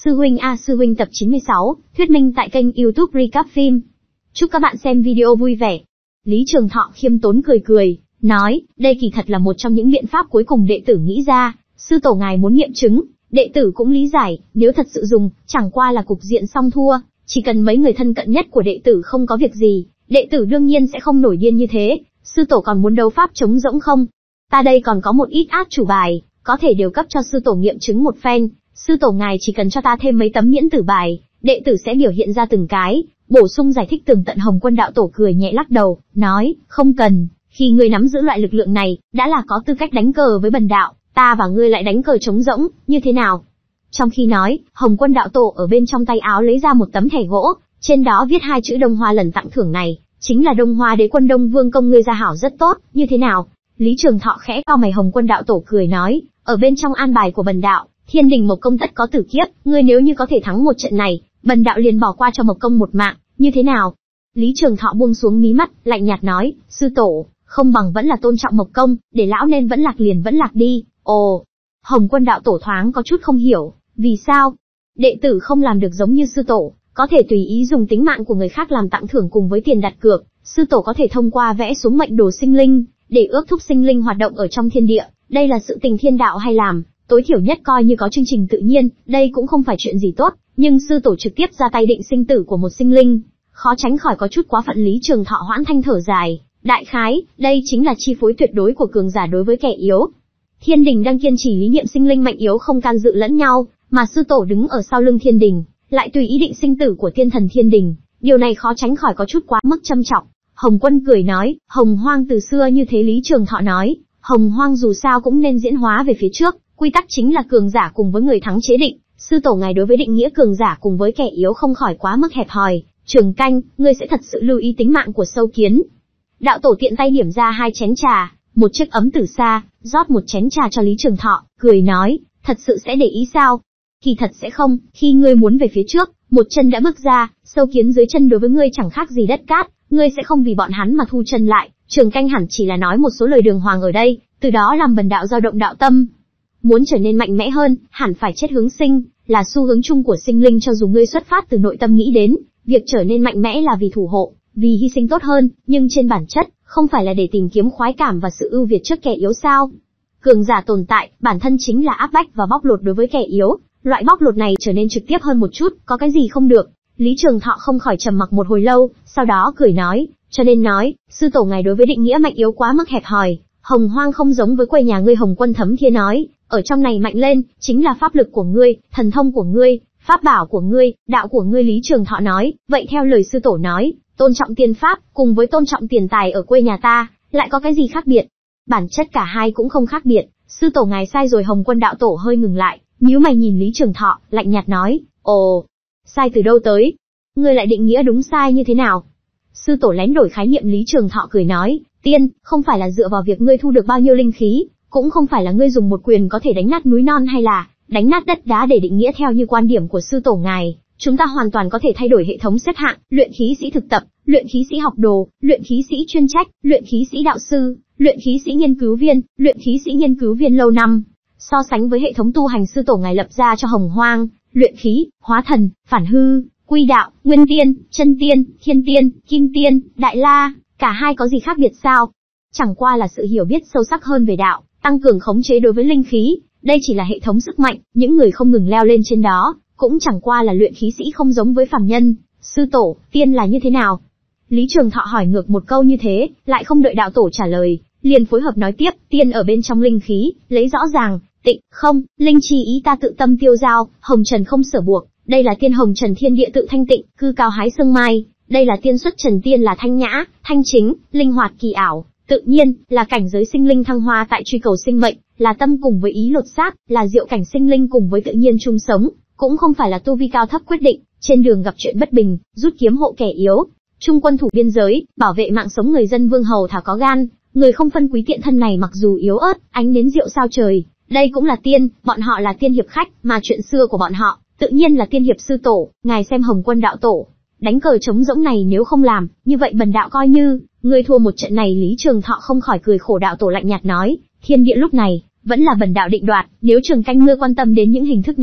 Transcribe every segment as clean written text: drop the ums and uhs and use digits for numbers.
Sư huynh a sư huynh tập 96, thuyết minh tại kênh YouTube Recap phim. Chúc các bạn xem video vui vẻ. Lý Trường Thọ khiêm tốn cười cười, nói, đây kỳ thật là một trong những biện pháp cuối cùng đệ tử nghĩ ra, sư tổ ngài muốn nghiệm chứng, đệ tử cũng lý giải, nếu thật sự dùng, chẳng qua là cục diện xong thua, chỉ cần mấy người thân cận nhất của đệ tử không có việc gì, đệ tử đương nhiên sẽ không nổi điên như thế. Sư tổ còn muốn đấu pháp trống rỗng không? Ta đây còn có một ít át chủ bài, có thể đều cấp cho sư tổ nghiệm chứng một phen. Sư tổ ngài chỉ cần cho ta thêm mấy tấm miễn tử bài, đệ tử sẽ biểu hiện ra từng cái, bổ sung giải thích tường tận. Hồng Quân đạo tổ cười nhẹ lắc đầu, nói, không cần, khi ngươi nắm giữ loại lực lượng này, đã là có tư cách đánh cờ với bần đạo, ta và ngươi lại đánh cờ trống rỗng, như thế nào? Trong khi nói, Hồng Quân đạo tổ ở bên trong tay áo lấy ra một tấm thẻ gỗ, trên đó viết hai chữ Đông Hoa lần tặng thưởng này, chính là Đông Hoa đế quân Đông Vương công ngươi gia hảo rất tốt, như thế nào? Lý Trường Thọ khẽ cau mày. Hồng Quân đạo tổ cười nói, ở bên trong an bài của bần đạo, Thiên Đình Mộc Công tất có tử kiếp, ngươi nếu như có thể thắng một trận này, bần đạo liền bỏ qua cho Mộc Công một mạng, như thế nào? Lý Trường Thọ buông xuống mí mắt, lạnh nhạt nói, sư tổ, không bằng vẫn là tôn trọng Mộc Công, để lão nên vẫn lạc liền vẫn lạc đi. Ồ, Hồng Quân đạo tổ thoáng có chút không hiểu, vì sao? Đệ tử không làm được giống như sư tổ, có thể tùy ý dùng tính mạng của người khác làm tặng thưởng cùng với tiền đặt cược, sư tổ có thể thông qua vẽ xuống mệnh đồ sinh linh, để ước thúc sinh linh hoạt động ở trong thiên địa, đây là sự tình thiên đạo hay làm, tối thiểu nhất coi như có chương trình tự nhiên, đây cũng không phải chuyện gì tốt, nhưng sư tổ trực tiếp ra tay định sinh tử của một sinh linh, khó tránh khỏi có chút quá phận. Lý Trường Thọ hoãn thanh thở dài, đại khái, đây chính là chi phối tuyệt đối của cường giả đối với kẻ yếu. Thiên Đình đang kiên trì lý niệm sinh linh mạnh yếu không can dự lẫn nhau, mà sư tổ đứng ở sau lưng Thiên Đình, lại tùy ý định sinh tử của tiên thần Thiên Đình, điều này khó tránh khỏi có chút quá mức châm trọng. Hồng Quân cười nói, Hồng Hoang từ xưa như thế. Lý Trường Thọ nói, Hồng Hoang dù sao cũng nên diễn hóa về phía trước, quy tắc chính là cường giả cùng với người thắng chế định, sư tổ ngài đối với định nghĩa cường giả cùng với kẻ yếu không khỏi quá mức hẹp hòi. Trường Canh, ngươi sẽ thật sự lưu ý tính mạng của sâu kiến. Đạo tổ tiện tay điểm ra hai chén trà, một chiếc ấm từ xa, rót một chén trà cho Lý Trường Thọ, cười nói, thật sự sẽ để ý sao? Kỳ thật sẽ không, khi ngươi muốn về phía trước, một chân đã bước ra, sâu kiến dưới chân đối với ngươi chẳng khác gì đất cát, ngươi sẽ không vì bọn hắn mà thu chân lại. Trường Canh hẳn chỉ là nói một số lời đường hoàng ở đây, từ đó làm bần đạo dao động đạo tâm. Muốn trở nên mạnh mẽ hơn, hẳn phải chết hướng sinh, là xu hướng chung của sinh linh. Cho dù ngươi xuất phát từ nội tâm nghĩ đến, việc trở nên mạnh mẽ là vì thủ hộ, vì hy sinh tốt hơn, nhưng trên bản chất, không phải là để tìm kiếm khoái cảm và sự ưu việt trước kẻ yếu sao? Cường giả tồn tại, bản thân chính là áp bách và bóc lột đối với kẻ yếu, loại bóc lột này trở nên trực tiếp hơn một chút, có cái gì không được? Lý Trường Thọ không khỏi trầm mặc một hồi lâu, sau đó cười nói, cho nên nói, sư tổ ngài đối với định nghĩa mạnh yếu quá mức hẹp hòi, Hồng Hoang không giống với quê nhà ngươi. Hồng Quân thấm thía nói, ở trong này mạnh lên, chính là pháp lực của ngươi, thần thông của ngươi, pháp bảo của ngươi, đạo của ngươi. Lý Trường Thọ nói, vậy theo lời sư tổ nói, tôn trọng tiền pháp, cùng với tôn trọng tiền tài ở quê nhà ta, lại có cái gì khác biệt? Bản chất cả hai cũng không khác biệt, sư tổ ngài sai rồi. Hồng Quân đạo tổ hơi ngừng lại, nhíu mày nhìn Lý Trường Thọ, lạnh nhạt nói, ồ, sai từ đâu tới? Ngươi lại định nghĩa đúng sai như thế nào? Sư tổ lén đổi khái niệm. Lý Trường Thọ cười nói, tiên, không phải là dựa vào việc ngươi thu được bao nhiêu linh khí, cũng không phải là ngươi dùng một quyền có thể đánh nát núi non hay là đánh nát đất đá để định nghĩa. Theo như quan điểm của sư tổ ngài, chúng ta hoàn toàn có thể thay đổi hệ thống xếp hạng, luyện khí sĩ thực tập, luyện khí sĩ học đồ, luyện khí sĩ chuyên trách, luyện khí sĩ đạo sư, luyện khí sĩ nghiên cứu viên, luyện khí sĩ nghiên cứu viên lâu năm. So sánh với hệ thống tu hành sư tổ ngài lập ra cho Hồng Hoang, luyện khí, hóa thần, phản hư, quy đạo, nguyên tiên, chân tiên, thiên tiên, kim tiên, đại la, cả hai có gì khác biệt sao? Chẳng qua là sự hiểu biết sâu sắc hơn về đạo, tăng cường khống chế đối với linh khí, đây chỉ là hệ thống sức mạnh, những người không ngừng leo lên trên đó, cũng chẳng qua là luyện khí sĩ không giống với phàm nhân. Sư tổ, tiên là như thế nào? Lý Trường Thọ hỏi ngược một câu như thế, lại không đợi đạo tổ trả lời, liền phối hợp nói tiếp, tiên ở bên trong linh khí, lấy rõ ràng, tịnh, không, linh chi ý ta tự tâm tiêu giao, hồng trần không sở buộc, đây là tiên hồng trần thiên địa tự thanh tịnh, cư cao hái sương mai, đây là tiên xuất trần. Tiên là thanh nhã, thanh chính, linh hoạt kỳ ảo, tự nhiên, là cảnh giới sinh linh thăng hoa tại truy cầu sinh mệnh, là tâm cùng với ý lột xác, là diệu cảnh sinh linh cùng với tự nhiên chung sống, cũng không phải là tu vi cao thấp quyết định, trên đường gặp chuyện bất bình, rút kiếm hộ kẻ yếu, trung quân thủ biên giới, bảo vệ mạng sống người dân. Vương hầu thà có gan, người không phân quý tiện thân này mặc dù yếu ớt, ánh đến rượu sao trời, đây cũng là tiên, bọn họ là tiên hiệp khách, mà chuyện xưa của bọn họ, tự nhiên là tiên hiệp sư tổ. Ngài xem Hồng Quân đạo tổ, đánh cờ trống rỗng này nếu không làm, như vậy bần đạo coi như ngươi thua một trận này. Lý Trường Thọ không khỏi cười khổ. Đạo tổ lạnh nhạt nói, thiên địa lúc này vẫn là bần đạo định đoạt, nếu Trường Canh ngươi quan tâm đến những hình thức này,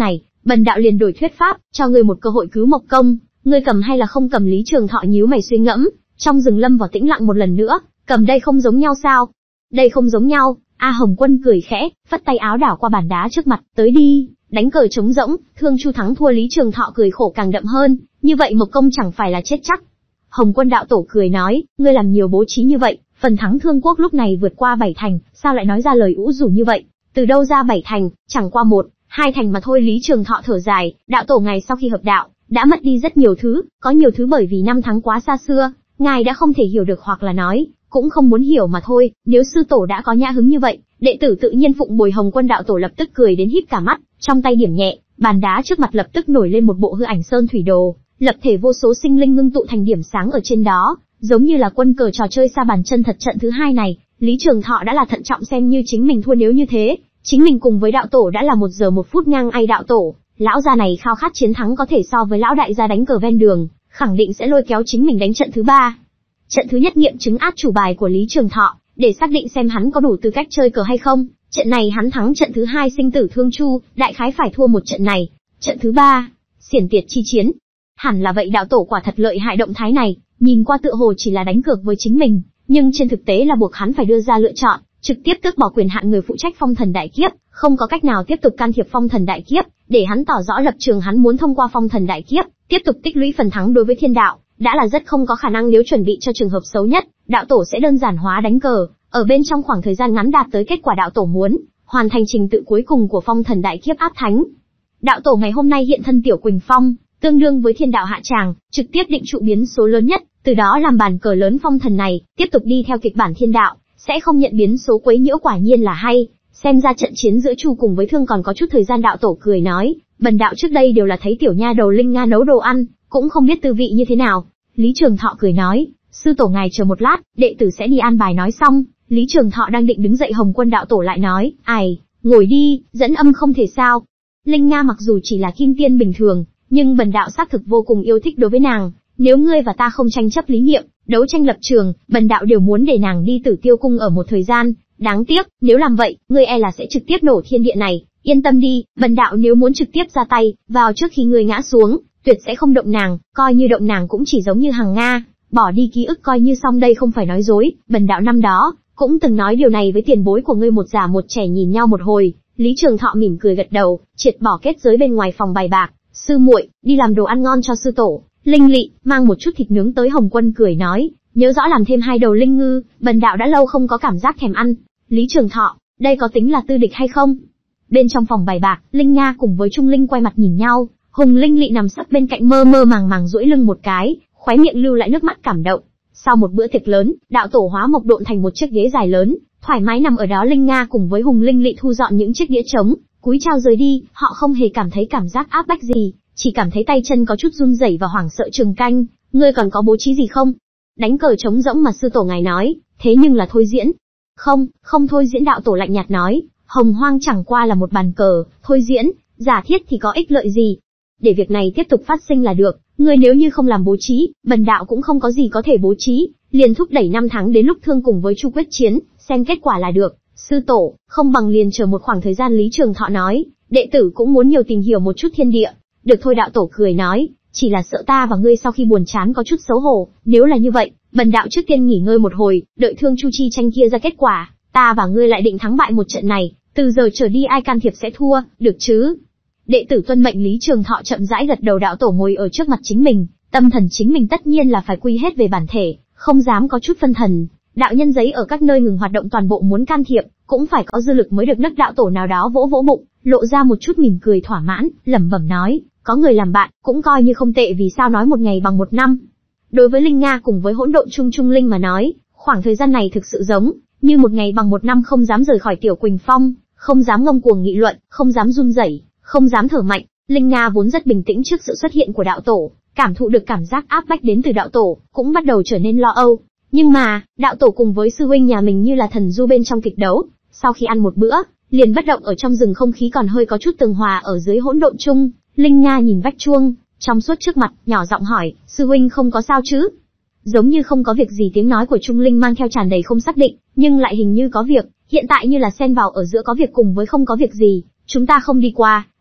bần đạo liền đổi thuyết pháp, cho ngươi một cơ hội cứu Mộc Công, ngươi cầm hay là không cầm? Lý Trường Thọ nhíu mày suy ngẫm, trong rừng lâm vào tĩnh lặng một lần nữa, cầm đây không giống nhau sao? Đây không giống nhau. A Hồng Quân cười khẽ, phất tay áo đảo qua bàn đá trước mặt, tới đi, đánh cờ trống rỗng, thương chu thắng thua. Lý Trường Thọ cười khổ càng đậm hơn, như vậy Mộc Công chẳng phải là chết chắc. Hồng Quân đạo tổ cười nói, ngươi làm nhiều bố trí như vậy, phần thắng Thương Quốc lúc này vượt qua 7 thành, sao lại nói ra lời ủ rủ như vậy? Từ đâu ra 7 thành, chẳng qua 1, 2 thành mà thôi. Lý Trường Thọ thở dài, đạo tổ ngài sau khi hợp đạo, đã mất đi rất nhiều thứ, có nhiều thứ bởi vì năm tháng quá xa xưa, ngài đã không thể hiểu được hoặc là nói, cũng không muốn hiểu mà thôi. Nếu sư tổ đã có nhã hứng như vậy, đệ tử tự nhiên phụng bồi. Hồng Quân đạo tổ lập tức cười đến híp cả mắt, trong tay điểm nhẹ, bàn đá trước mặt lập tức nổi lên một bộ hư ảnh sơn thủy đồ, lập thể vô số sinh linh ngưng tụ thành điểm sáng ở trên đó, giống như là quân cờ trò chơi sa bàn chân thật. Trận thứ 2 này, Lý Trường Thọ đã là thận trọng xem như chính mình thua, nếu như thế, chính mình cùng với đạo tổ đã là 1 giờ 1 phút ngang ai đạo tổ. Lão gia này khao khát chiến thắng có thể so với lão đại gia đánh cờ ven đường, khẳng định sẽ lôi kéo chính mình đánh trận thứ 3. Trận thứ nhất nghiệm chứng át chủ bài của Lý Trường Thọ, để xác định xem hắn có đủ tư cách chơi cờ hay không. Trận này hắn thắng, trận thứ 2 sinh tử thương chu, đại khái phải thua một trận này. Trận thứ 3, xiển tiệt chi chiến. Hẳn là vậy, đạo tổ quả thật lợi hại. Động thái này, nhìn qua tựa hồ chỉ là đánh cược với chính mình, nhưng trên thực tế là buộc hắn phải đưa ra lựa chọn, trực tiếp tước bỏ quyền hạn người phụ trách phong thần đại kiếp, không có cách nào tiếp tục can thiệp phong thần đại kiếp, để hắn tỏ rõ lập trường hắn muốn thông qua phong thần đại kiếp, tiếp tục tích lũy phần thắng đối với thiên đạo, đã là rất không có khả năng. Nếu chuẩn bị cho trường hợp xấu nhất, đạo tổ sẽ đơn giản hóa đánh cờ, ở bên trong khoảng thời gian ngắn đạt tới kết quả đạo tổ muốn, hoàn thành trình tự cuối cùng của phong thần đại kiếp áp thánh. Đạo tổ ngày hôm nay hiện thân Tiểu Quỳnh Phong, tương đương với thiên đạo hạ tràng, trực tiếp định trụ biến số lớn nhất, từ đó làm bàn cờ lớn phong thần này, tiếp tục đi theo kịch bản thiên đạo, sẽ không nhận biến số quấy nhiễu. Quả nhiên là hay, xem ra trận chiến giữa Chu cùng với Thương còn có chút thời gian. Đạo tổ cười nói, bần đạo trước đây đều là thấy tiểu nha đầu Linh Nga nấu đồ ăn, cũng không biết tư vị như thế nào. Lý Trường Thọ cười nói, sư tổ ngài chờ một lát, đệ tử sẽ đi an bài. Nói xong, Lý Trường Thọ đang định đứng dậy, Hồng Quân đạo tổ lại nói, ai, ngồi đi, dẫn âm không thể sao. Linh Nga mặc dù chỉ là kim tiên bình thường, nhưng bần đạo xác thực vô cùng yêu thích đối với nàng, nếu ngươi và ta không tranh chấp lý niệm, đấu tranh lập trường, bần đạo đều muốn để nàng đi Tử Tiêu cung ở một thời gian. Đáng tiếc, nếu làm vậy, ngươi e là sẽ trực tiếp nổ thiên địa này. Yên tâm đi, bần đạo nếu muốn trực tiếp ra tay, vào trước khi ngươi ngã xuống, tuyệt sẽ không động nàng, coi như động nàng cũng chỉ giống như Hằng Nga, bỏ đi ký ức coi như xong. Đây không phải nói dối, bần đạo năm đó cũng từng nói điều này với tiền bối của ngươi. Một già một trẻ nhìn nhau một hồi, Lý Trường Thọ mỉm cười gật đầu, triệt bỏ kết giới bên ngoài phòng bài bạc. Sư muội, đi làm đồ ăn ngon cho sư tổ. Linh Lị mang một chút thịt nướng tới. Hồng Quân cười nói, nhớ rõ làm thêm 2 đầu linh ngư, bần đạo đã lâu không có cảm giác thèm ăn. Lý Trường Thọ, đây có tính là tư địch hay không? Bên trong phòng bài bạc, Linh Nga cùng với Trung Linh quay mặt nhìn nhau, Hùng Linh Lị nằm sấp bên cạnh mơ mơ màng màng duỗi lưng một cái, khóe miệng lưu lại nước mắt cảm động. Sau một bữa tiệc lớn, đạo tổ hóa mộc độn thành một chiếc ghế dài lớn, thoải mái nằm ở đó. Linh Nga cùng với Hùng Linh Lị thu dọn những chiếc đĩa trống, cúi chào rời đi. Họ không hề cảm thấy cảm giác áp bách gì, chỉ cảm thấy tay chân có chút run rẩy và hoảng sợ. Trường Canh, ngươi còn có bố trí gì không? Đánh cờ trống rỗng mà sư tổ ngài nói, thế nhưng là thôi diễn. Không thôi diễn, đạo tổ lạnh nhạt nói, Hồng Hoang chẳng qua là một bàn cờ, thôi diễn, giả thiết thì có ích lợi gì? Để việc này tiếp tục phát sinh là được, ngươi nếu như không làm bố trí, bần đạo cũng không có gì có thể bố trí, liền thúc đẩy 5 tháng đến lúc Thương cùng với Chu quyết chiến, xem kết quả là được. Sư tổ, không bằng liền chờ một khoảng thời gian. Lý Trường Thọ nói, đệ tử cũng muốn nhiều tìm hiểu một chút thiên địa. Được thôi, đạo tổ cười nói, chỉ là sợ ta và ngươi sau khi buồn chán có chút xấu hổ, nếu là như vậy, bần đạo trước tiên nghỉ ngơi một hồi, đợi Thương Chu chi tranh kia ra kết quả, ta và ngươi lại định thắng bại một trận này, từ giờ trở đi ai can thiệp sẽ thua, được chứ? Đệ tử tuân mệnh. Lý Trường Thọ chậm rãi gật đầu. Đạo tổ ngồi ở trước mặt chính mình, tâm thần chính mình tất nhiên là phải quy hết về bản thể, không dám có chút phân thần. Đạo nhân giấy ở các nơi ngừng hoạt động toàn bộ muốn can thiệp, cũng phải có dư lực mới được. Nấc đạo tổ nào đó vỗ vỗ bụng, lộ ra một chút mỉm cười thỏa mãn, lẩm bẩm nói, có người làm bạn, cũng coi như không tệ. Vì sao nói một ngày bằng một năm? Đối với Linh Nga cùng với hỗn độn Trung Linh mà nói, khoảng thời gian này thực sự giống như một ngày bằng một năm. Không dám rời khỏi Tiểu Quỳnh Phong, không dám ngông cuồng nghị luận, không dám run rẩy, không dám thở mạnh. Linh Nga vốn rất bình tĩnh trước sự xuất hiện của đạo tổ, cảm thụ được cảm giác áp bách đến từ đạo tổ, cũng bắt đầu trở nên lo âu. Nhưng mà, đạo tổ cùng với sư huynh nhà mình như là thần du bên trong kịch đấu, sau khi ăn một bữa, liền bất động ở trong rừng. Không khí còn hơi có chút tường hòa ở dưới hỗn độn chung. Linh Nga nhìn vách chuông trong suốt trước mặt, nhỏ giọng hỏi, sư huynh không có sao chứ? Giống như không có việc gì. Tiếng nói của Trung Linh mang theo tràn đầy không xác định, nhưng lại hình như có việc, hiện tại như là xen vào ở giữa có việc cùng với không có việc gì. Chúng ta không đi qua,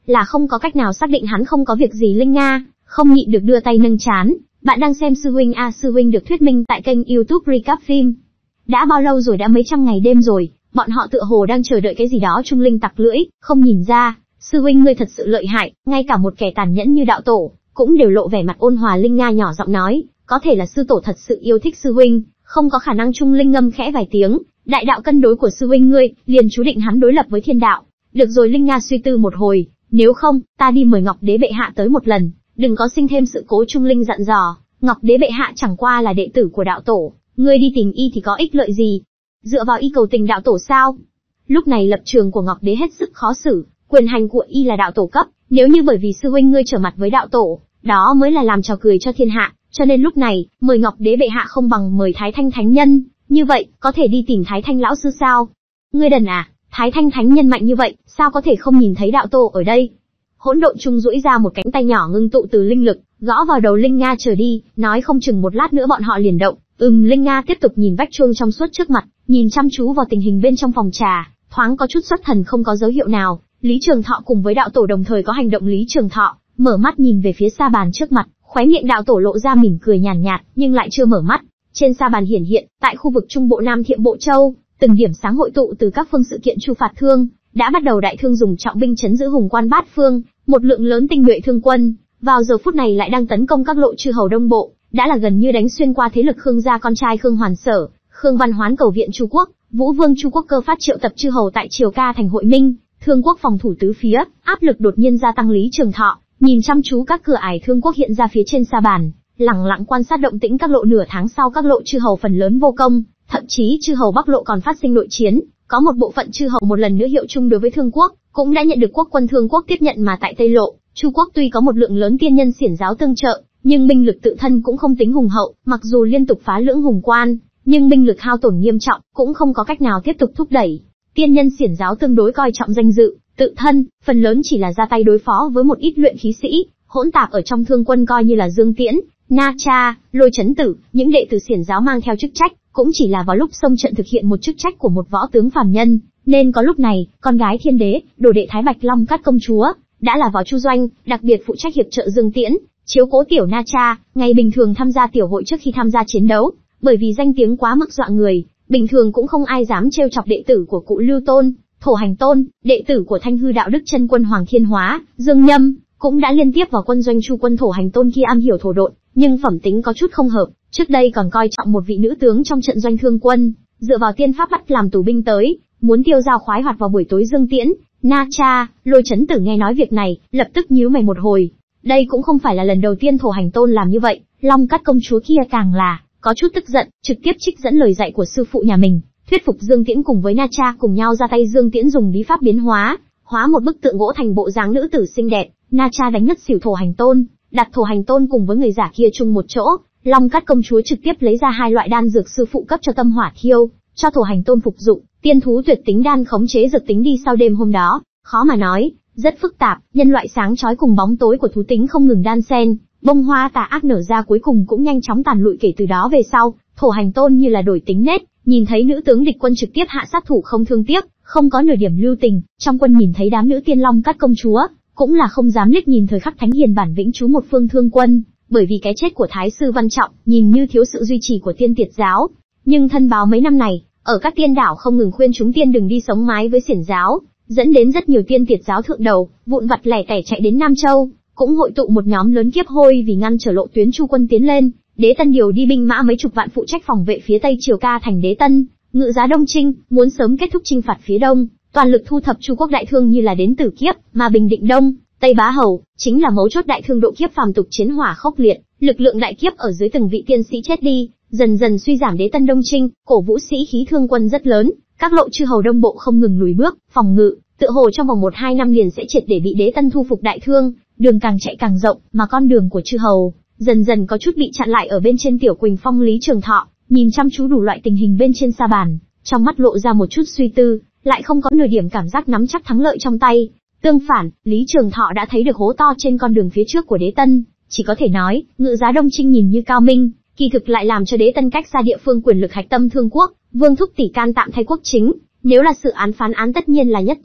là không có cách nào xác định hắn không có việc gì. Linh Nga không nhịn được đưa tay nâng trán. Bạn đang xem Sư Huynh Sư Huynh được thuyết minh tại kênh YouTube Recap Phim. Đã bao lâu rồi, đã mấy trăm ngày đêm rồi, bọn họ tựa hồ đang chờ đợi cái gì đó. Trung Linh tặc lưỡi, không nhìn ra. Sư Huynh ngươi thật sự lợi hại, ngay cả một kẻ tàn nhẫn như đạo tổ cũng đều lộ vẻ mặt ôn hòa. Linh Nga nhỏ giọng nói, có thể là sư tổ thật sự yêu thích sư huynh, không có khả năng. Trung Linh ngâm khẽ vài tiếng, đại đạo cân đối của sư huynh ngươi, liền chú định hắn đối lập với thiên đạo. Được rồi, Linh Nga suy tư một hồi, nếu không, ta đi mời Ngọc Đế bệ hạ tới một lần, đừng có sinh thêm sự cố. Trung Linh dặn dò, Ngọc Đế bệ hạ chẳng qua là đệ tử của đạo tổ, ngươi đi tìm y thì có ích lợi gì? Dựa vào y cầu tình đạo tổ sao? Lúc này lập trường của Ngọc Đế hết sức khó xử, quyền hành của y là đạo tổ cấp, nếu như bởi vì sư huynh ngươi trở mặt với đạo tổ, đó mới là làm trò cười cho thiên hạ, cho nên lúc này, mời Ngọc Đế bệ hạ không bằng mời Thái Thanh Thánh Nhân, như vậy, có thể đi tìm Thái Thanh lão sư sao? Ngươi đần à, Thái Thanh Thánh Nhân mạnh như vậy, sao có thể không nhìn thấy đạo tổ ở đây? Hỗn Độn Trung duỗi ra một cánh tay nhỏ ngưng tụ từ linh lực, gõ vào đầu Linh Nga. Trở đi, nói không chừng một lát nữa bọn họ liền động. Linh Nga tiếp tục nhìn vách chuông trong suốt trước mặt, nhìn chăm chú vào tình hình bên trong phòng trà, thoáng có chút xuất thần không có dấu hiệu nào. Lý Trường Thọ cùng với đạo tổ đồng thời có hành động. Lý Trường Thọ mở mắt nhìn về phía sa bàn trước mặt, khóe miệng đạo tổ lộ ra mỉm cười nhàn nhạt, nhưng lại chưa mở mắt. Trên sa bàn hiển hiện, tại khu vực Trung Bộ Nam Thiệm Bộ Châu, từng điểm sáng hội tụ từ các phương sự kiện Chu phạt Thương, đã bắt đầu. Đại Thương dùng trọng binh trấn giữ Hùng Quan Bát Phương, một lượng lớn tinh nhuệ thương quân, vào giờ phút này lại đang tấn công các lộ chư hầu Đông Bộ, đã là gần như đánh xuyên qua thế lực Khương gia. Con trai Khương Hoàn Sở, Khương Văn Hoán cầu viện Chu Quốc, Vũ Vương Chu Quốc Cơ phát triệu tập chư hầu tại Triều Ca thành hội minh, Thương Quốc phòng thủ tứ phía, áp lực đột nhiên gia tăng. Lý Trường Thọ nhìn chăm chú các cửa ải Thương Quốc hiện ra phía trên sa bàn, lẳng lặng quan sát động tĩnh các lộ. Nửa tháng sau, các lộ chư hầu phần lớn vô công, thậm chí chư hầu Bắc lộ còn phát sinh nội chiến, có một bộ phận chư hầu một lần nữa hiệu chung đối với Thương Quốc, cũng đã nhận được quốc quân Thương Quốc tiếp nhận. Mà tại Tây lộ, Chu Quốc tuy có một lượng lớn tiên nhân xiển giáo tương trợ, nhưng binh lực tự thân cũng không tính hùng hậu, mặc dù liên tục phá lưỡng Hùng Quan, nhưng binh lực hao tổn nghiêm trọng, cũng không có cách nào tiếp tục thúc đẩy. Tiên nhân xiển giáo tương đối coi trọng danh dự, tự thân, phần lớn chỉ là ra tay đối phó với một ít luyện khí sĩ, hỗn tạp ở trong thương quân coi như là Dương Tiễn, Na Cha, Lôi Chấn Tử, những đệ tử xiển giáo mang theo chức trách, cũng chỉ là vào lúc xông trận thực hiện một chức trách của một võ tướng phàm nhân, nên có lúc này, con gái Thiên Đế, đồ đệ Thái Bạch Long Cát công chúa, đã là Võ Chu Doanh, đặc biệt phụ trách hiệp trợ Dương Tiễn, chiếu cố tiểu Na Cha, ngày bình thường tham gia tiểu hội trước khi tham gia chiến đấu, bởi vì danh tiếng quá mức dọa người, bình thường cũng không ai dám trêu chọc đệ tử của cụ Lưu Tôn, Thổ Hành Tôn, đệ tử của Thanh Hư Đạo Đức Chân Quân Hoàng Thiên Hóa, Dương Nhâm, cũng đã liên tiếp vào quân doanh Chu quân Thổ Hành Tôn kia am hiểu thổ độn, nhưng phẩm tính có chút không hợp, trước đây còn coi trọng một vị nữ tướng trong trận doanh Thương quân, dựa vào tiên pháp bắt làm tù binh tới, muốn tiêu dao khoái hoạt vào buổi tối. Dương Tiễn, Na Cha, Lôi Chấn Tử nghe nói việc này, lập tức nhíu mày một hồi. Đây cũng không phải là lần đầu tiên Thổ Hành Tôn làm như vậy, Long Cát công chúa kia càng là có chút tức giận, trực tiếp trích dẫn lời dạy của sư phụ nhà mình, thuyết phục Dương Tiễn cùng với Na Cha cùng nhau ra tay. Dương Tiễn dùng bí pháp biến hóa, hóa một bức tượng gỗ thành bộ dáng nữ tử xinh đẹp. Na Cha đánh ngất xỉu Thổ Hành Tôn, đặt Thổ Hành Tôn cùng với người giả kia chung một chỗ. Long Cát công chúa trực tiếp lấy ra 2 loại đan dược sư phụ cấp cho Tâm Hỏa Thiêu, cho Thổ Hành Tôn phục dụng. Tiên thú tuyệt tính đan khống chế dược tính đi sau đêm hôm đó, khó mà nói, rất phức tạp, nhân loại sáng chói cùng bóng tối của thú tính không ngừng đan xen, bông hoa tà ác nở ra cuối cùng cũng nhanh chóng tàn lụi. Kể từ đó về sau, Thổ Hành Tôn như là đổi tính nết, nhìn thấy nữ tướng địch quân trực tiếp hạ sát thủ không thương tiếc, không có nửa điểm lưu tình. Trong quân nhìn thấy đám nữ tiên Long Cát công chúa, cũng là không dám liếc nhìn thời khắc thánh hiền bản vĩnh trú một phương Thương quân, bởi vì cái chết của Thái sư Văn Trọng, nhìn như thiếu sự duy trì của tiên tiệt giáo, nhưng thân báo mấy năm này, ở các tiên đảo không ngừng khuyên chúng tiên đừng đi sống mái với xiển giáo, dẫn đến rất nhiều tiên tiệt giáo thượng đầu, vụn vặt lẻ tẻ chạy đến Nam Châu, cũng hội tụ một nhóm lớn kiếp hôi vì ngăn trở lộ tuyến Chu quân tiến lên. Đế Tân điều đi binh mã mấy chục vạn phụ trách phòng vệ phía tây Triều Ca thành Đế Tân, ngự giá Đông Trinh, muốn sớm kết thúc chinh phạt phía đông, toàn lực thu thập Chu quốc đại thương như là đến Tử Kiếp, mà Bình Định Đông, Tây Bá Hầu, chính là mấu chốt. đại thương độ kiếp phàm tục chiến hỏa khốc liệt, lực lượng đại kiếp ở dưới từng vị tiên sĩ chết đi, dần dần suy giảm. Đế Tân Đông Trinh, cổ vũ sĩ khí thương quân rất lớn, các lộ chư hầu Đông Bộ không ngừng lùi bước, phòng ngự, tựa hồ trong vòng 1-2 năm liền sẽ triệt để bị Đế Tân thu phục đại thương, đường càng chạy càng rộng, mà con đường của chư hầu dần dần có chút bị chặn lại ở bên trên. Tiểu Quỳnh Phong Lý Trường Thọ nhìn chăm chú đủ loại tình hình bên trên sa bàn, trong mắt lộ ra một chút suy tư, lại không có nửa điểm cảm giác nắm chắc thắng lợi trong tay. Tương phản, Lý Trường Thọ đã thấy được hố to trên con đường phía trước của Đế Tân, chỉ có thể nói, ngự giá Đông Trinh nhìn như cao minh, kỳ thực lại làm cho Đế Tân cách xa địa phương quyền lực hạch tâm Thương quốc. Vương thúc tỷ can tạm thay quốc chính, nếu là sự án phán án tất nhiên là nhất tuyệt,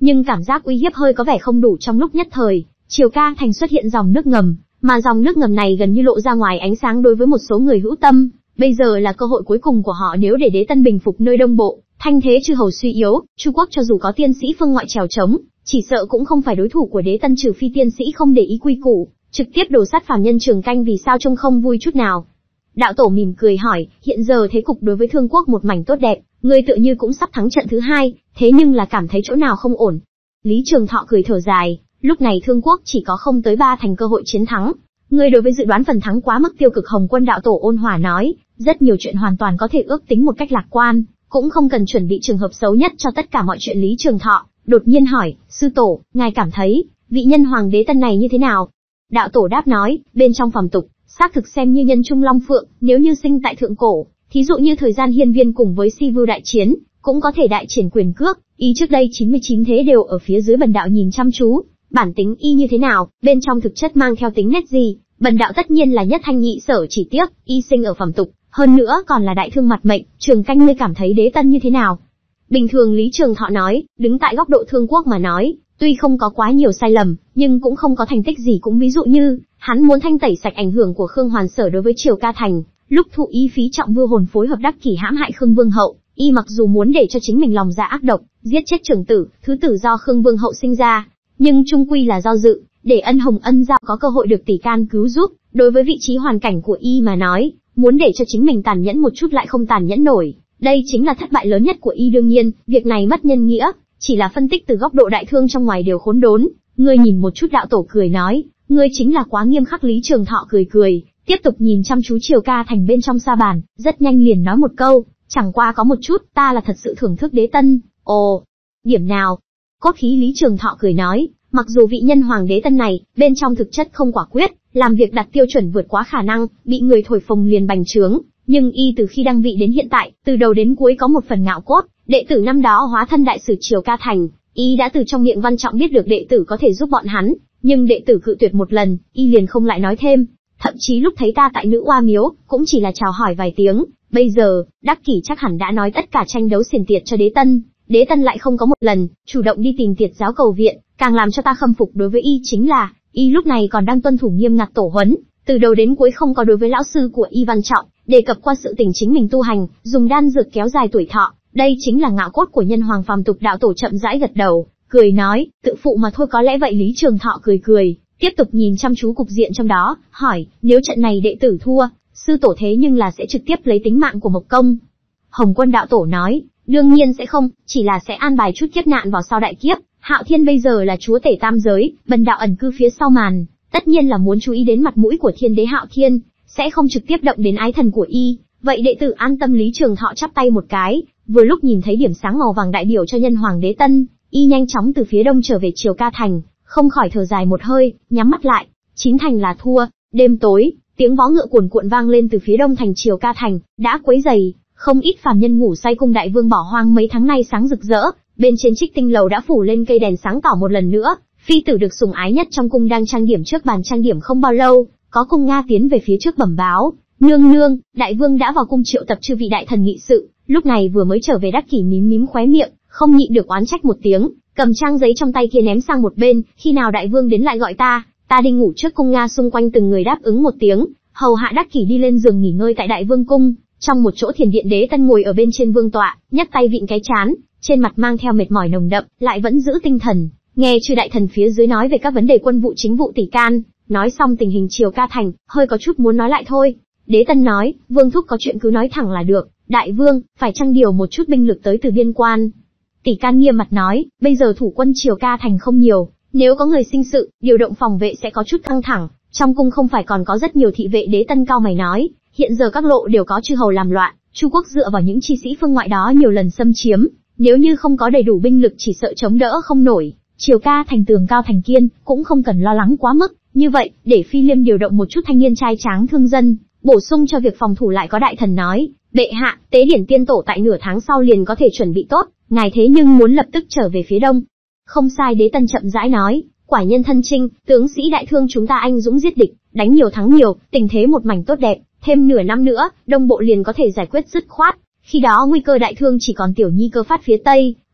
nhưng cảm giác uy hiếp hơi có vẻ không đủ. Trong lúc nhất thời, Triều Ca Thành xuất hiện dòng nước ngầm, mà dòng nước ngầm này gần như lộ ra ngoài ánh sáng đối với một số người hữu tâm. Bây giờ là cơ hội cuối cùng của họ, nếu để Đế Tân bình phục nơi Đông Bộ, thanh thế chư hầu suy yếu, Chu quốc cho dù có tiên sĩ phương ngoại trèo trống, chỉ sợ cũng không phải đối thủ của Đế Tân, trừ phi tiên sĩ không để ý quy củ, trực tiếp đổ sát phàm nhân. Trường Canh vì sao trông không vui chút nào. Đạo tổ mỉm cười hỏi, hiện giờ thế cục đối với Thương quốc một mảnh tốt đẹp, ngươi tựa như cũng sắp thắng trận thứ hai, thế nhưng là cảm thấy chỗ nào không ổn. Lý Trường Thọ cười thở dài, lúc này Thương quốc chỉ có không tới 3 thành cơ hội chiến thắng. Ngươi đối với dự đoán phần thắng quá mức tiêu cực. Hồng Quân đạo tổ ôn hòa nói, rất nhiều chuyện hoàn toàn có thể ước tính một cách lạc quan, cũng không cần chuẩn bị trường hợp xấu nhất cho tất cả mọi chuyện. Lý Trường Thọ đột nhiên hỏi, sư tổ, ngài cảm thấy vị nhân hoàng Đế Tân này như thế nào? Đạo tổ đáp nói, bên trong phàm tục, xác thực xem như nhân trung long phượng, nếu như sinh tại thượng cổ, thí dụ như thời gian Hiên Viên cùng với Si Vưu đại chiến, cũng có thể đại triển quyền cước. Y trước đây 99 thế đều ở phía dưới bần đạo nhìn chăm chú, bản tính y như thế nào, bên trong thực chất mang theo tính nét gì, bần đạo tất nhiên là nhất thanh nhị sở. Chỉ tiếc y sinh ở phàm tục, hơn nữa còn là đại thương mặt mệnh. Trường Canh, ngươi cảm thấy Đế Tân như thế nào? Bình thường, Lý Trường Thọ nói, đứng tại góc độ Thương quốc mà nói, tuy không có quá nhiều sai lầm, nhưng cũng không có thành tích gì. Cũng ví dụ như, hắn muốn thanh tẩy sạch ảnh hưởng của Khương Hoàn Sở đối với Triều Ca Thành, lúc thụ ý phí trọng vưu hồn phối hợp đắc kỷ hãm hại Khương Vương hậu, y mặc dù muốn để cho chính mình lòng dạ ác độc, giết chết trưởng tử, thứ tử do Khương Vương hậu sinh ra, nhưng chung quy là do dự, để Ân Hồng Ân Giao có cơ hội được tỷ can cứu giúp. Đối với vị trí hoàn cảnh của y mà nói, muốn để cho chính mình tàn nhẫn một chút lại không tàn nhẫn nổi, đây chính là thất bại lớn nhất của y. Đương nhiên, việc này mất nhân nghĩa, chỉ là phân tích từ góc độ đại thương trong ngoài đều khốn đốn. Ngươi nhìn một chút. Đạo tổ cười nói, ngươi chính là quá nghiêm khắc. Lý Trường Thọ cười, tiếp tục nhìn chăm chú Triều Ca Thành bên trong sa bàn, rất nhanh liền nói một câu, chẳng qua có một chút, ta là thật sự thưởng thức Đế Tân. Ồ, điểm nào? Cốt khí. Lý Trường Thọ cười nói, mặc dù vị nhân hoàng Đế Tân này, bên trong thực chất không quả quyết, làm việc đặt tiêu chuẩn vượt quá khả năng, bị người thổi phồng liền bành trướng, nhưng y từ khi đăng vị đến hiện tại, từ đầu đến cuối có một phần ngạo cốt. Đệ tử năm đó hóa thân đại sử Triều Ca Thành, y đã từ trong miệng Văn Trọng biết được đệ tử có thể giúp bọn hắn, nhưng đệ tử cự tuyệt một lần, y liền không lại nói thêm. Thậm chí lúc thấy ta tại Nữ Oa Miếu, cũng chỉ là chào hỏi vài tiếng. Bây giờ, Đắc Kỷ chắc hẳn đã nói tất cả tranh đấu xiển tiệt cho Đế Tân. Đế Tân lại không có một lần chủ động đi tìm Tiệt giáo cầu viện, càng làm cho ta khâm phục đối với y chính là, y lúc này còn đang tuân thủ nghiêm ngặt tổ huấn, từ đầu đến cuối không có đối với lão sư của y Văn Trọng đề cập qua sự tình chính mình tu hành, dùng đan dược kéo dài tuổi thọ. Đây chính là ngạo cốt của nhân hoàng phàm tục. Đạo tổ chậm rãi gật đầu, cười nói, tự phụ mà thôi. Có lẽ vậy. Lý Trường Thọ cười, tiếp tục nhìn chăm chú cục diện trong đó, hỏi, nếu trận này đệ tử thua, sư tổ thế nhưng là sẽ trực tiếp lấy tính mạng của Mộc Công. Hồng Quân đạo tổ nói, đương nhiên sẽ không, chỉ là sẽ an bài chút kiếp nạn vào sau đại kiếp. Hạo Thiên bây giờ là chúa tể tam giới, bần đạo ẩn cư phía sau màn, tất nhiên là muốn chú ý đến mặt mũi của Thiên Đế Hạo Thiên, sẽ không trực tiếp động đến ái thần của y. Vậy đệ tử an tâm. Lý Trường Thọ chắp tay một cái, vừa lúc nhìn thấy điểm sáng màu vàng đại biểu cho nhân hoàng Đế Tân, y nhanh chóng từ phía đông trở về Triều Ca Thành, không khỏi thở dài một hơi, nhắm mắt lại. 9 thành là thua. Đêm tối, tiếng vó ngựa cuồn cuộn vang lên từ phía đông thành Triều Ca Thành, đã quấy rầy không ít phàm nhân ngủ say. Cung đại vương bỏ hoang mấy tháng nay sáng rực rỡ, bên trên Trích Tinh lầu đã phủ lên cây đèn sáng tỏ một lần nữa. Phi tử được sủng ái nhất trong cung đang trang điểm trước bàn trang điểm. Không bao lâu, có cung Nga tiến về phía trước bẩm báo, nương nương, đại vương đã vào cung triệu tập chư vị đại thần nghị sự. Lúc này vừa mới trở về Đắc Kỷ mím khóe miệng, không nhịn được oán trách một tiếng, cầm trang giấy trong tay kia ném sang một bên. Khi nào đại vương đến lại gọi ta đi ngủ trước. Cung Nga xung quanh từng người đáp ứng một tiếng, hầu hạ Đắc Kỷ đi lên giường nghỉ ngơi tại đại vương cung. Trong một chỗ thiền điện, Đế Tân ngồi ở bên trên vương tọa, nhấc tay vịn cái trán, trên mặt mang theo mệt mỏi nồng đậm, lại vẫn giữ tinh thần, nghe chư đại thần phía dưới nói về các vấn đề quân vụ chính vụ tỷ can. Nói xong tình hình Triều Ca Thành, hơi có chút muốn nói lại thôi. Đế Tân nói, vương thúc có chuyện cứ nói thẳng là được. Đại vương, phải chăng điều một chút binh lực tới từ biên quan? Tỷ can nghiêm mặt nói, bây giờ thủ quân Triều Ca Thành không nhiều, nếu có người sinh sự, điều động phòng vệ sẽ có chút căng thẳng. Trong cung không phải còn có rất nhiều thị vệ? Đế Tân cao mày nói, hiện giờ các lộ đều có chư hầu làm loạn, Chu quốc dựa vào những chi sĩ phương ngoại đó nhiều lần xâm chiếm, nếu như không có đầy đủ binh lực chỉ sợ chống đỡ không nổi. Triều Ca Thành tường cao thành kiên, cũng không cần lo lắng quá mức. Như vậy, để Phi Liêm điều động một chút thanh niên trai tráng thương dân, bổ sung cho việc phòng thủ. Lại có đại thần nói, bệ hạ, tế điển tiên tổ tại nửa tháng sau liền có thể chuẩn bị tốt, ngài thế nhưng muốn lập tức trở về phía đông. Không sai. Đế Tân chậm rãi nói, quả nhân thân trinh, tướng sĩ đại thương chúng ta anh dũng giết địch, đánh nhiều thắng nhiều, tình thế một mảnh tốt đẹp, thêm nửa năm nữa, đông bộ liền có thể giải quyết dứt khoát. Khi đó nguy cơ đại thương chỉ còn Tiểu Nhi cơ phát phía tây,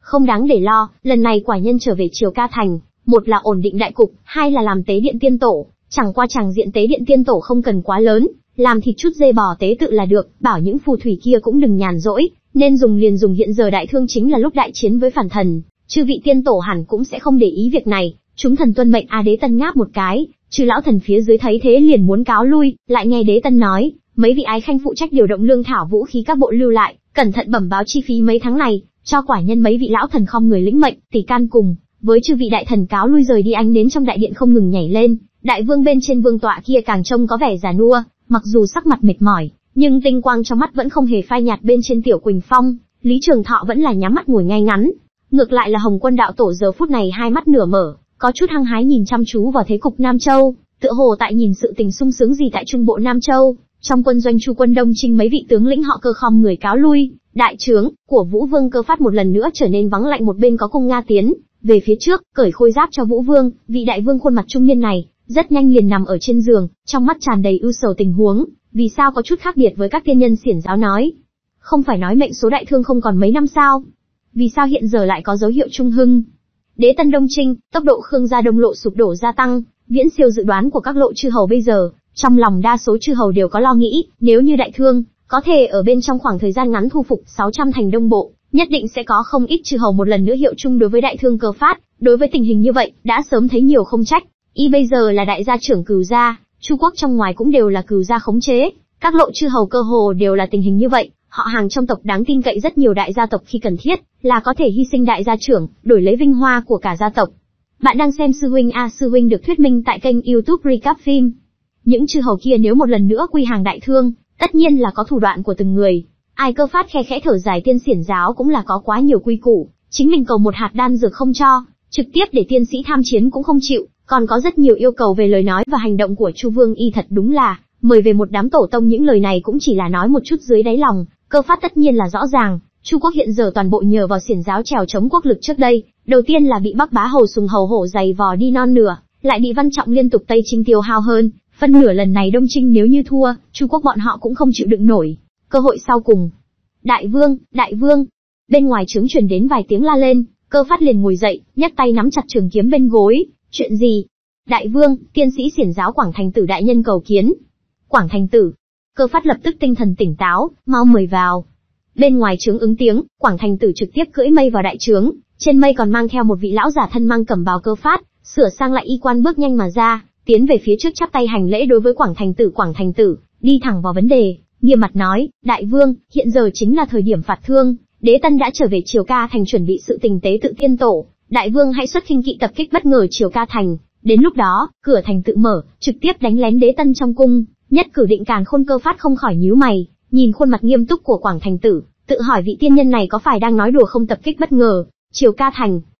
Không đáng để lo, lần này quả nhân trở về Triều Ca Thành, một là ổn định đại cục, hai là làm tế điện tiên tổ. Chẳng qua tràng diện tế điện tiên tổ không cần quá lớn, làm thịt chút dê bò tế tự là được, bảo những phù thủy kia cũng đừng nhàn rỗi, nên dùng liền dùng. Hiện giờ đại thương chính là lúc đại chiến với phản thần, chư vị tiên tổ hẳn cũng sẽ không để ý việc này. Chúng thần tuân mệnh. Đế Tân ngáp một cái, chư lão thần phía dưới thấy thế liền muốn cáo lui, lại nghe Đế Tân nói, mấy vị ái khanh phụ trách điều động lương thảo vũ khí các bộ lưu lại, cẩn thận bẩm báo chi phí mấy tháng này, cho quả nhân. Mấy vị lão thần không người lĩnh mệnh, tỷ can cùng với chư vị đại thần cáo lui rời đi. Ánh đến trong đại điện không ngừng nhảy lên, đại vương bên trên vương tọa kia càng trông có vẻ già nua, mặc dù sắc mặt mệt mỏi, nhưng tinh quang trong mắt vẫn không hề phai nhạt. Bên trên Tiểu Quỳnh Phong, Lý Trường Thọ vẫn là nhắm mắt ngồi ngay ngắn. Ngược lại là Hồng Quân đạo tổ giờ phút này hai mắt nửa mở, có chút hăng hái nhìn chăm chú vào thế cục Nam Châu, tựa hồ tại nhìn sự tình sung sướng gì tại trung bộ Nam Châu. Trong quân doanh Chu Quân Đông Trinh, mấy vị tướng lĩnh họ Cơ khom người cáo lui. Đại trướng của Vũ Vương Cơ Phát một lần nữa trở nên vắng lạnh. Một bên có Cung Nga tiến về phía trước, cởi khôi giáp cho Vũ Vương. Vị đại vương khuôn mặt trung niên này rất nhanh liền nằm ở trên giường, trong mắt tràn đầy ưu sầu. Tình huống vì sao có chút khác biệt với các tiên nhân xiển giáo nói? Không phải nói mệnh số đại thương không còn mấy năm sao? Vì sao hiện giờ lại có dấu hiệu trung hưng? Đế Tân Đông Trinh, tốc độ Khương gia Đông Lộ sụp đổ gia tăng, viễn siêu dự đoán của các lộ chư hầu. Bây giờ, trong lòng đa số chư hầu đều có lo nghĩ, nếu như đại thương có thể ở bên trong khoảng thời gian ngắn thu phục 600 thành Đông Bộ, nhất định sẽ có không ít chư hầu một lần nữa hiệu chung đối với đại thương Cơ Phát. Đối với tình hình như vậy, đã sớm thấy nhiều không trách. Y bây giờ là đại gia trưởng Cửu gia, Chu quốc trong ngoài cũng đều là Cửu gia khống chế, các lộ chư hầu cơ hồ đều là tình hình như vậy. Họ hàng trong tộc đáng tin cậy rất nhiều, đại gia tộc khi cần thiết là có thể hy sinh đại gia trưởng, đổi lấy vinh hoa của cả gia tộc. Bạn đang xem Sư huynh Sư huynh được thuyết minh tại kênh YouTube Recap Phim. Những chư hầu kia nếu một lần nữa quy hàng đại thương, tất nhiên là có thủ đoạn của từng người. Ai Cơ Phát khe khẽ thở dài, tiên xiển giáo cũng là có quá nhiều quy củ, chính mình cầu một hạt đan dược không cho, trực tiếp để tiên sĩ tham chiến cũng không chịu, còn có rất nhiều yêu cầu về lời nói và hành động của Chu Vương Y. Thật đúng là mời về một đám tổ tông, những lời này cũng chỉ là nói một chút dưới đáy lòng. Cơ Phát tất nhiên là rõ ràng, Chu quốc hiện giờ toàn bộ nhờ vào xiển giáo trèo chống quốc lực. Trước đây, đầu tiên là bị Bắc Bá Hầu Sùng Hầu Hổ giày vò đi non nửa, lại bị Văn Trọng liên tục Tây Chinh tiêu hao hơn phân nửa. Lần này Đông Chinh nếu như thua, Chu quốc bọn họ cũng không chịu đựng nổi. Cơ hội sau cùng. Đại vương, đại vương! Bên ngoài trướng truyền đến vài tiếng la lên, Cơ Phát liền ngồi dậy, nhấc tay nắm chặt trường kiếm bên gối. Chuyện gì? Đại vương, tiên sĩ xiển giáo Quảng Thành Tử đại nhân cầu kiến. Quảng Thành Tử. Cơ Phát lập tức tinh thần tỉnh táo, mau mời vào. Bên ngoài trướng ứng tiếng, Quảng Thành Tử trực tiếp cưỡi mây vào đại trướng, trên mây còn mang theo một vị lão giả thân mang cẩm bào. Cơ Phát sửa sang lại y quan, bước nhanh mà ra, tiến về phía trước chắp tay hành lễ đối với Quảng Thành Tử. Quảng Thành Tử đi thẳng vào vấn đề, nghiêm mặt nói, đại vương, hiện giờ chính là thời điểm phạt thương, Đế Tân đã trở về Triều Ca Thành chuẩn bị sự tình tế tự tiên tổ, đại vương hãy xuất khinh kỵ tập kích bất ngờ Triều Ca Thành, đến lúc đó, cửa thành tự mở, trực tiếp đánh lén Đế Tân trong cung, nhất cử định càn khôn. Cơ Phát không khỏi nhíu mày, nhìn khuôn mặt nghiêm túc của Quảng Thành Tử, tự hỏi vị tiên nhân này có phải đang nói đùa không? Tập kích bất ngờ Triều Ca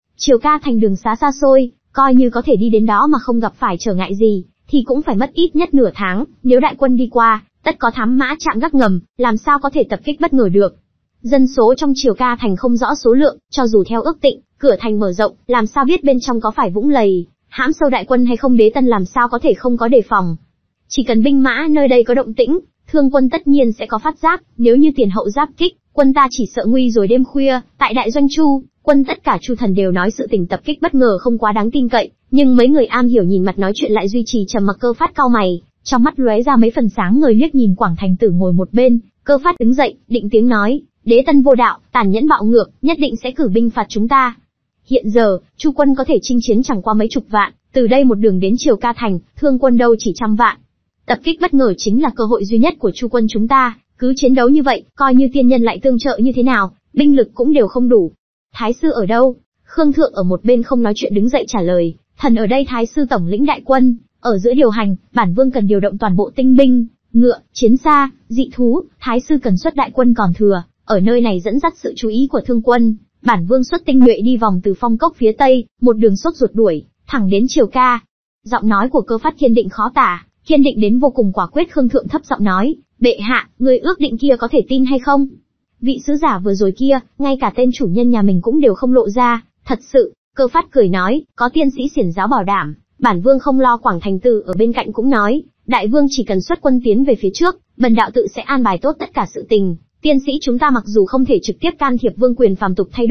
Thành đường xá xa xôi, coi như có thể đi đến đó mà không gặp phải trở ngại gì, thì cũng phải mất ít nhất nửa tháng, nếu đại quân đi qua, tất có thám mã chạm gác ngầm, làm sao có thể tập kích bất ngờ được. Dân số trong Triều Ca Thành không rõ số lượng, cho dù theo ước định, cửa thành mở rộng, làm sao biết bên trong có phải vũng lầy, hãm sâu đại quân hay không? Đế Tân làm sao có thể không có đề phòng. Chỉ cần binh mã nơi đây có động tĩnh, thương quân tất nhiên sẽ có phát giác, nếu như tiền hậu giáp kích, quân ta chỉ sợ nguy rồi. Đêm khuya, tại đại doanh Chu quân tất cả Chu thần đều nói sự tình tập kích bất ngờ không quá đáng tin cậy, nhưng mấy người am hiểu nhìn mặt nói chuyện lại duy trì trầm mặc. Cơ Phát cau mày, trong mắt lóe ra mấy phần sáng ngời, liếc nhìn Quảng Thành Tử ngồi một bên. Cơ Phát đứng dậy, định tiếng nói, Đế Tân vô đạo, tàn nhẫn bạo ngược, nhất định sẽ cử binh phạt chúng ta. Hiện giờ, Chu quân có thể chinh chiến chẳng qua mấy chục vạn, từ đây một đường đến Triều Ca Thành, thương quân đâu chỉ trăm vạn. Tập kích bất ngờ chính là cơ hội duy nhất của Chu quân chúng ta, cứ chiến đấu như vậy, coi như tiên nhân lại tương trợ như thế nào, binh lực cũng đều không đủ. Thái sư ở đâu? Khương Thượng ở một bên không nói chuyện đứng dậy trả lời, thần ở đây. Thái sư tổng lĩnh đại quân, ở giữa điều hành, bản vương cần điều động toàn bộ tinh binh, ngựa, chiến xa, dị thú, thái sư cần xuất đại quân còn thừa, ở nơi này dẫn dắt sự chú ý của thương quân. Bản vương xuất tinh nhuệ đi vòng từ phong cốc phía tây, một đường sốt ruột đuổi, thẳng đến Triều Ca. Giọng nói của Cơ Phát kiên định khó tả, kiên định đến vô cùng quả quyết. Khương Thượng thấp giọng nói, bệ hạ, người ước định kia có thể tin hay không? Vị sứ giả vừa rồi kia, ngay cả tên chủ nhân nhà mình cũng đều không lộ ra, thật sự. Cơ Phát cười nói, có tiên sĩ xiển giáo bảo đảm, bản vương không lo. Quảng Thành Tử ở bên cạnh cũng nói, đại vương chỉ cần xuất quân tiến về phía trước, bần đạo tự sẽ an bài tốt tất cả sự tình. Tiên sĩ chúng ta mặc dù không thể trực tiếp can thiệp vương quyền phàm tục thay đổi,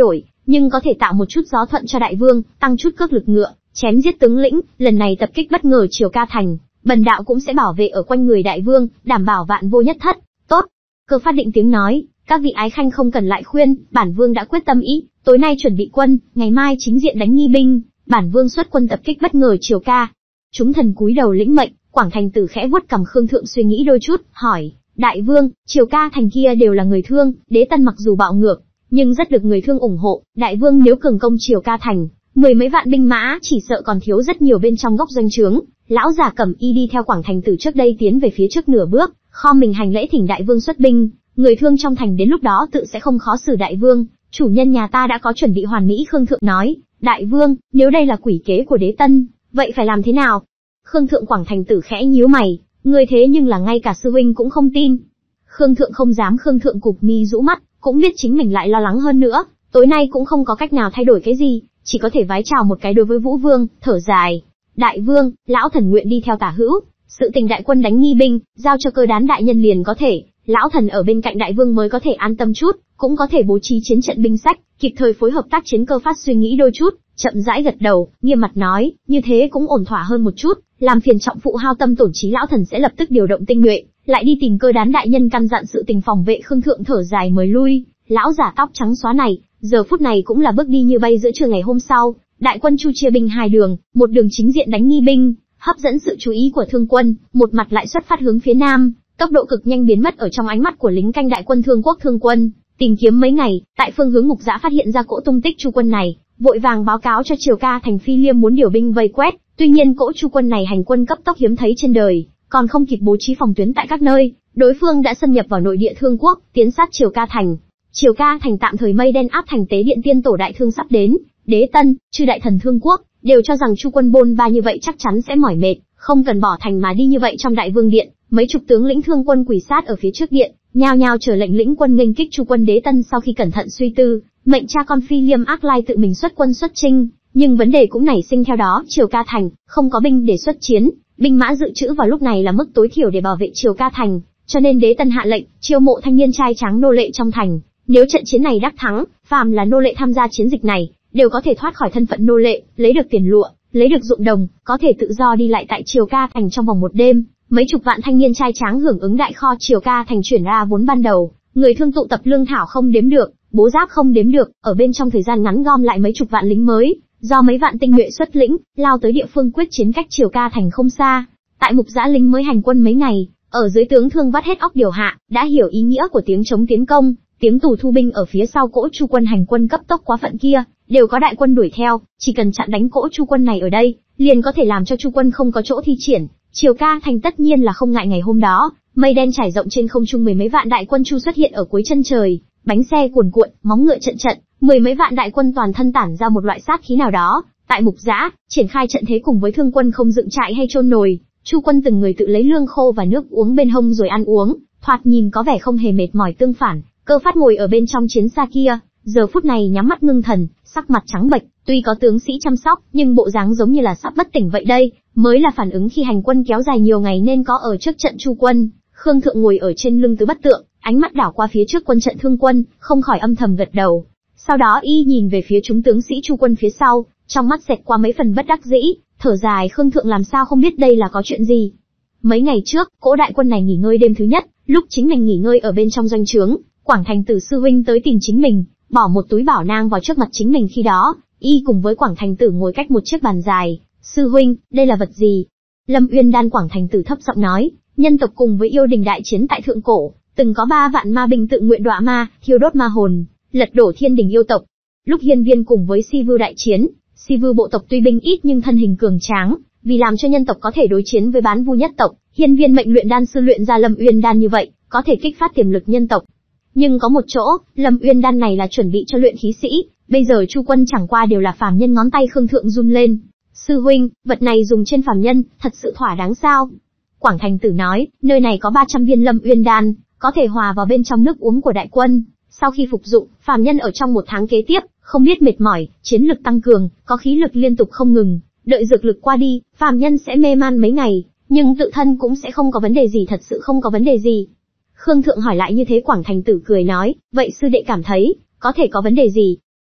nhưng có thể tạo một chút gió thuận cho đại vương, tăng chút cước lực ngựa, chém giết tướng lĩnh, lần này tập kích bất ngờ Triều Ca thành, bần đạo cũng sẽ bảo vệ ở quanh người đại vương, đảm bảo vạn vô nhất thất. Tốt. Cơ Phát định tiếng nói, các vị ái khanh không cần lại khuyên, bản vương đã quyết tâm ý, tối nay chuẩn bị quân, ngày mai chính diện đánh nghi binh, bản vương xuất quân tập kích bất ngờ Triều Ca. Chúng thần cúi đầu lĩnh mệnh. Quảng Thành Tử khẽ vuốt cằm. Khương Thượng suy nghĩ đôi chút, hỏi, đại vương, Triều Ca thành kia đều là người Thương, Đế Tân mặc dù bạo ngược, nhưng rất được người Thương ủng hộ, đại vương nếu cường công Triều Ca thành, mười mấy vạn binh mã chỉ sợ còn thiếu rất nhiều bên trong góc doanh trướng. Lão già Cẩm Y đi theo Quảng Thành Tử trước đây tiến về phía trước nửa bước, khom mình hành lễ thỉnh đại vương xuất binh, người Thương trong thành đến lúc đó tự sẽ không khó xử đại vương, chủ nhân nhà ta đã có chuẩn bị hoàn mỹ. Khương Thượng nói, đại vương, nếu đây là quỷ kế của Đế Tân, vậy phải làm thế nào? Khương Thượng. Quảng Thành Tử khẽ nhíu mày, người thế nhưng là ngay cả sư huynh cũng không tin. Khương Thượng không dám. Khương Thượng cụp mi rũ mắt, cũng biết chính mình lại lo lắng hơn nữa, tối nay cũng không có cách nào thay đổi cái gì, chỉ có thể vái chào một cái đối với Vũ Vương, thở dài. Đại vương, lão thần nguyện đi theo tả hữu, sự tình đại quân đánh nghi binh, giao cho Cơ Đán đại nhân liền có thể, lão thần ở bên cạnh đại vương mới có thể an tâm chút, cũng có thể bố trí chiến trận binh sách, kịp thời phối hợp tác chiến. Cơ Phát suy nghĩ đôi chút, chậm rãi gật đầu, nghiêm mặt nói, như thế cũng ổn thỏa hơn một chút, làm phiền trọng phụ hao tâm tổn trí, lão thần sẽ lập tức điều động tinh nhuệ, lại đi tìm Cơ Đán đại nhân căn dặn sự tình phòng vệ. Khương Thượng thở dài mới lui. Lão giả tóc trắng xóa này, giờ phút này cũng là bước đi như bay. Giữa trưa ngày hôm sau, đại quân Chu chia binh hai đường, một đường chính diện đánh nghi binh, hấp dẫn sự chú ý của Thương quân, một mặt lại xuất phát hướng phía nam, tốc độ cực nhanh biến mất ở trong ánh mắt của lính canh đại quân Thương quốc. Thương quân tìm kiếm mấy ngày, tại phương hướng Ngục Giã phát hiện ra cỗ tung tích Chu quân này, vội vàng báo cáo cho Triều Ca thành Phi Liêm muốn điều binh vây quét. Tuy nhiên cỗ Chu quân này hành quân cấp tốc hiếm thấy trên đời, còn không kịp bố trí phòng tuyến tại các nơi, đối phương đã xâm nhập vào nội địa Thương quốc, tiến sát Triều Ca thành. Triều Ca thành tạm thời mây đen áp thành tế điện. Tiên tổ đại thương sắp đến, Đế Tân, chư đại thần Thương quốc đều cho rằng Chu quân bôn ba như vậy chắc chắn sẽ mỏi mệt, không cần bỏ thành mà đi như vậy. Trong đại vương điện, mấy chục tướng lĩnh Thương quân quỳ sát ở phía trước điện, nhao nhao chờ lệnh lĩnh quân nghênh kích Chu quân. Đế Tân sau khi cẩn thận suy tư, mệnh cha con Phi Liêm Ác Lai tự mình xuất quân xuất chinh, nhưng vấn đề cũng nảy sinh theo đó. Triều Ca thành không có binh để xuất chiến, binh mã dự trữ vào lúc này là mức tối thiểu để bảo vệ Triều Ca thành, cho nên Đế Tân hạ lệnh chiêu mộ thanh niên trai tráng nô lệ trong thành. Nếu trận chiến này đắc thắng, phàm là nô lệ tham gia chiến dịch này đều có thể thoát khỏi thân phận nô lệ, lấy được tiền lụa, lấy được ruộng đồng, có thể tự do đi lại tại Triều Ca thành trong vòng một đêm. Mấy chục vạn thanh niên trai tráng hưởng ứng đại kho Triều Ca thành chuyển ra vốn ban đầu, người Thương tụ tập lương thảo không đếm được, bố giáp không đếm được, ở bên trong thời gian ngắn gom lại mấy chục vạn lính mới, do mấy vạn tinh nhuệ xuất lĩnh, lao tới địa phương quyết chiến cách Triều Ca thành không xa. Tại Mục Giã lính mới hành quân mấy ngày, ở dưới tướng Thương vắt hết óc điều hạ, đã hiểu ý nghĩa của tiếng chống tiến công, tiếng tù thu binh. Ở phía sau cỗ Chu quân hành quân cấp tốc quá phận kia, đều có đại quân đuổi theo, chỉ cần chặn đánh cỗ Chu quân này ở đây, liền có thể làm cho Chu quân không có chỗ thi triển. Triều Ca thành tất nhiên là không ngại. Ngày hôm đó, mây đen trải rộng trên không trung, mười mấy vạn đại quân Chu xuất hiện ở cuối chân trời, bánh xe cuồn cuộn, móng ngựa trận trận, mười mấy vạn đại quân toàn thân tản ra một loại sát khí nào đó. Tại Mục Giã, triển khai trận thế cùng với Thương quân không dựng trại hay chôn nồi, Chu quân từng người tự lấy lương khô và nước uống bên hông rồi ăn uống, thoạt nhìn có vẻ không hề mệt mỏi. Tương phản, Cơ Phát ngồi ở bên trong chiến xa kia, giờ phút này nhắm mắt ngưng thần, sắc mặt trắng bệch, tuy có tướng sĩ chăm sóc, nhưng bộ dáng giống như là sắp bất tỉnh vậy. Đây mới là phản ứng khi hành quân kéo dài nhiều ngày nên có ở trước trận Chu quân. Khương Thượng ngồi ở trên lưng Tứ Bất Tượng, ánh mắt đảo qua phía trước quân trận Thương quân, không khỏi âm thầm gật đầu. Sau đó y nhìn về phía chúng tướng sĩ Chu quân phía sau, trong mắt xẹt qua mấy phần bất đắc dĩ, thở dài. Khương Thượng làm sao không biết đây là có chuyện gì. Mấy ngày trước, cỗ đại quân này nghỉ ngơi đêm thứ nhất, lúc chính mình nghỉ ngơi ở bên trong doanh trướng, Quảng Thành Tử sư huynh tới tìm chính mình, bỏ một túi bảo nang vào trước mặt chính mình. Khi đó, y cùng với Quảng Thành Tử ngồi cách một chiếc bàn dài. Sư huynh, đây là vật gì? Lâm Uyên Đan. Quảng Thành Tử thấp giọng nói, nhân tộc cùng với yêu đình đại chiến tại thượng cổ, từng có 3 vạn ma binh tự nguyện đọa ma, thiêu đốt ma hồn, lật đổ thiên đình yêu tộc. Lúc Hiên Viên cùng với Si Vưu đại chiến, Si Vưu bộ tộc tuy binh ít nhưng thân hình cường tráng, vì làm cho nhân tộc có thể đối chiến với Bán Vu nhất tộc, Hiên Viên mệnh luyện đan sư luyện ra Lâm Uyên Đan, như vậy có thể kích phát tiềm lực nhân tộc. Nhưng có một chỗ, Lâm Uyên Đan này là chuẩn bị cho luyện khí sĩ, bây giờ Chu quân chẳng qua đều là phàm nhân. Ngón tay Khương Thượng run lên. Sư huynh, vật này dùng trên phàm nhân, thật sự thỏa đáng sao? Quảng Thành Tử nói, nơi này có 300 viên Lâm Uyên Đan, có thể hòa vào bên trong nước uống của đại quân. Sau khi phục dụng, phàm nhân ở trong 1 tháng kế tiếp, không biết mệt mỏi, chiến lực tăng cường, có khí lực liên tục không ngừng. Đợi dược lực qua đi, phàm nhân sẽ mê man mấy ngày, nhưng tự thân cũng sẽ không có vấn đề gì, thật sự không có vấn đề gì. Khương Thượng hỏi lại như thế. Quảng Thành Tử cười nói, vậy sư đệ cảm thấy, có thể có vấn đề gì?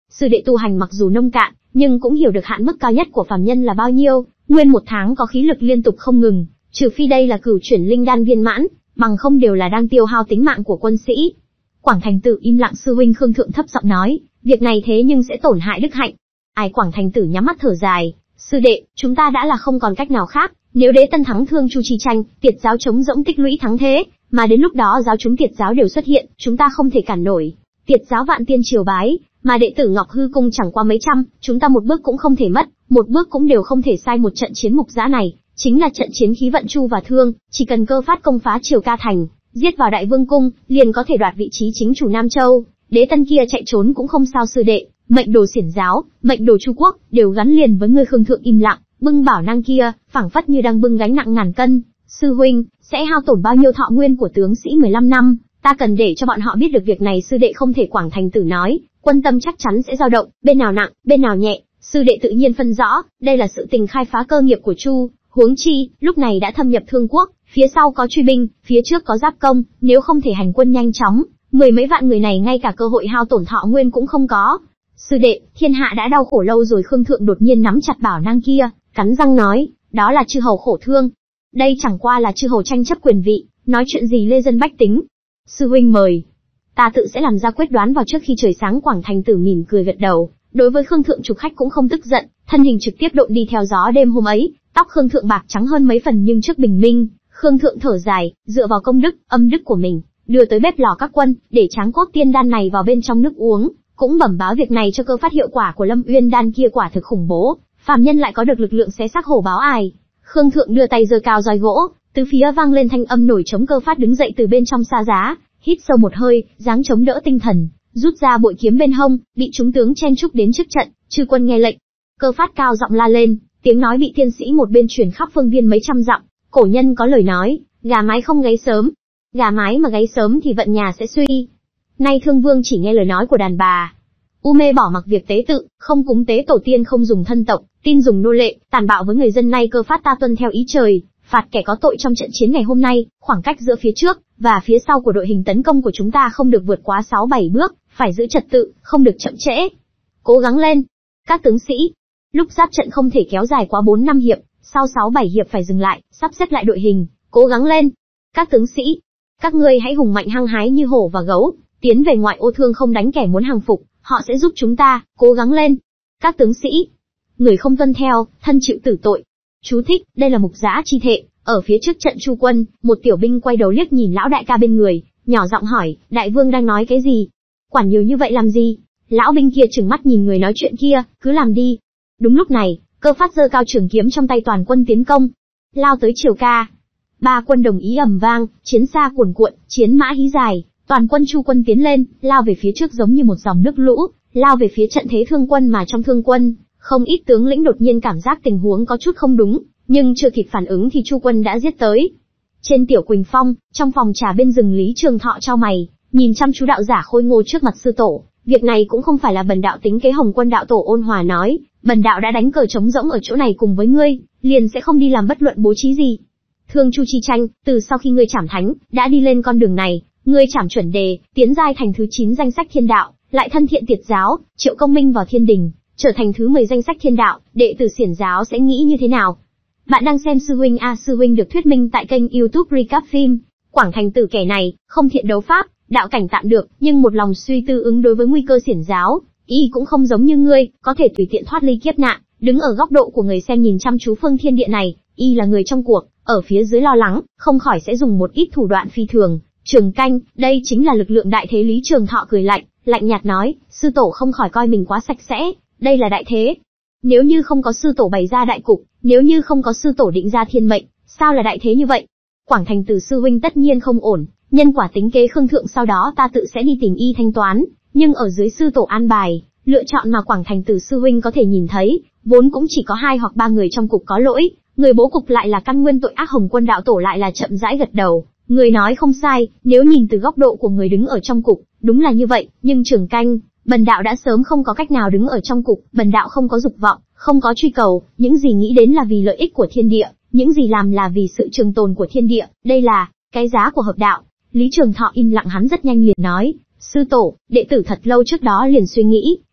Sư đệ tu hành mặc dù nông cạn, nhưng cũng hiểu được hạn mức cao nhất của phàm nhân là bao nhiêu, nguyên một tháng có khí lực liên tục không ngừng, trừ phi đây là cửu chuyển linh đan viên mãn, bằng không đều là đang tiêu hao tính mạng của quân sĩ. Quảng Thành Tử im lặng. Sư huynh Khương Thượng thấp giọng nói, việc này thế nhưng sẽ tổn hại đức hạnh. Ai? Quảng Thành Tử nhắm mắt thở dài, sư đệ, chúng ta đã là không còn cách nào khác, nếu Đế Tân thắng Thương Chu chi tranh, Tiệt giáo trống rỗng tích lũy thắng thế, mà đến lúc đó giáo chúng Tiệt giáo đều xuất hiện, chúng ta không thể cản nổi. Tiệt giáo vạn tiên triều bái, mà đệ tử Ngọc Hư Cung chẳng qua mấy trăm, chúng ta một bước cũng không thể mất, một bước cũng đều không thể sai. Một trận chiến mục dã này, chính là trận chiến khí vận Chu và Thương, chỉ cần Cơ Phát công phá Triều Ca thành, giết vào Đại Vương cung, liền có thể đoạt vị trí chính chủ Nam Châu. Đế Tân kia chạy trốn cũng không sao sư đệ, mệnh đồ Xiển giáo, mệnh đồ Chu quốc, đều gắn liền với ngươi. Khương Thượng im lặng, bưng bảo năng kia, phảng phất như đang bưng gánh nặng ngàn cân. Sư huynh, sẽ hao tổn bao nhiêu thọ nguyên của tướng sĩ 15 năm, ta cần để cho bọn họ biết được việc này. Sư đệ không thể. Quảng Thành Tử nói, quân tâm chắc chắn sẽ dao động, bên nào nặng, bên nào nhẹ, sư đệ tự nhiên phân rõ, đây là sự tình khai phá cơ nghiệp của Chu, huống chi, lúc này đã thâm nhập Thương quốc, phía sau có truy binh, phía trước có giáp công, nếu không thể hành quân nhanh chóng, mười mấy vạn người này ngay cả cơ hội hao tổn thọ nguyên cũng không có. Sư đệ, thiên hạ đã đau khổ lâu rồi. Khương Thượng đột nhiên nắm chặt bảo năng kia, cắn răng nói, đó là chư hầu khổ thương. Đây chẳng qua là chư hầu tranh chấp quyền vị, nói chuyện gì lê dân bách tính. Sư huynh mời, ta tự sẽ làm ra quyết đoán vào trước khi trời sáng. Quảng Thành Tử mỉm cười gật đầu, đối với Khương Thượng trục khách cũng không tức giận, thân hình trực tiếp độn đi theo gió. Đêm hôm ấy, tóc Khương Thượng bạc trắng hơn mấy phần, nhưng trước bình minh, Khương Thượng thở dài, dựa vào công đức, âm đức của mình, đưa tới bếp lò các quân, để tráng cốt tiên đan này vào bên trong nước uống, cũng bẩm báo việc này cho Cơ Phát. Hiệu quả của Lâm Uyên đan kia quả thực khủng bố, phàm nhân lại có được lực lượng xé xác hổ báo ải. Khương Thượng đưa tay giơ cao roi gỗ, từ phía vang lên thanh âm nổi trống. Cơ Phát đứng dậy từ bên trong sa giá, hít sâu một hơi, dáng chống đỡ tinh thần, rút ra bội kiếm bên hông, bị chúng tướng chen chúc đến trước trận. Chư quân nghe lệnh. Cơ Phát cao giọng la lên, tiếng nói bị tiên sĩ một bên truyền khắp phương viên mấy trăm dặm. Cổ nhân có lời nói, gà mái không gáy sớm, gà mái mà gáy sớm thì vận nhà sẽ suy. Nay Thương Vương chỉ nghe lời nói của đàn bà. U mê bỏ mặc việc tế tự, không cúng tế tổ tiên, không dùng thân tộc, tin dùng nô lệ, tàn bạo với người dân. Nay Cơ Phát ta tuân theo ý trời, phạt kẻ có tội trong trận chiến ngày hôm nay. Khoảng cách giữa phía trước và phía sau của đội hình tấn công của chúng ta không được vượt quá 6-7 bước, phải giữ trật tự, không được chậm trễ. Cố gắng lên, các tướng sĩ. Lúc giáp trận không thể kéo dài quá 4-5 hiệp, sau 6-7 hiệp phải dừng lại, sắp xếp lại đội hình. Cố gắng lên, các tướng sĩ. Các ngươi hãy hùng mạnh hăng hái như hổ và gấu, tiến về ngoại ô. Thương không đánh kẻ muốn hàng phục, họ sẽ giúp chúng ta. Cố gắng lên, các tướng sĩ. Người không tuân theo, thân chịu tử tội. Chú thích, đây là mục giã chi thệ. Ở phía trước trận Chu quân, một tiểu binh quay đầu liếc nhìn lão đại ca bên người, nhỏ giọng hỏi, đại vương đang nói cái gì? Quản nhiều như vậy làm gì? Lão binh kia trừng mắt nhìn người nói chuyện kia, cứ làm đi. Đúng lúc này, Cơ Phát giơ cao trường kiếm trong tay, toàn quân tiến công, lao tới Triều Ca. Ba quân đồng ý ầm vang, chiến xa cuồn cuộn, chiến mã hí dài, toàn quân Chu quân tiến lên, lao về phía trước giống như một dòng nước lũ, lao về phía trận thế Thương quân. Mà trong Thương quân, không ít tướng lĩnh đột nhiên cảm giác tình huống có chút không đúng, nhưng chưa kịp phản ứng thì Chu quân đã giết tới. Trên Tiểu Quỳnh Phong, trong phòng trà bên rừng, Lý Trường Thọ chau mày, nhìn chăm chú đạo giả khôi ngô trước mặt sư tổ. Việc này cũng không phải là bần đạo tính kế. Hồng Quân đạo tổ ôn hòa nói, bần đạo đã đánh cờ trống rỗng ở chỗ này cùng với ngươi, liền sẽ không đi làm bất luận bố trí gì. Thương Chu chi tranh, từ sau khi ngươi trảm thánh, đã đi lên con đường này, ngươi trảm chuẩn đề, tiến giai thành thứ 9 danh sách thiên đạo, lại thân thiện Tiệt giáo, triệu công minh vào thiên đình, trở thành thứ 10 danh sách thiên đạo, đệ tử Xiển giáo sẽ nghĩ như thế nào? Bạn đang xem Sư huynh Sư huynh được thuyết minh tại kênh YouTube Recap Phim. Quảng Thành Tử kẻ này, không thiện đấu pháp, đạo cảnh tạm được, nhưng một lòng suy tư ứng đối với nguy cơ Xiển giáo, y cũng không giống như ngươi, có thể tùy tiện thoát ly kiếp nạn. Đứng ở góc độ của người xem nhìn chăm chú phương thiên địa này, y là người trong cuộc, ở phía dưới lo lắng, không khỏi sẽ dùng một ít thủ đoạn phi thường. Trường Canh, đây chính là lực lượng đại thế. Lý Trường Thọ cười lạnh, lạnh nhạt nói, sư tổ không khỏi coi mình quá sạch sẽ, đây là đại thế. Nếu như không có sư tổ bày ra đại cục, nếu như không có sư tổ định ra thiên mệnh, sao là đại thế như vậy? Quảng Thành Tử sư huynh tất nhiên không ổn, nhân quả tính kế Khương Thượng sau đó ta tự sẽ đi tìm y thanh toán, nhưng ở dưới sư tổ an bài, lựa chọn mà Quảng Thành Tử sư huynh có thể nhìn thấy, vốn cũng chỉ có 2 hoặc 3 người trong cục có lỗi, người bố cục lại là căn nguyên tội ác. Hồng Quân đạo tổ lại là chậm rãi gật đầu, người nói không sai, nếu nhìn từ góc độ của người đứng ở trong cục, đúng là như vậy, nhưng Trường Canh, bần đạo đã sớm không có cách nào đứng ở trong cục, bần đạo không có dục vọng, không có truy cầu, những gì nghĩ đến là vì lợi ích của thiên địa, những gì làm là vì sự trường tồn của thiên địa, đây là cái giá của hợp đạo. Lý Trường Thọ im lặng, hắn rất nhanh liền nói, sư tổ, đệ tử thật lâu trước đó liền suy nghĩ,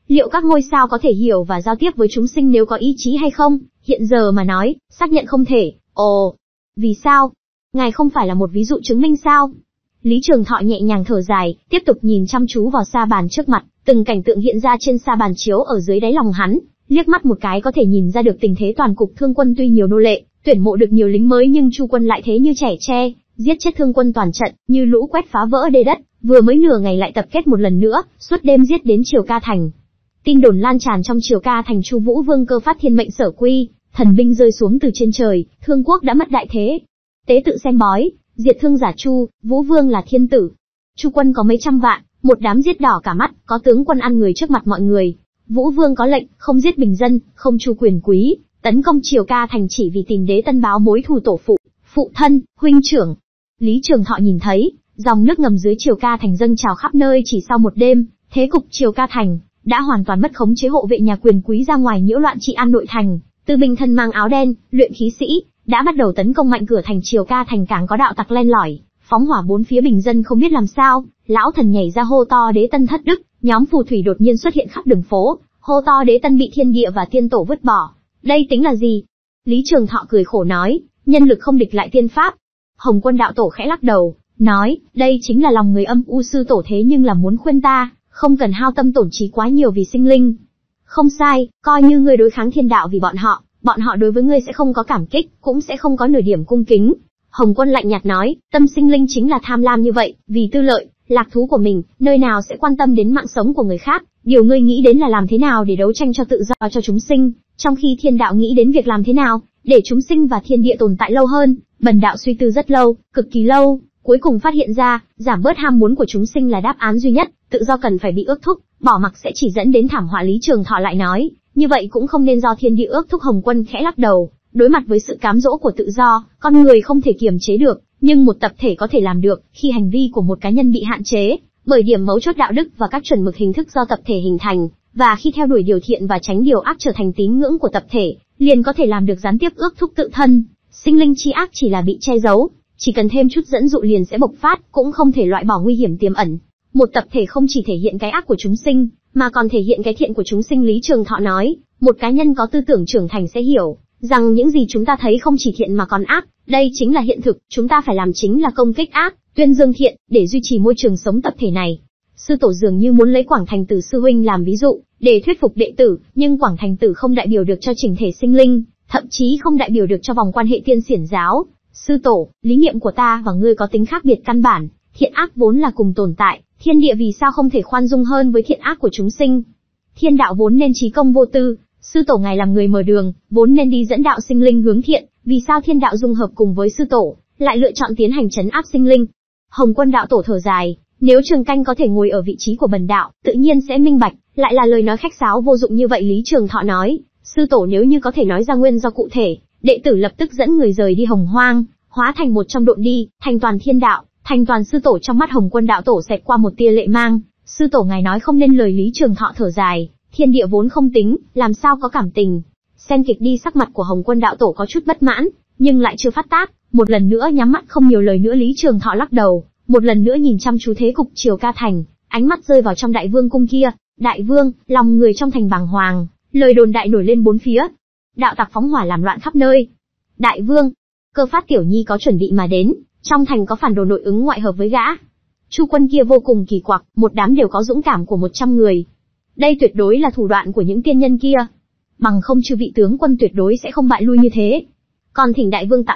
liệu các ngôi sao có thể hiểu và giao tiếp với chúng sinh nếu có ý chí hay không? Hiện giờ mà nói, xác nhận không thể. Ồ, vì sao? Ngài không phải là một ví dụ chứng minh sao? Lý Trường Thọ nhẹ nhàng thở dài, tiếp tục nhìn chăm chú vào sa bàn trước mặt, từng cảnh tượng hiện ra trên sa bàn chiếu ở dưới đáy lòng hắn, liếc mắt một cái có thể nhìn ra được tình thế toàn cục Thương quân tuy nhiều nô lệ, tuyển mộ được nhiều lính mới nhưng Chu quân lại thế như trẻ tre, giết chết Thương quân toàn trận, như lũ quét phá vỡ đê đất, vừa mới nửa ngày lại tập kết một lần nữa, suốt đêm giết đến Triều Ca thành. Tin đồn lan tràn trong Triều Ca thành, Chu Vũ Vương cơ phát thiên mệnh sở quy, thần binh rơi xuống từ trên trời, Thương quốc đã mất đại thế. Tế tự xem bói, diệt Thương giả Chu, Vũ Vương là thiên tử. Chu quân có mấy trăm vạn, một đám giết đỏ cả mắt, có tướng quân ăn người trước mặt mọi người. Vũ Vương có lệnh, không giết bình dân, không chu quyền quý, tấn công Triều Ca thành chỉ vì tìm đế tân báo mối thù tổ phụ, phụ thân, huynh trưởng. Lý Trường Thọ nhìn thấy, dòng nước ngầm dưới Triều Ca thành dâng trào khắp nơi chỉ sau một đêm, thế cục Triều Ca thành đã hoàn toàn mất khống chế, hộ vệ nhà quyền quý ra ngoài nhiễu loạn trị an nội thành, từ binh thân mang áo đen, luyện khí sĩ đã bắt đầu tấn công mạnh cửa thành Triều Ca thành, càng có đạo tặc len lỏi, phóng hỏa bốn phía, bình dân không biết làm sao, lão thần nhảy ra hô to đế tân thất đức, nhóm phù thủy đột nhiên xuất hiện khắp đường phố, hô to đế tân bị thiên địa và tiên tổ vứt bỏ. Đây tính là gì? Lý Trường Thọ cười khổ nói, nhân lực không địch lại tiên pháp. Hồng Quân đạo tổ khẽ lắc đầu, nói, đây chính là lòng người âm u sư tổ, thế nhưng là muốn khuyên ta, không cần hao tâm tổn trí quá nhiều vì sinh linh. Không sai, coi như ngươi đối kháng thiên đạo vì bọn họ đối với ngươi sẽ không có cảm kích, cũng sẽ không có nửa điểm cung kính. Hồng Quân lạnh nhạt nói, tâm sinh linh chính là tham lam như vậy, vì tư lợi, lạc thú của mình, nơi nào sẽ quan tâm đến mạng sống của người khác, điều ngươi nghĩ đến là làm thế nào để đấu tranh cho tự do cho chúng sinh, trong khi thiên đạo nghĩ đến việc làm thế nào để chúng sinh và thiên địa tồn tại lâu hơn. Bần đạo suy tư rất lâu, cực kỳ lâu, cuối cùng phát hiện ra, giảm bớt ham muốn của chúng sinh là đáp án duy nhất, tự do cần phải bị ước thúc, bỏ mặc sẽ chỉ dẫn đến thảm họa. Lý Trường Thọ lại nói, như vậy cũng không nên do thiên địa ước thúc. Hồng Quân khẽ lắc đầu, đối mặt với sự cám dỗ của tự do, con người không thể kiềm chế được, nhưng một tập thể có thể làm được, khi hành vi của một cá nhân bị hạn chế bởi điểm mấu chốt đạo đức và các chuẩn mực hình thức do tập thể hình thành, và khi theo đuổi điều thiện và tránh điều ác trở thành tín ngưỡng của tập thể, liền có thể làm được gián tiếp ước thúc tự thân. Sinh linh chi ác chỉ là bị che giấu, chỉ cần thêm chút dẫn dụ liền sẽ bộc phát, cũng không thể loại bỏ nguy hiểm tiềm ẩn. Một tập thể không chỉ thể hiện cái ác của chúng sinh, mà còn thể hiện cái thiện của chúng sinh. Lý Trường Thọ nói, một cá nhân có tư tưởng trưởng thành sẽ hiểu rằng những gì chúng ta thấy không chỉ thiện mà còn ác, đây chính là hiện thực, chúng ta phải làm chính là công kích ác, tuyên dương thiện, để duy trì môi trường sống tập thể này. Sư tổ dường như muốn lấy Quảng Thành Tử sư huynh làm ví dụ, để thuyết phục đệ tử, nhưng Quảng Thành Tử không đại biểu được cho chỉnh thể sinh linh, thậm chí không đại biểu được cho vòng quan hệ tiên xiển giáo. Sư tổ, lý niệm của ta và ngươi có tính khác biệt căn bản, thiện ác vốn là cùng tồn tại, thiên địa vì sao không thể khoan dung hơn với thiện ác của chúng sinh? Thiên đạo vốn nên trí công vô tư, sư tổ ngài làm người mở đường, vốn nên đi dẫn đạo sinh linh hướng thiện, vì sao thiên đạo dung hợp cùng với sư tổ, lại lựa chọn tiến hành trấn áp sinh linh? Hồng Quân đạo tổ thở dài, nếu Trường Canh có thể ngồi ở vị trí của bần đạo, tự nhiên sẽ minh bạch, lại là lời nói khách sáo vô dụng như vậy. Lý Trường Thọ nói, sư tổ nếu như có thể nói ra nguyên do cụ thể, đệ tử lập tức dẫn người rời đi Hồng Hoang, hóa thành một trong độn đi, thành toàn thiên đạo, thành toàn sư tổ. Trong mắt Hồng Quân đạo tổ xẹt qua một tia lệ mang, sư tổ ngài nói không nên lời. Lý Trường Thọ thở dài, thiên địa vốn không tính, làm sao có cảm tình. Xem kịch đi. Sắc mặt của Hồng Quân đạo tổ có chút bất mãn, nhưng lại chưa phát tác, một lần nữa nhắm mắt không nhiều lời nữa. Lý Trường Thọ lắc đầu, một lần nữa nhìn chăm chú thế cục Triều Ca thành, ánh mắt rơi vào trong Đại Vương cung kia. Đại Vương, lòng người trong thành bàng hoàng, lời đồn đại nổi lên bốn phía, đạo tặc phóng hỏa làm loạn khắp nơi. Đại Vương, Cơ Phát tiểu nhi có chuẩn bị mà đến, trong thành có phản đồ nội ứng ngoại hợp với gã. Chu quân kia vô cùng kỳ quặc, một đám đều có dũng cảm của 100 người. Đây tuyệt đối là thủ đoạn của những tiên nhân kia, bằng không chư vị tướng quân tuyệt đối sẽ không bại lui như thế. Còn thỉnh Đại Vương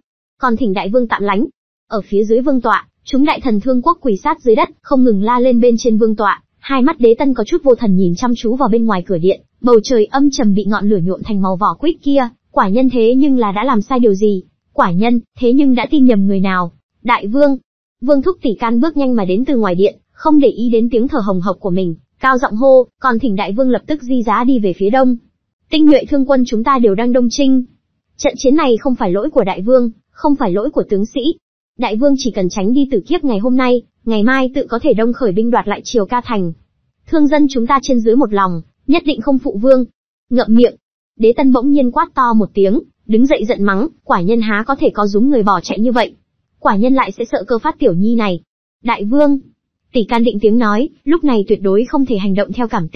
tạm lánh. Ở phía dưới vương tọa, chúng đại thần Thương quốc quỳ sát dưới đất, không ngừng la lên. Bên trên vương tọa, hai mắt đế tân có chút vô thần nhìn chăm chú vào bên ngoài cửa điện, bầu trời âm trầm bị ngọn lửa nhuộm thành màu vỏ quýt kia. Quả nhân thế nhưng là đã làm sai điều gì? Quả nhân, thế nhưng đã tin nhầm người nào? Đại Vương, Vương thúc tỷ can bước nhanh mà đến từ ngoài điện, không để ý đến tiếng thở hồng hộc của mình, cao giọng hô, còn thỉnh Đại Vương lập tức di giá đi về phía đông. Tinh nhuệ thương quân chúng ta đều đang đông chinh. Trận chiến này không phải lỗi của Đại Vương, không phải lỗi của tướng sĩ. Đại Vương chỉ cần tránh đi tử kiếp ngày hôm nay, ngày mai tự có thể đông khởi binh đoạt lại Triều Ca thành. Thương dân chúng ta trên dưới một lòng, nhất định không phụ Vương. Ngậm miệng. Đế tân bỗng nhiên quát to một tiếng, đứng dậy giận mắng, quả nhân há có thể có dũng người bỏ chạy như vậy. Quả nhân lại sẽ sợ Cơ Phát tiểu nhi này. Đại Vương, tỷ can định tiếng nói, lúc này tuyệt đối không thể hành động theo cảm tính,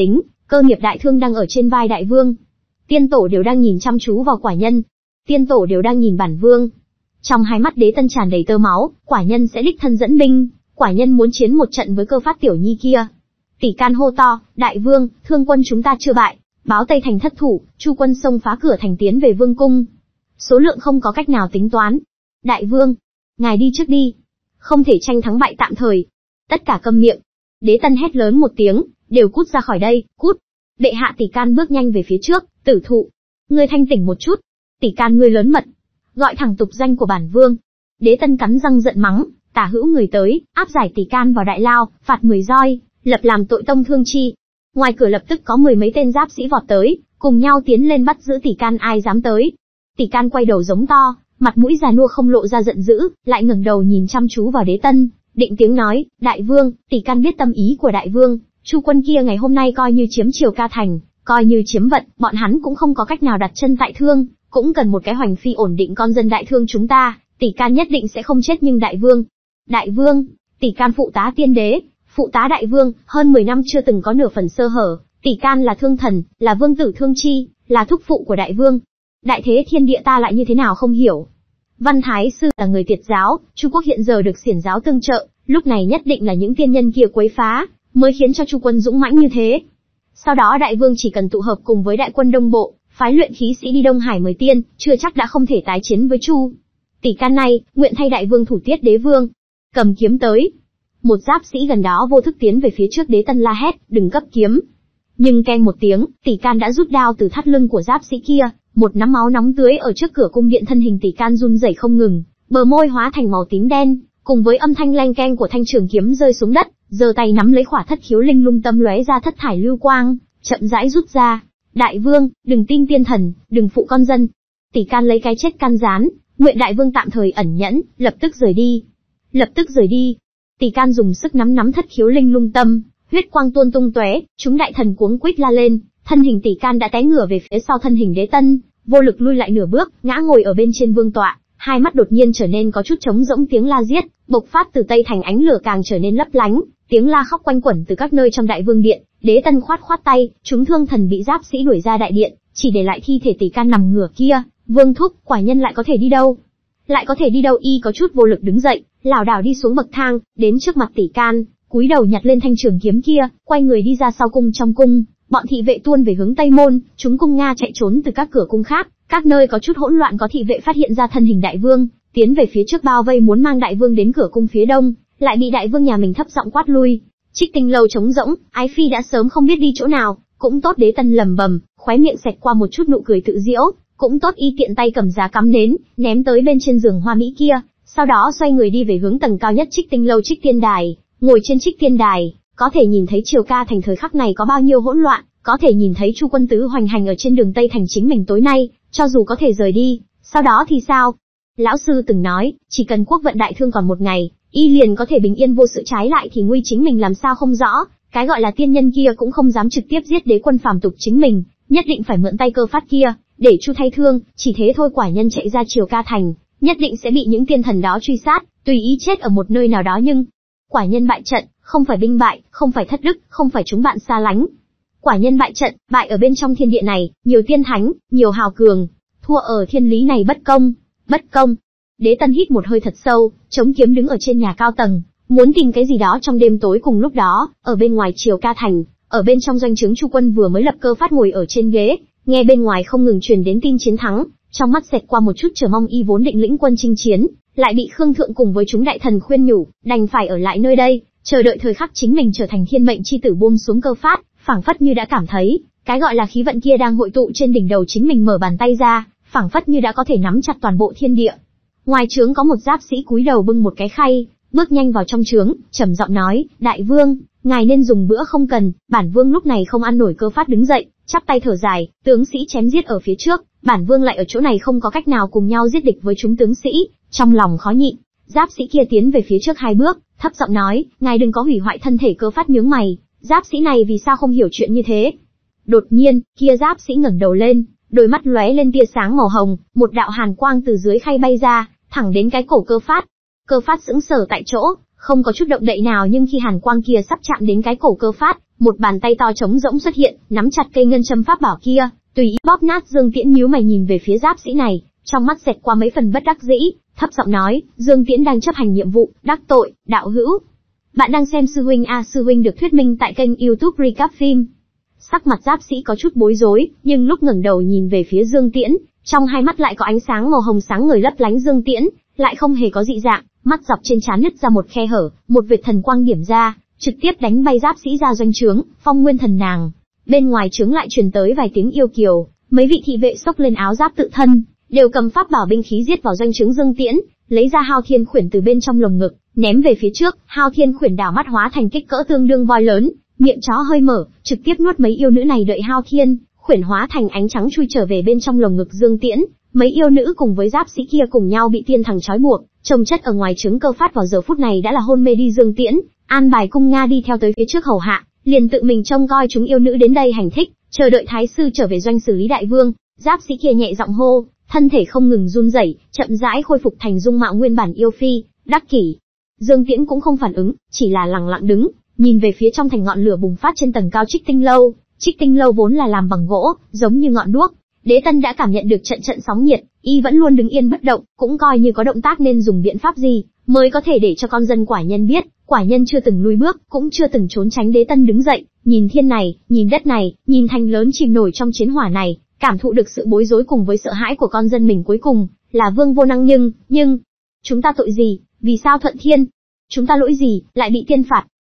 Cơ nghiệp đại thương đang ở trên vai đại vương. Tiên tổ đều đang nhìn chăm chú vào quả nhân. Tiên tổ đều đang nhìn bản vương. Trong hai mắt Đế Tân tràn đầy tơ máu, quả nhân sẽ đích thân dẫn binh, quả nhân muốn chiến một trận với Cơ Phát tiểu nhi kia. Tỷ Can hô to, đại vương, thương quân chúng ta chưa bại, báo Tây thành thất thủ, Chu quân xông phá cửa thành tiến về vương cung. Số lượng không có cách nào tính toán. Đại vương, ngài đi trước đi. Không thể tranh thắng bại tạm thời. Tất cả câm miệng. Đế Tân hét lớn một tiếng, đều cút ra khỏi đây, cút. Bệ hạ. Tỷ Can bước nhanh về phía trước, tử thụ. Ngươi thanh tỉnh một chút. Tỷ Can ngươi lớn mật. Gọi thẳng tục danh của bản vương. Đế Tân cắn răng giận mắng, tả hữu người tới, áp giải Tỷ Can vào đại lao, phạt 10 roi, lập làm tội tông thương chi. Ngoài cửa lập tức có 10 mấy tên giáp sĩ vọt tới, cùng nhau tiến lên bắt giữ Tỷ Can. Ai dám tới? Tỷ Can quay đầu giống to, mặt mũi già nua không lộ ra giận dữ, lại ngẩng đầu nhìn chăm chú vào Đế Tân, định tiếng nói, đại vương, Tỷ Can biết tâm ý của đại vương, Chu quân kia ngày hôm nay coi như chiếm Triều Ca thành, coi như chiếm vận, bọn hắn cũng không có cách nào đặt chân tại Thương, cũng cần một cái hoành phi ổn định con dân đại Thương chúng ta, Tỷ Can nhất định sẽ không chết. Nhưng đại vương, Tỷ Can phụ tá tiên đế, phụ tá đại vương, hơn 10 năm chưa từng có nửa phần sơ hở, Tỷ Can là thương thần, là vương tử thương chi, là thúc phụ của đại vương. Đại thế thiên địa ta lại như thế nào không hiểu. Văn Thái Sư là người Tiệt giáo, Chu quốc hiện giờ được xiển giáo tương trợ, lúc này nhất định là những tiên nhân kia quấy phá, mới khiến cho Chu quân dũng mãnh như thế. Sau đó đại vương chỉ cần tụ hợp cùng với đại quân Đông Bộ, phái luyện khí sĩ đi Đông Hải mời tiên, chưa chắc đã không thể tái chiến với Chu. Tỷ Can này, nguyện thay đại vương thủ tiết đế vương. Cầm kiếm tới. Một giáp sĩ gần đó vô thức tiến về phía trước. Đế Tân la hét, đừng cấp kiếm. Nhưng keng một tiếng, Tỷ Can đã rút đao từ thắt lưng của giáp sĩ kia, một nắm máu nóng tưới ở trước cửa cung điện. Thân hình Tỷ Can run rẩy không ngừng, bờ môi hóa thành màu tím đen, cùng với âm thanh leng keng của thanh trường kiếm rơi xuống đất, giơ tay nắm lấy khỏa thất khiếu linh lung tâm lóe ra thất thải lưu quang, chậm rãi rút ra. Đại vương, đừng tin tiên thần, đừng phụ con dân. Tỷ Can lấy cái chết can gián, nguyện đại vương tạm thời ẩn nhẫn, lập tức rời đi. Lập tức rời đi. Tỷ Can dùng sức nắm thất khiếu linh lung tâm, huyết quang tuôn tung tóe, chúng đại thần cuống quýt la lên, thân hình Tỷ Can đã té ngửa về phía sau thân hình Đế Tân, vô lực lui lại nửa bước, ngã ngồi ở bên trên vương tọa, hai mắt đột nhiên trở nên có chút trống rỗng. Tiếng la giết bộc phát từ Tây thành, ánh lửa càng trở nên lấp lánh, tiếng la khóc quanh quẩn từ các nơi trong đại vương điện. Đế Tân khoát tay, chúng thương thần bị giáp sĩ đuổi ra đại điện, chỉ để lại thi thể Tỷ Can nằm ngửa kia. Vương thúc, quả nhân lại có thể đi đâu? Lại có thể đi đâu? Y có chút vô lực đứng dậy, lảo đảo đi xuống bậc thang, đến trước mặt Tỷ Can, cúi đầu nhặt lên thanh trường kiếm kia, quay người đi ra sau cung. Trong cung, bọn thị vệ tuôn về hướng Tây môn, chúng cung Nga chạy trốn từ các cửa cung khác, các nơi có chút hỗn loạn. Có thị vệ phát hiện ra thân hình đại vương, tiến về phía trước bao vây muốn mang đại vương đến cửa cung phía đông, lại bị đại vương nhà mình thấp giọng quát lui. Trích Tinh lâu trống rỗng, ái phi đã sớm không biết đi chỗ nào, cũng tốt. Đế Tân lẩm bẩm, khóe miệng xẹt qua một chút nụ cười tự giễu, cũng tốt. Y tiện tay cầm giá cắm nến, ném tới bên trên giường hoa mỹ kia, sau đó xoay người đi về hướng tầng cao nhất Trích Tinh lâu, Trích Tiên đài. Ngồi trên Trích Tiên đài, có thể nhìn thấy Triều Ca thành thời khắc này có bao nhiêu hỗn loạn, có thể nhìn thấy Chu quân tứ hoành hành ở trên đường Tây thành. Chính mình tối nay, cho dù có thể rời đi, sau đó thì sao? Lão sư từng nói, chỉ cần quốc vận đại thương còn một ngày, y liền có thể bình yên vô sự. Trái lại thì nguy chính mình làm sao không rõ, cái gọi là tiên nhân kia cũng không dám trực tiếp giết đế quân phàm tục chính mình, nhất định phải mượn tay Cơ Phát kia, để Chu thay thương, chỉ thế thôi. Quả nhân chạy ra Triều Ca thành, nhất định sẽ bị những tiên thần đó truy sát, tùy ý chết ở một nơi nào đó. Nhưng quả nhân bại trận, không phải binh bại, không phải thất đức, không phải chúng bạn xa lánh. Quả nhân bại trận, bại ở bên trong thiên địa này, nhiều tiên thánh, nhiều hào cường, thua ở thiên lý này. Bất công, bất công. Đế Tân hít một hơi thật sâu, chống kiếm đứng ở trên nhà cao tầng, muốn tìm cái gì đó trong đêm tối. Cùng lúc đó, ở bên ngoài Triều Ca thành, ở bên trong doanh trướng Chu quân vừa mới lập Cơ Phát ngồi ở trên ghế, nghe bên ngoài không ngừng truyền đến tin chiến thắng, trong mắt xẹt qua một chút chờ mong. Y vốn định lĩnh quân chinh chiến, lại bị Khương Thượng cùng với chúng đại thần khuyên nhủ, đành phải ở lại nơi đây, chờ đợi thời khắc chính mình trở thành thiên mệnh chi tử buông xuống Cơ Phát. Phảng phất như đã cảm thấy, cái gọi là khí vận kia đang hội tụ trên đỉnh đầu chính mình. Mở bàn tay ra, phảng phất như đã có thể nắm chặt toàn bộ thiên địa. Ngoài trướng có một giáp sĩ cúi đầu bưng một cái khay, bước nhanh vào trong trướng, trầm giọng nói, đại vương, ngài nên dùng bữa không cần. Bản vương lúc này không ăn nổi. Cơ Phát đứng dậy, chắp tay thở dài, tướng sĩ chém giết ở phía trước, bản vương lại ở chỗ này không có cách nào cùng nhau giết địch với chúng tướng sĩ, trong lòng khó nhịn. Giáp sĩ kia tiến về phía trước 2 bước, thấp giọng nói, ngài đừng có hủy hoại thân thể. Cơ Phát nhướng mày, giáp sĩ này vì sao không hiểu chuyện như thế? Đột nhiên, kia giáp sĩ ngẩng đầu lên, đôi mắt lóe lên tia sáng màu hồng, một đạo hàn quang từ dưới khay bay ra, thẳng đến cái cổ Cơ Phát. Cơ Phát sững sờ tại chỗ, không có chút động đậy nào, nhưng khi hàn quang kia sắp chạm đến cái cổ Cơ Phát, một bàn tay to trống rỗng xuất hiện, nắm chặt cây ngân châm pháp bảo kia, tùy ý bóp nát. Dương Tiễn nhíu mày nhìn về phía giáp sĩ này, trong mắt xẹt qua mấy phần bất đắc dĩ, thấp giọng nói, Dương Tiễn đang chấp hành nhiệm vụ, đắc tội, đạo hữu. Bạn đang xem Sư Huynh Sư Huynh được thuyết minh tại kênh YouTube Recap Phim. Sắc mặt giáp sĩ có chút bối rối, nhưng lúc ngẩng đầu nhìn về phía Dương Tiễn, trong hai mắt lại có ánh sáng màu hồng sáng ngời lấp lánh. Dương Tiễn lại không hề có dị dạng, mắt dọc trên trán nứt ra một khe hở, một vệt thần quang điểm ra, trực tiếp đánh bay giáp sĩ ra doanh trướng, Phong Nguyên Thần Nàng. Bên ngoài trướng lại truyền tới vài tiếng yêu kiều, mấy vị thị vệ xốc lên áo giáp tự thân, đều cầm pháp bảo binh khí giết vào doanh trướng Dương Tiễn, lấy ra Hao Thiên Khuyển từ bên trong lồng ngực, ném về phía trước. Hao Thiên Khuyển đảo mắt hóa thành kích cỡ tương đương voi lớn, miệng chó hơi mở, trực tiếp nuốt mấy yêu nữ này. Đợi Hao Thiên Khuyển hóa thành ánh trắng chui trở về bên trong lồng ngực Dương Tiễn, mấy yêu nữ cùng với giáp sĩ kia cùng nhau bị tiên thằng trói buộc, chồng chất ở ngoài trướng Cơ Phát vào giờ phút này đã là hôn mê đi. Dương Tiễn an bài cung Nga đi theo tới phía trước hầu hạ, liền tự mình trông coi chúng yêu nữ đến đây hành thích, chờ đợi thái sư trở về doanh xử lý đại vương. Giáp sĩ kia nhẹ giọng hô, thân thể không ngừng run rẩy, chậm rãi khôi phục thành dung mạo nguyên bản yêu phi, đắc kỷ. Dương Tiễn cũng không phản ứng, chỉ là lặng lặng đứng, nhìn về phía trong thành. Ngọn lửa bùng phát trên tầng cao Trích Tinh Lâu. Trích Tinh Lâu vốn là làm bằng gỗ, giống như ngọn đuốc. Đế Tân đã cảm nhận được trận trận sóng nhiệt, y vẫn luôn đứng yên bất động, cũng coi như có động tác nên dùng biện pháp gì mới có thể để cho con dân quả nhân biết. Quả nhân chưa từng lùi bước, cũng chưa từng trốn tránh. Đế Tân đứng dậy, nhìn thiên này, nhìn đất này, nhìn thành lớn chìm nổi trong chiến hỏa này, cảm thụ được sự bối rối cùng với sợ hãi của con dân mình. Cuối cùng là vương vô năng, nhưng chúng ta tội gì, vì sao thuận thiên? Chúng ta lỗi gì, lại bị tiên phạt?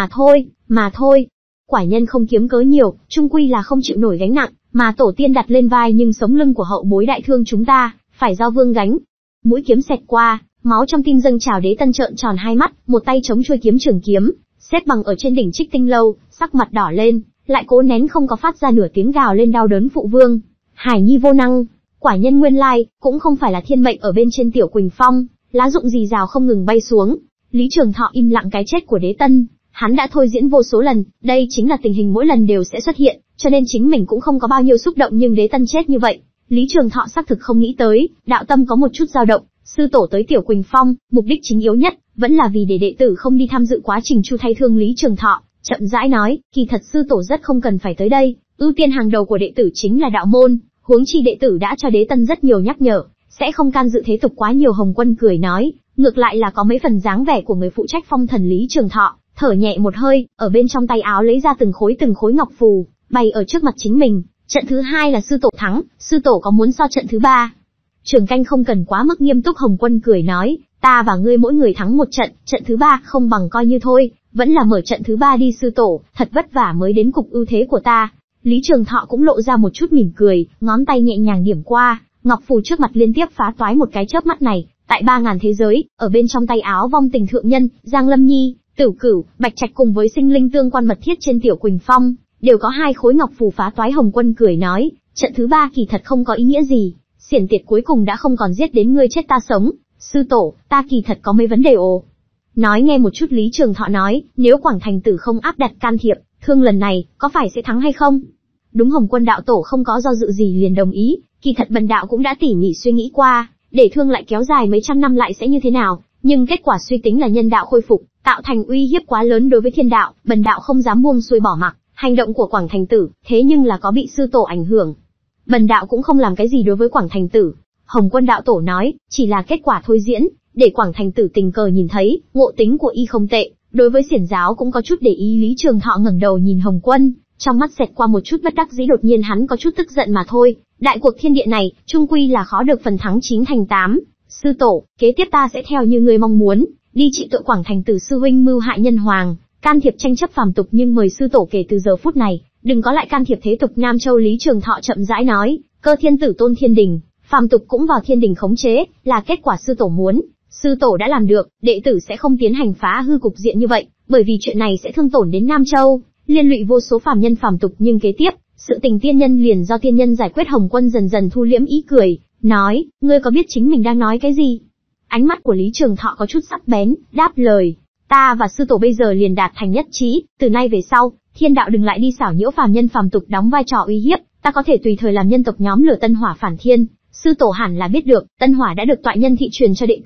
Mà thôi. Quả nhân không kiếm cớ nhiều, chung quy là không chịu nổi gánh nặng mà tổ tiên đặt lên vai, nhưng sống lưng của hậu bối đại thương chúng ta, phải do vương gánh. Mũi kiếm xẹt qua, máu trong tim dâng trào. Đế Tân trợn tròn hai mắt, một tay chống chuôi kiếm trường kiếm, xếp bằng ở trên đỉnh Trích Tinh Lâu, sắc mặt đỏ lên, lại cố nén không có phát ra nửa tiếng gào lên đau đớn. Phụ vương, Hải Nhi vô năng, quả nhân nguyên lai cũng không phải là thiên mệnh. Ở bên trên Tiểu Quỳnh Phong, lá rụng rì rào không ngừng bay xuống. Lý Trường Thọ im lặng cái chết của Đế Tân, hắn đã thôi diễn vô số lần, đây chính là tình hình mỗi lần đều sẽ xuất hiện, cho nên chính mình cũng không có bao nhiêu xúc động. Nhưng Đế Tân chết như vậy, Lý Trường Thọ xác thực không nghĩ tới, đạo tâm có một chút dao động. Sư tổ tới Tiểu Quỳnh Phong, mục đích chính yếu nhất vẫn là vì để đệ tử không đi tham dự quá trình chu thay thương. Lý Trường Thọ chậm rãi nói, kỳ thật sư tổ rất không cần phải tới đây, ưu tiên hàng đầu của đệ tử chính là đạo môn, huống chi đệ tử đã cho Đế Tân rất nhiều nhắc nhở, sẽ không can dự thế tục quá nhiều. Hồng Quân cười nói, ngược lại là có mấy phần dáng vẻ của người phụ trách phong thần. Lý Trường Thọ thở nhẹ một hơi, ở bên trong tay áo lấy ra từng khối ngọc phù, bày ở trước mặt chính mình. Trận thứ 2 là sư tổ thắng, sư tổ có muốn so trận thứ 3? Trường Canh không cần quá mức nghiêm túc. Hồng Quân cười nói, ta và ngươi mỗi người thắng một trận, trận thứ 3 không bằng coi như thôi, vẫn là mở trận thứ 3 đi sư tổ, thật vất vả mới đến cục ưu thế của ta. Lý Trường Thọ cũng lộ ra một chút mỉm cười, ngón tay nhẹ nhàng điểm qua, ngọc phù trước mặt liên tiếp phá toái một cái chớp mắt này. Tại 3000 thế giới, ở bên trong tay áo Vong Tình Thượng Nhân, Giang Lâm Nhi, Tửu Cửu, Bạch Trạch cùng với sinh linh tương quan mật thiết trên Tiểu Quỳnh Phong, đều có 2 khối ngọc phù phá toái. Hồng Quân cười nói, trận thứ 3 kỳ thật không có ý nghĩa gì, xiển tiệt cuối cùng đã không còn giết đến ngươi chết ta sống. Sư tổ, ta kỳ thật có mấy vấn đề nói nghe một chút. Lý Trường Thọ nói, nếu Quảng Thành Tử không áp đặt can thiệp, thương lần này, có phải sẽ thắng hay không? Đúng. Hồng Quân đạo tổ không có do dự gì liền đồng ý, kỳ thật bần đạo cũng đã tỉ mỉ suy nghĩ qua, để thương lại kéo dài mấy trăm năm lại sẽ như thế nào, nhưng kết quả suy tính là nhân đạo khôi phục, tạo thành uy hiếp quá lớn đối với thiên đạo, bần đạo không dám buông xuôi bỏ mặc. Hành động của Quảng Thành Tử, thế nhưng là có bị sư tổ ảnh hưởng. Bần đạo cũng không làm cái gì đối với Quảng Thành Tử. Hồng Quân đạo tổ nói, chỉ là kết quả thôi diễn, để Quảng Thành Tử tình cờ nhìn thấy, ngộ tính của y không tệ, đối với xiển giáo cũng có chút để ý. Lý Trường Thọ ngẩng đầu nhìn Hồng Quân, trong mắt xẹt qua một chút bất đắc dĩ. Đột nhiên hắn có chút tức giận mà thôi, đại cuộc thiên địa này, chung quy là khó được phần thắng 9 thành 8. Sư tổ, kế tiếp ta sẽ theo như ngươi mong muốn, đi trị tội Quảng Thành Tử sư huynh mưu hại nhân hoàng, can thiệp tranh chấp phàm tục, nhưng mời sư tổ kể từ giờ phút này, đừng có lại can thiệp thế tục Nam Châu. Lý Trường Thọ chậm rãi nói, Cơ Thiên Tử tôn thiên đình, phàm tục cũng vào thiên đình khống chế, là kết quả sư tổ muốn. Sư tổ đã làm được, đệ tử sẽ không tiến hành phá hư cục diện như vậy, bởi vì chuyện này sẽ thương tổn đến Nam Châu, liên lụy vô số phàm nhân phàm tục. Nhưng kế tiếp, sự tình tiên nhân liền do tiên nhân giải quyết. Hồng Quân dần dần thu liễm ý cười, nói, ngươi có biết chính mình đang nói cái gì? Ánh mắt của Lý Trường Thọ có chút sắc bén, đáp lời, ta và sư tổ bây giờ liền đạt thành nhất trí, từ nay về sau, thiên đạo đừng lại đi xảo nhiễu phàm nhân phàm tục đóng vai trò uy hiếp, ta có thể tùy thời làm nhân tộc nhóm lửa tân hỏa phản thiên. Sư tổ hẳn là biết được, tân hỏa đã được tọa nhân thị truyền cho đệ tử,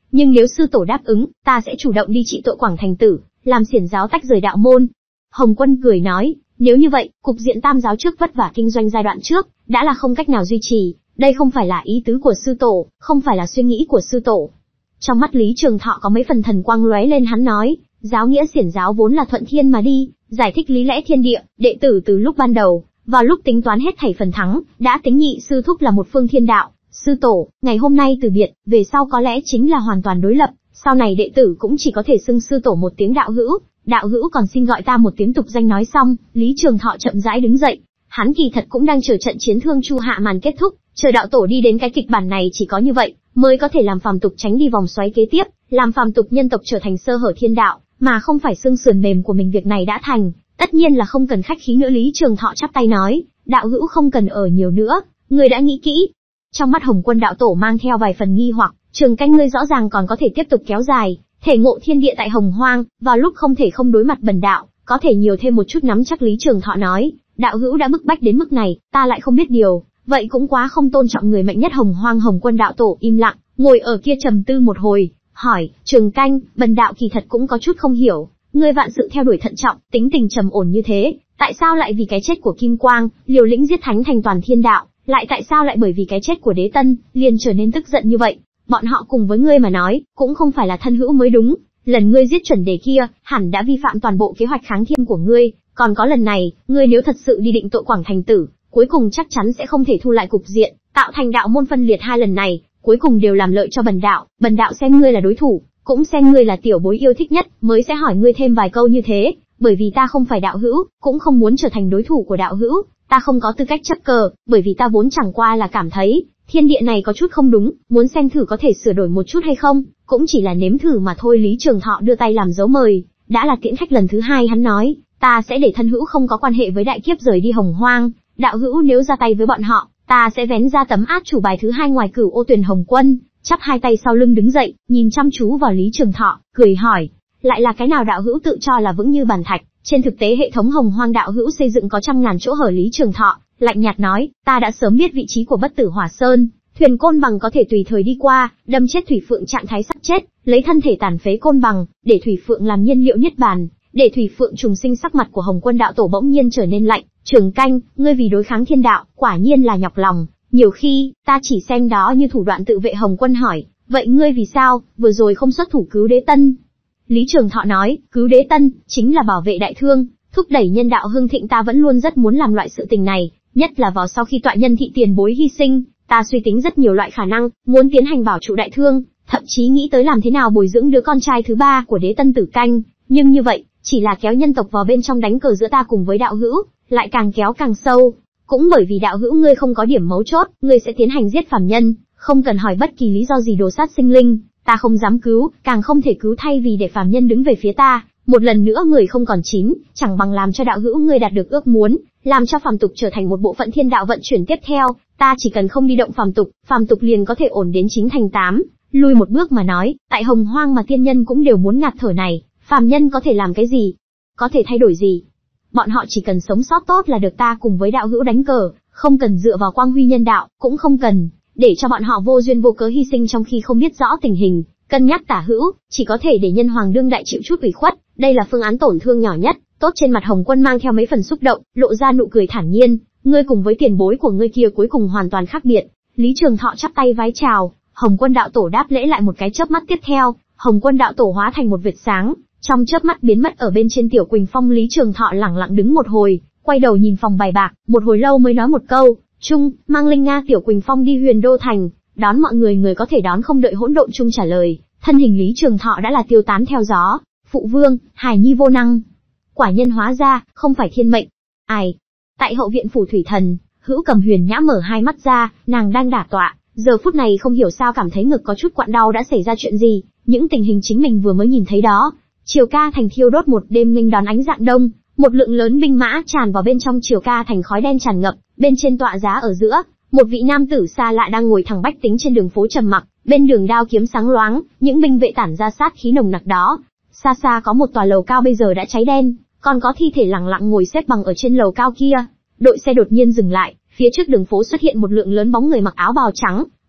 nhưng nếu sư tổ đáp ứng, ta sẽ chủ động đi trị tội Quảng Thành Tử, làm xiển giáo tách rời đạo môn. Hồng Quân cười nói, nếu như vậy, cục diện tam giáo trước vất vả kinh doanh giai đoạn trước, đã là không cách nào duy trì, đây không phải là ý tứ của sư tổ, không phải là suy nghĩ của sư tổ. Trong mắt Lý Trường Thọ có mấy phần thần quang lóe lên, hắn nói, giáo nghĩa xiển giáo vốn là thuận thiên mà đi, giải thích lý lẽ thiên địa, đệ tử từ lúc ban đầu, vào lúc tính toán hết thảy phần thắng, đã tính nhị sư thúc là một phương thiên đạo, sư tổ, ngày hôm nay từ biệt, về sau có lẽ chính là hoàn toàn đối lập, sau này đệ tử cũng chỉ có thể xưng sư tổ một tiếng đạo hữu còn xin gọi ta một tiếng tục danh. Nói xong, Lý Trường Thọ chậm rãi đứng dậy, hắn kỳ thật cũng đang chờ trận chiến Thương Chu Hạ màn kết thúc, chờ đạo tổ đi đến cái kịch bản này, chỉ có như vậy mới có thể làm phàm tục tránh đi vòng xoáy kế tiếp, làm phàm tục nhân tộc trở thành sơ hở thiên đạo, mà không phải xương sườn mềm của mình. Việc này đã thành, tất nhiên là không cần khách khí nữa. Lý Trường Thọ chắp tay nói, đạo hữu không cần ở nhiều nữa, người đã nghĩ kỹ. Trong mắt Hồng Quân đạo tổ mang theo vài phần nghi hoặc, Trường Canh ngươi rõ ràng còn có thể tiếp tục kéo dài, thể ngộ thiên địa tại Hồng Hoang, vào lúc không thể không đối mặt bần đạo, có thể nhiều thêm một chút nắm chắc. Lý Trường Thọ nói, đạo hữu đã bức bách đến mức này, ta lại không biết điều, vậy cũng quá không tôn trọng người mạnh nhất Hồng Hoang. Hồng Quân đạo tổ im lặng, ngồi ở kia trầm tư một hồi, hỏi, Trường Canh, bần đạo kỳ thật cũng có chút không hiểu, ngươi vạn sự theo đuổi thận trọng, tính tình trầm ổn như thế, tại sao lại vì cái chết của Kim Quang, liều lĩnh giết thánh thành toàn thiên đạo, lại tại sao lại bởi vì cái chết của Đế Tân, liền trở nên tức giận như vậy? Bọn họ cùng với ngươi mà nói, cũng không phải là thân hữu mới đúng, lần ngươi giết chuẩn đề kia, hẳn đã vi phạm toàn bộ kế hoạch kháng thiên của ngươi, còn có lần này, ngươi nếu thật sự đi định tội Quảng Thành Tử, cuối cùng chắc chắn sẽ không thể thu lại cục diện, tạo thành đạo môn phân liệt. Hai lần này, cuối cùng đều làm lợi cho bần đạo xem ngươi là đối thủ, cũng xem ngươi là tiểu bối yêu thích nhất, mới sẽ hỏi ngươi thêm vài câu như thế, bởi vì ta không phải đạo hữu, cũng không muốn trở thành đối thủ của đạo hữu, ta không có tư cách chấp cờ, bởi vì ta vốn chẳng qua là cảm thấy, thiên địa này có chút không đúng, muốn xem thử có thể sửa đổi một chút hay không, cũng chỉ là nếm thử mà thôi. Lý Trường Thọ đưa tay làm dấu mời, đã là tiễn khách lần thứ hai. Hắn nói, ta sẽ để thân hữu không có quan hệ với đại kiếp rời đi Hồng Hoang, đạo hữu nếu ra tay với bọn họ, ta sẽ vén ra tấm át chủ bài thứ hai ngoài Cửu Ô Tuyền. Hồng Quân chắp hai tay sau lưng đứng dậy, nhìn chăm chú vào Lý Trường Thọ, cười hỏi, lại là cái nào đạo hữu tự cho là vững như bàn thạch, trên thực tế hệ thống Hồng Hoang đạo hữu xây dựng có trăm ngàn chỗ hở. Lý Trường Thọ lạnh nhạt nói, ta đã sớm biết vị trí của Bất Tử Hỏa Sơn, thuyền côn bằng có thể tùy thời đi qua, đâm chết thủy phượng trạng thái sắp chết, lấy thân thể tàn phế côn bằng, để thủy phượng làm nhiên liệu niết bàn, để thủy phượng trùng sinh. Sắc mặt của Hồng Quân đạo tổ bỗng nhiên trở nên lạnh, Trường Canh, ngươi vì đối kháng thiên đạo, quả nhiên là nhọc lòng, nhiều khi, ta chỉ xem đó như thủ đoạn tự vệ. Hồng Quân hỏi, vậy ngươi vì sao, vừa rồi không xuất thủ cứu Đế Tân? Lý Trường Thọ nói, cứu Đế Tân, chính là bảo vệ đại thương, thúc đẩy nhân đạo hưng thịnh, ta vẫn luôn rất muốn làm loại sự tình này, nhất là vào sau khi tọa nhân thị tiền bối hy sinh, ta suy tính rất nhiều loại khả năng, muốn tiến hành bảo trụ đại thương, thậm chí nghĩ tới làm thế nào bồi dưỡng đứa con trai thứ ba của Đế Tân Tử Canh, nhưng như vậy, chỉ là kéo nhân tộc vào bên trong đánh cờ giữa ta cùng với đạo hữu, lại càng kéo càng sâu. Cũng bởi vì đạo hữu ngươi không có điểm mấu chốt, ngươi sẽ tiến hành giết phàm nhân, không cần hỏi bất kỳ lý do gì, đồ sát sinh linh, ta không dám cứu, càng không thể cứu. Thay vì để phàm nhân đứng về phía ta, một lần nữa người không còn chín, chẳng bằng làm cho đạo hữu ngươi đạt được ước muốn, làm cho phàm tục trở thành một bộ phận thiên đạo vận chuyển tiếp theo, ta chỉ cần không đi động phàm tục liền có thể ổn đến 9 thành 8. Lui một bước mà nói, tại Hồng Hoang mà tiên nhân cũng đều muốn ngạt thở này, phàm nhân có thể làm cái gì? Có thể thay đổi gì? Bọn họ chỉ cần sống sót tốt là được, ta cùng với đạo hữu đánh cờ, không cần dựa vào quang huy nhân đạo, cũng không cần để cho bọn họ vô duyên vô cớ hy sinh trong khi không biết rõ tình hình, cân nhắc tả hữu, chỉ có thể để nhân hoàng đương đại chịu chút ủy khuất, đây là phương án tổn thương nhỏ nhất. Tốt. Trên mặt Hồng Quân mang theo mấy phần xúc động, lộ ra nụ cười thản nhiên, ngươi cùng với tiền bối của ngươi kia cuối cùng hoàn toàn khác biệt. Lý Trường Thọ chắp tay vái chào, Hồng Quân đạo tổ đáp lễ lại một cái chớp mắt tiếp theo, Hồng Quân đạo tổ hóa thành một vệt sáng, trong chớp mắt biến mất ở bên trên Tiểu Quỳnh Phong. Lý Trường Thọ lẳng lặng đứng một hồi, quay đầu nhìn phòng bài bạc, một hồi lâu mới nói một câu, "Trung, mang Linh Nga Tiểu Quỳnh Phong đi Huyền Đô thành, đón mọi người." Người có thể đón không đợi Hỗn Độn Trung trả lời, thân hình Lý Trường Thọ đã là tiêu tán theo gió. Phụ vương, Hải Nhi vô năng. Quả nhân hóa ra, không phải thiên mệnh. Ai? Tại hậu viện phủ thủy thần, Hữu Cầm Huyền Nhã mở hai mắt ra, nàng đang đả tọa, giờ phút này không hiểu sao cảm thấy ngực có chút quặn đau. Đã xảy ra chuyện gì? Những tình hình chính mình vừa mới nhìn thấy đó. Triều Ca thành thiêu đốt một đêm nghênh đón ánh rạng đông, một lượng lớn binh mã tràn vào bên trong Triều Ca thành, khói đen tràn ngập, bên trên tọa giá ở giữa, một vị nam tử xa lạ đang ngồi thẳng bách tính trên đường phố trầm mặc, bên đường đao kiếm sáng loáng, những binh vệ tản ra sát khí nồng nặc đó. Xa xa có một tòa lầu cao bây giờ đã cháy đen, còn có thi thể lẳng lặng ngồi xếp bằng ở trên lầu cao kia. Đội xe đột nhiên dừng lại, phía trước đường phố xuất hiện một lượng lớn bóng người mặc áo bào trắng,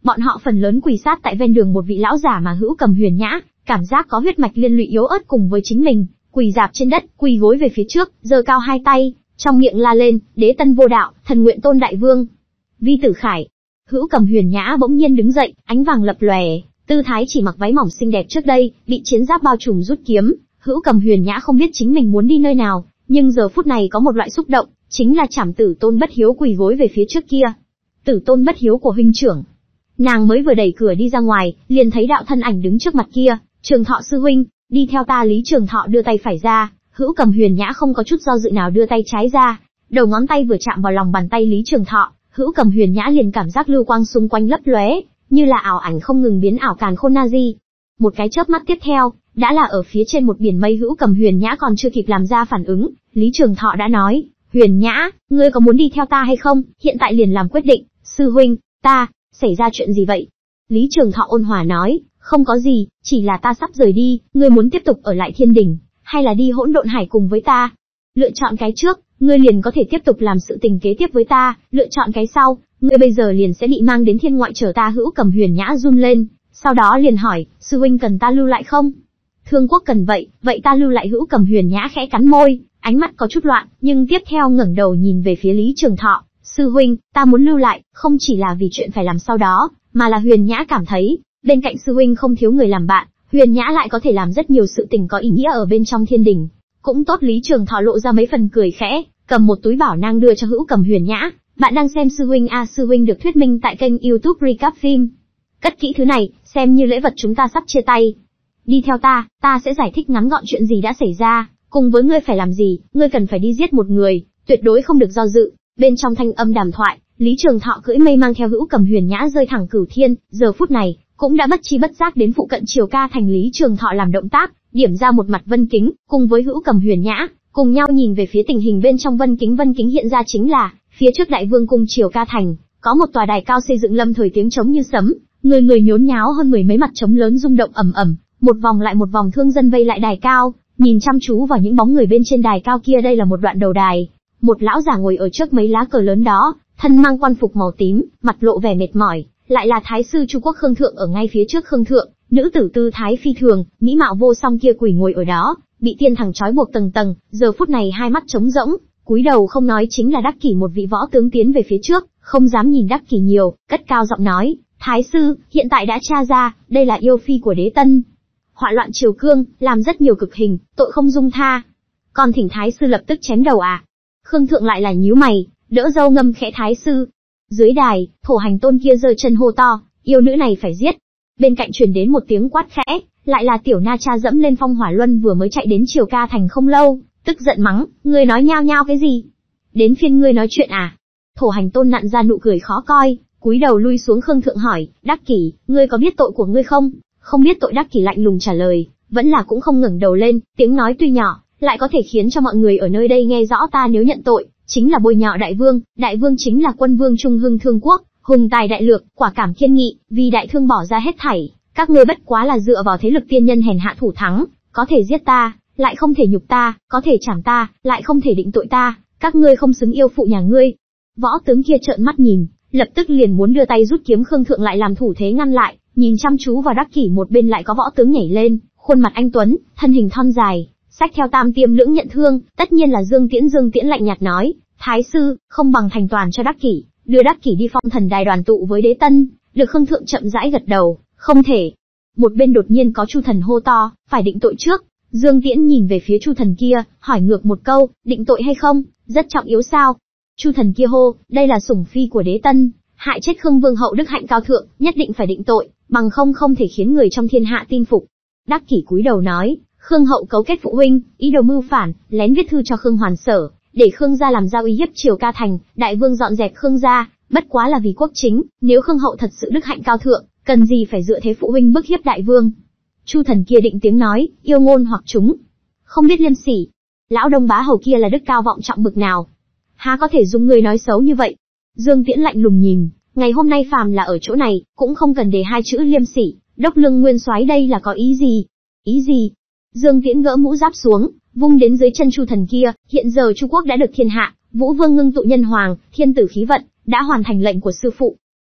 Bọn họ phần lớn quỳ sát tại ven đường một vị lão giả mà Hữu Cầm Huyền Nhã, cảm giác có huyết mạch liên lụy yếu ớt cùng với chính mình, quỳ rạp trên đất, quỳ gối về phía trước, giơ cao hai tay, trong miệng la lên, đế tân vô đạo, thần nguyện tôn đại vương. Vi Tử Khải. Hữu Cầm Huyền Nhã bỗng nhiên đứng dậy, ánh vàng lập lòe, tư thái chỉ mặc váy mỏng xinh đẹp trước đây, bị chiến giáp bao trùm rút kiếm. Hữu Cầm Huyền Nhã không biết chính mình muốn đi nơi nào, nhưng giờ phút này có một loại xúc động, chính là chảm Tử Tôn Bất Hiếu quỳ gối về phía trước kia. Tử Tôn Bất Hiếu của huynh trưởng. Nàng mới vừa đẩy cửa đi ra ngoài, liền thấy đạo thân ảnh đứng trước mặt kia, Trường Thọ sư huynh, đi theo ta. Lý Trường Thọ đưa tay phải ra, Hữu Cầm Huyền Nhã không có chút do dự nào đưa tay trái ra, đầu ngón tay vừa chạm vào lòng bàn tay Lý Trường Thọ, Hữu Cầm Huyền Nhã liền cảm giác lưu quang xung quanh lấp lóe, như là ảo ảnh không ngừng biến ảo càn khôn na di. Một cái chớp mắt tiếp theo, đã là ở phía trên một biển mây. Hữu Cầm Huyền Nhã còn chưa kịp làm ra phản ứng, Lý Trường Thọ đã nói, Huyền Nhã, ngươi có muốn đi theo ta hay không, hiện tại liền làm quyết định. Sư huynh, xảy ra chuyện gì vậy? Lý Trường Thọ ôn hòa nói, không có gì, chỉ là ta sắp rời đi, ngươi muốn tiếp tục ở lại Thiên Đình, hay là đi Hỗn Độn Hải cùng với ta? Lựa chọn cái trước, ngươi liền có thể tiếp tục làm sự tình kế tiếp với ta, lựa chọn cái sau, ngươi bây giờ liền sẽ bị mang đến thiên ngoại chờ ta. Hữu Cầm Huyền Nhã run lên, sau đó liền hỏi, sư huynh cần ta lưu lại không? Thương Quốc cần vậy ta lưu lại. Hữu Cầm Huyền Nhã khẽ cắn môi, ánh mắt có chút loạn, nhưng tiếp theo ngẩng đầu nhìn về phía Lý Trường Thọ, sư huynh, ta muốn lưu lại, không chỉ là vì chuyện phải làm sau đó, mà là Huyền Nhã cảm thấy, bên cạnh sư huynh không thiếu người làm bạn, Huyền Nhã lại có thể làm rất nhiều sự tình có ý nghĩa ở bên trong Thiên Đình. Cũng tốt. Lý Trường Thọ lộ ra mấy phần cười khẽ, cầm một túi bảo nang đưa cho Hữu Cầm Huyền Nhã, bạn đang xem sư huynh sư huynh được thuyết minh tại kênh YouTube Recap Phim. Cất kỹ thứ này, xem như lễ vật chúng ta sắp chia tay. Đi theo ta sẽ giải thích ngắn gọn chuyện gì đã xảy ra, cùng với ngươi phải làm gì, ngươi cần phải đi giết một người, tuyệt đối không được do dự. Bên trong thanh âm đàm thoại, Lý Trường Thọ cưỡi mây mang theo Hữu Cầm Huyền Nhã rơi thẳng Cửu Thiên, giờ phút này, cũng đã bất chi bất giác đến phụ cận Triều Ca Thành. Lý Trường Thọ làm động tác, điểm ra một mặt vân kính, cùng với Hữu Cầm Huyền Nhã, cùng nhau nhìn về phía tình hình bên trong vân kính hiện ra chính là, phía trước Đại Vương cung Triều Ca Thành, có một tòa đài cao xây dựng lâm thời tiếng trống như sấm, người nhốn nháo hơn mười mấy mặt trống lớn rung động ầm ầm, một vòng lại một vòng thương dân vây lại đài cao, nhìn chăm chú vào những bóng người bên trên đài cao kia. Đây là một đoạn đầu đài, một lão già ngồi ở trước mấy lá cờ lớn đó, thân mang quan phục màu tím, mặt lộ vẻ mệt mỏi, lại là Thái sư Chu Quốc Khương Thượng. Ở ngay phía trước Khương Thượng, nữ tử tư thái phi thường, mỹ mạo vô song kia quỳ ngồi ở đó, bị tiên thẳng trói buộc tầng tầng, giờ phút này hai mắt trống rỗng, cúi đầu không nói. Chính là Đắc Kỷ, một vị võ tướng tiến về phía trước, không dám nhìn Đắc Kỷ nhiều, cất cao giọng nói, Thái sư, hiện tại đã tra ra, đây là yêu phi của đế tân. Họa loạn triều cương, làm rất nhiều cực hình, tội không dung tha. Còn thỉnh Thái sư lập tức chém đầu à? Khương Thượng lại là nhíu mày, đỡ dâu ngâm khẽ, Thái sư. Dưới đài, Thổ Hành Tôn kia giơ chân hô to, yêu nữ này phải giết. Bên cạnh truyền đến một tiếng quát khẽ, lại là Tiểu Na Cha dẫm lên Phong Hỏa Luân vừa mới chạy đến Triều Ca Thành không lâu, tức giận mắng, ngươi nói nhao nhao cái gì? Đến phiên ngươi nói chuyện à? Thổ Hành Tôn nặn ra nụ cười khó coi, cúi đầu lui xuống. Khương Thượng hỏi, Đắc Kỷ, ngươi có biết tội của ngươi không? Không biết tội. Đắc Kỷ lạnh lùng trả lời, vẫn là cũng không ngẩng đầu lên, tiếng nói tuy nhỏ, lại có thể khiến cho mọi người ở nơi đây nghe rõ. Ta nếu nhận tội, chính là bôi nhọ Đại Vương chính là quân vương trung hưng Thương Quốc, hùng tài đại lược, quả cảm kiên nghị, vì đại thương bỏ ra hết thảy, các ngươi bất quá là dựa vào thế lực tiên nhân hèn hạ thủ thắng, có thể giết ta, lại không thể nhục ta, có thể trảm ta, lại không thể định tội ta, các ngươi không xứng yêu phụ nhà ngươi. Võ tướng kia trợn mắt nhìn, lập tức liền muốn đưa tay rút kiếm. Khương Thượng lại làm thủ thế ngăn lại, nhìn chăm chú vào Đắc Kỷ. Một bên lại có võ tướng nhảy lên, khuôn mặt anh tuấn, thân hình thon dài, xách theo tam tiêm lưỡng nhận thương, tất nhiên là Dương Tiễn. Dương Tiễn lạnh nhạt nói, Thái sư, không bằng thành toàn cho Đắc Kỷ, đưa Đắc Kỷ đi Phong Thần Đài đoàn tụ với đế tân. Được. Khương Thượng chậm rãi gật đầu, không thể. Một bên đột nhiên có Chu Thần hô to, phải định tội trước. Dương Tiễn nhìn về phía Chu Thần kia, hỏi ngược một câu, định tội hay không, rất trọng yếu sao? Chu Thần kia hô, đây là sủng phi của đế tân, hại chết Khương Vương hậu đức hạnh cao thượng, nhất định phải định tội, bằng không thể khiến người trong thiên hạ tin phục. Đắc Kỷ cúi đầu nói, Khương hậu cấu kết phụ huynh, ý đồ mưu phản, lén viết thư cho Khương Hoàn Sở, để Khương gia làm giao uy hiếp Triều Ca Thành, Đại Vương dọn dẹp Khương gia, bất quá là vì quốc chính, nếu Khương hậu thật sự đức hạnh cao thượng, cần gì phải dựa thế phụ huynh bức hiếp Đại Vương. Chu Thần kia định tiếng nói, yêu ngôn hoặc chúng, không biết liêm sỉ. Lão Đông Bá hầu kia là đức cao vọng trọng bực nào, há có thể dung người nói xấu như vậy. Dương Tiễn lạnh lùng nhìn, ngày hôm nay phàm là ở chỗ này, cũng không cần đề hai chữ liêm sỉ. Đốc Lương Nguyên Soái đây là có ý gì? Ý gì? Dương Tiễn gỡ mũ giáp xuống, vung đến dưới chân Chu Thần kia. Hiện giờ Chu Quốc đã được thiên hạ, Vũ Vương ngưng tụ nhân hoàng, thiên tử khí vận, đã hoàn thành lệnh của sư phụ.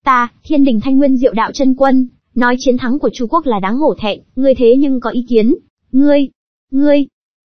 Ta, Thiên Đình Thanh Nguyên Diệu Đạo Chân Quân, nói chiến thắng của Chu quốc là đáng hổ thẹn, ngươi thế nhưng có ý kiến? Ngươi,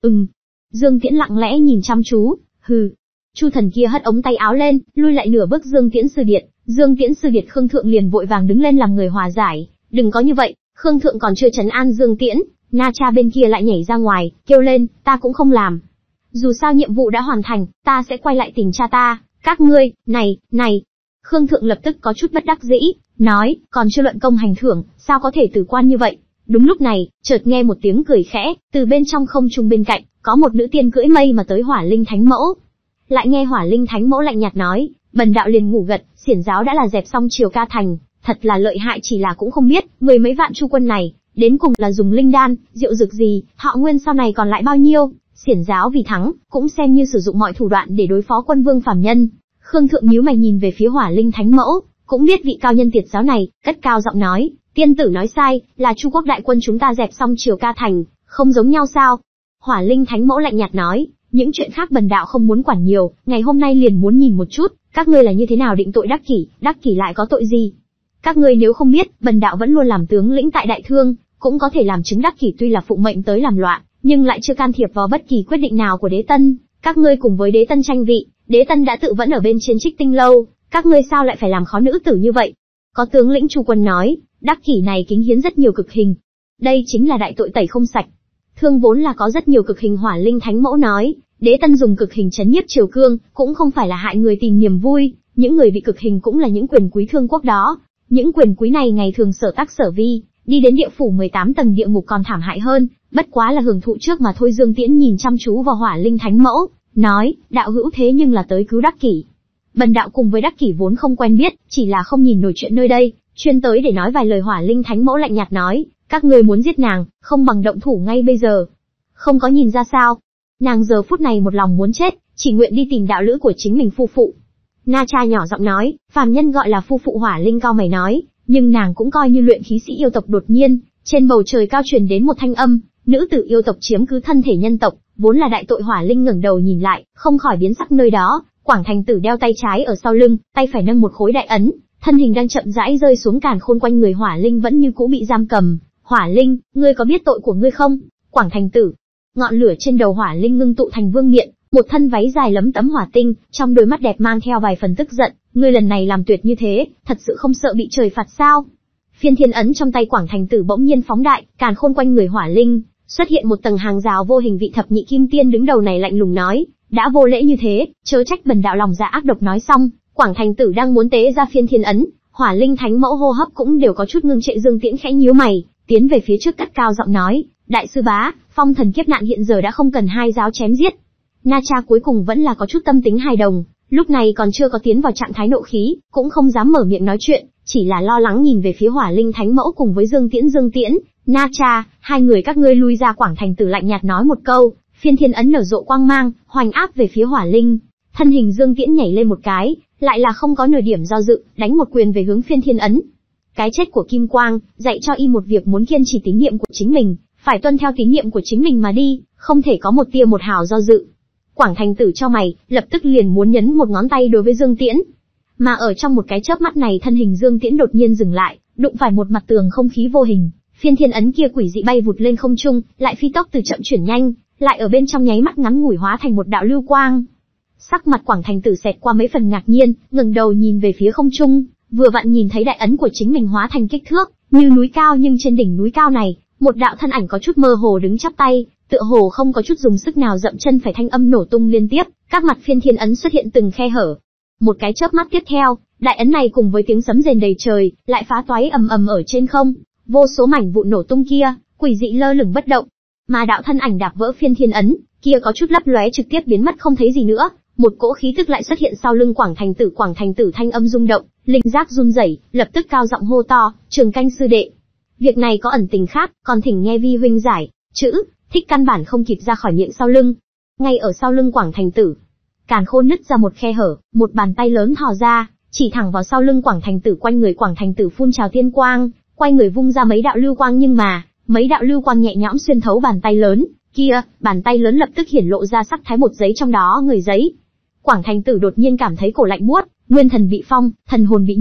Dương Tiễn lặng lẽ nhìn chăm chú, hừ. Chu thần kia hất ống tay áo lên, lui lại nửa bước Dương Tiễn sư điệt. Dương Tiễn sư điệt Khương Thượng liền vội vàng đứng lên làm người hòa giải, đừng có như vậy. Khương Thượng còn chưa trấn an Dương Tiễn, Na Cha bên kia lại nhảy ra ngoài, kêu lên, ta cũng không làm. Dù sao nhiệm vụ đã hoàn thành, ta sẽ quay lại tìm cha ta, các ngươi, này. Khương Thượng lập tức có chút bất đắc dĩ, nói, còn chưa luận công hành thưởng, sao có thể tử quan như vậy? Đúng lúc này, chợt nghe một tiếng cười khẽ, từ bên trong không trung bên cạnh, có một nữ tiên cưỡi mây mà tới Hỏa Linh Thánh Mẫu. Lại nghe Hỏa Linh Thánh Mẫu lạnh nhạt nói, bần đạo liền ngủ gật, xiển giáo đã là dẹp xong Triều Ca Thành, thật là lợi hại, chỉ là cũng không biết, mười mấy vạn Chu quân này, đến cùng là dùng linh đan, rượu dược gì, thọ nguyên sau này còn lại bao nhiêu? Xiển giáo vì thắng, cũng xem như sử dụng mọi thủ đoạn để đối phó quân vương phàm nhân. Khương Thượng nhíu mày nhìn về phía Hỏa Linh Thánh Mẫu, cũng biết vị cao nhân tiệt giáo này, cất cao giọng nói, tiên tử nói sai, là Chu quốc đại quân chúng ta dẹp xong Triều Ca Thành, không giống nhau sao? Hỏa Linh Thánh Mẫu lạnh nhạt nói, những chuyện khác bần đạo không muốn quản nhiều, ngày hôm nay liền muốn nhìn một chút, các ngươi là như thế nào định tội Đắc Kỷ lại có tội gì? Các ngươi nếu không biết, bần đạo vẫn luôn làm tướng lĩnh tại Đại Thương, cũng có thể làm chứng Đắc Kỷ tuy là phụng mệnh tới làm loạn, nhưng lại chưa can thiệp vào bất kỳ quyết định nào của Đế Tân. Các ngươi cùng với Đế Tân tranh vị, Đế Tân đã tự vẫn ở bên trên Trích Tinh lâu, các ngươi sao lại phải làm khó nữ tử như vậy? Có tướng lĩnh Chu quân nói, Đắc Kỷ này kính hiến rất nhiều cực hình. Đây chính là đại tội tẩy không sạch. Thương vốn là có rất nhiều cực hình. Hỏa Linh Thánh Mẫu nói, Đế Tân dùng cực hình trấn nhiếp triều cương, cũng không phải là hại người tìm niềm vui, những người bị cực hình cũng là những quyền quý thương quốc đó. Những quyền quý này ngày thường sở tác sở vi, đi đến địa phủ 18 tầng địa ngục còn thảm hại hơn, bất quá là hưởng thụ trước mà thôi. Dương Tiễn nhìn chăm chú vào Hỏa Linh Thánh Mẫu, nói, đạo hữu thế nhưng là tới cứu Đắc Kỷ. Bần đạo cùng với Đắc Kỷ vốn không quen biết, chỉ là không nhìn nổi chuyện nơi đây, chuyên tới để nói vài lời. Hỏa Linh Thánh Mẫu lạnh nhạt nói, các ngươi muốn giết nàng, không bằng động thủ ngay bây giờ. Không có nhìn ra sao? Nàng giờ phút này một lòng muốn chết, chỉ nguyện đi tìm đạo lữ của chính mình phu phụ. Na Cha nhỏ giọng nói, phàm nhân gọi là phu phụ. Hỏa Linh cao mày nói, nhưng nàng cũng coi như luyện khí sĩ yêu tộc. Đột nhiên, trên bầu trời cao truyền đến một thanh âm, nữ tử yêu tộc chiếm cứ thân thể nhân tộc, vốn là đại tội. Hỏa Linh ngẩng đầu nhìn lại, không khỏi biến sắc. Nơi đó, Quảng Thành Tử đeo tay trái ở sau lưng, tay phải nâng một khối đại ấn, thân hình đang chậm rãi rơi xuống. Càn khôn quanh người Hỏa Linh vẫn như cũ bị giam cầm. Hỏa Linh, ngươi có biết tội của ngươi không? Quảng Thành Tử. Ngọn lửa trên đầu Hỏa Linh ngưng tụ thành vương miện, một thân váy dài lấm tấm hỏa tinh, trong đôi mắt đẹp mang theo vài phần tức giận. Ngươi lần này làm tuyệt như thế, thật sự không sợ bị trời phạt sao? Phiên thiên ấn trong tay Quảng Thành Tử bỗng nhiên phóng đại, càn khôn quanh người Hỏa Linh xuất hiện một tầng hàng rào vô hình. Vị thập nhị kim tiên đứng đầu này lạnh lùng nói, đã vô lễ như thế, chớ trách bần đạo lòng dạ ác độc. Nói xong, Quảng Thành Tử đang muốn tế ra phiên thiên ấn, Hỏa Linh Thánh Mẫu hô hấp cũng đều có chút ngưng trệ. Dương Tiễn khẽ nhíu mày, tiến về phía trước cất cao giọng nói, đại sư bá, phong thần kiếp nạn hiện giờ đã không cần hai giáo chém giết. Na Cha cuối cùng vẫn là có chút tâm tính hài đồng, lúc này còn chưa có tiến vào trạng thái nộ khí, cũng không dám mở miệng nói chuyện, chỉ là lo lắng nhìn về phía Hỏa Linh Thánh Mẫu cùng với Dương Tiễn, Na Cha, hai người các ngươi lui ra. Quảng Thành Tử lạnh nhạt nói một câu, phiên thiên ấn nở rộ quang mang, hoành áp về phía Hỏa Linh. Thân hình Dương Tiễn nhảy lên một cái, lại là không có nửa điểm do dự, đánh một quyền về hướng phiên thiên ấn. Cái chết của Kim Quang dạy cho y một việc, muốn kiên trì tín niệm của chính mình, phải tuân theo tín niệm của chính mình mà đi, không thể có một tia một hào do dự. Quảng Thành Tử cho mày, lập tức liền muốn nhấn một ngón tay đối với Dương Tiễn. Mà ở trong một cái chớp mắt này, thân hình Dương Tiễn đột nhiên dừng lại, đụng phải một mặt tường không khí vô hình, phiên thiên ấn kia quỷ dị bay vụt lên không trung, lại phi tốc từ chậm chuyển nhanh, lại ở bên trong nháy mắt ngắn ngủi hóa thành một đạo lưu quang. Sắc mặt Quảng Thành Tử xẹt qua mấy phần ngạc nhiên, ngẩng đầu nhìn về phía không trung, vừa vặn nhìn thấy đại ấn của chính mình hóa thành kích thước như núi cao, nhưng trên đỉnh núi cao này, một đạo thân ảnh có chút mơ hồ đứng chắp tay, tựa hồ không có chút dùng sức nào dậm chân phải. Thanh âm nổ tung liên tiếp, các mặt phiên thiên ấn xuất hiện từng khe hở. Một cái chớp mắt tiếp theo, đại ấn này cùng với tiếng sấm rền đầy trời, lại phá toái ầm ầm ở trên không, vô số mảnh vụn nổ tung kia, quỷ dị lơ lửng bất động. Mà đạo thân ảnh đạp vỡ phiên thiên ấn kia có chút lấp lóe trực tiếp biến mất không thấy gì nữa. Một cỗ khí tức lại xuất hiện sau lưng Quảng Thành Tử thanh âm rung động, linh giác run rẩy, lập tức cao giọng hô to, Trường Canh sư đệ, việc này có ẩn tình khác, còn thỉnh nghe vi huynh giải. Chữ thích căn bản không kịp ra khỏi miệng sau lưng. Ngay ở sau lưng Quảng Thành Tử, càn khôn nứt ra một khe hở, một bàn tay lớn thò ra, chỉ thẳng vào sau lưng Quảng Thành Tử. Quanh người Quảng Thành Tử phun trào tiên quang, quay người vung ra mấy đạo lưu quang, nhưng mà mấy đạo lưu quang nhẹ nhõm xuyên thấu bàn tay lớn kia, bàn tay lớn lập tức hiển lộ ra sắc thái một giấy trong đó người giấy. Quảng Thành Tử đột nhiên cảm thấy cổ lạnh buốt, nguyên thần bị phong, thần hồn bị nhốt,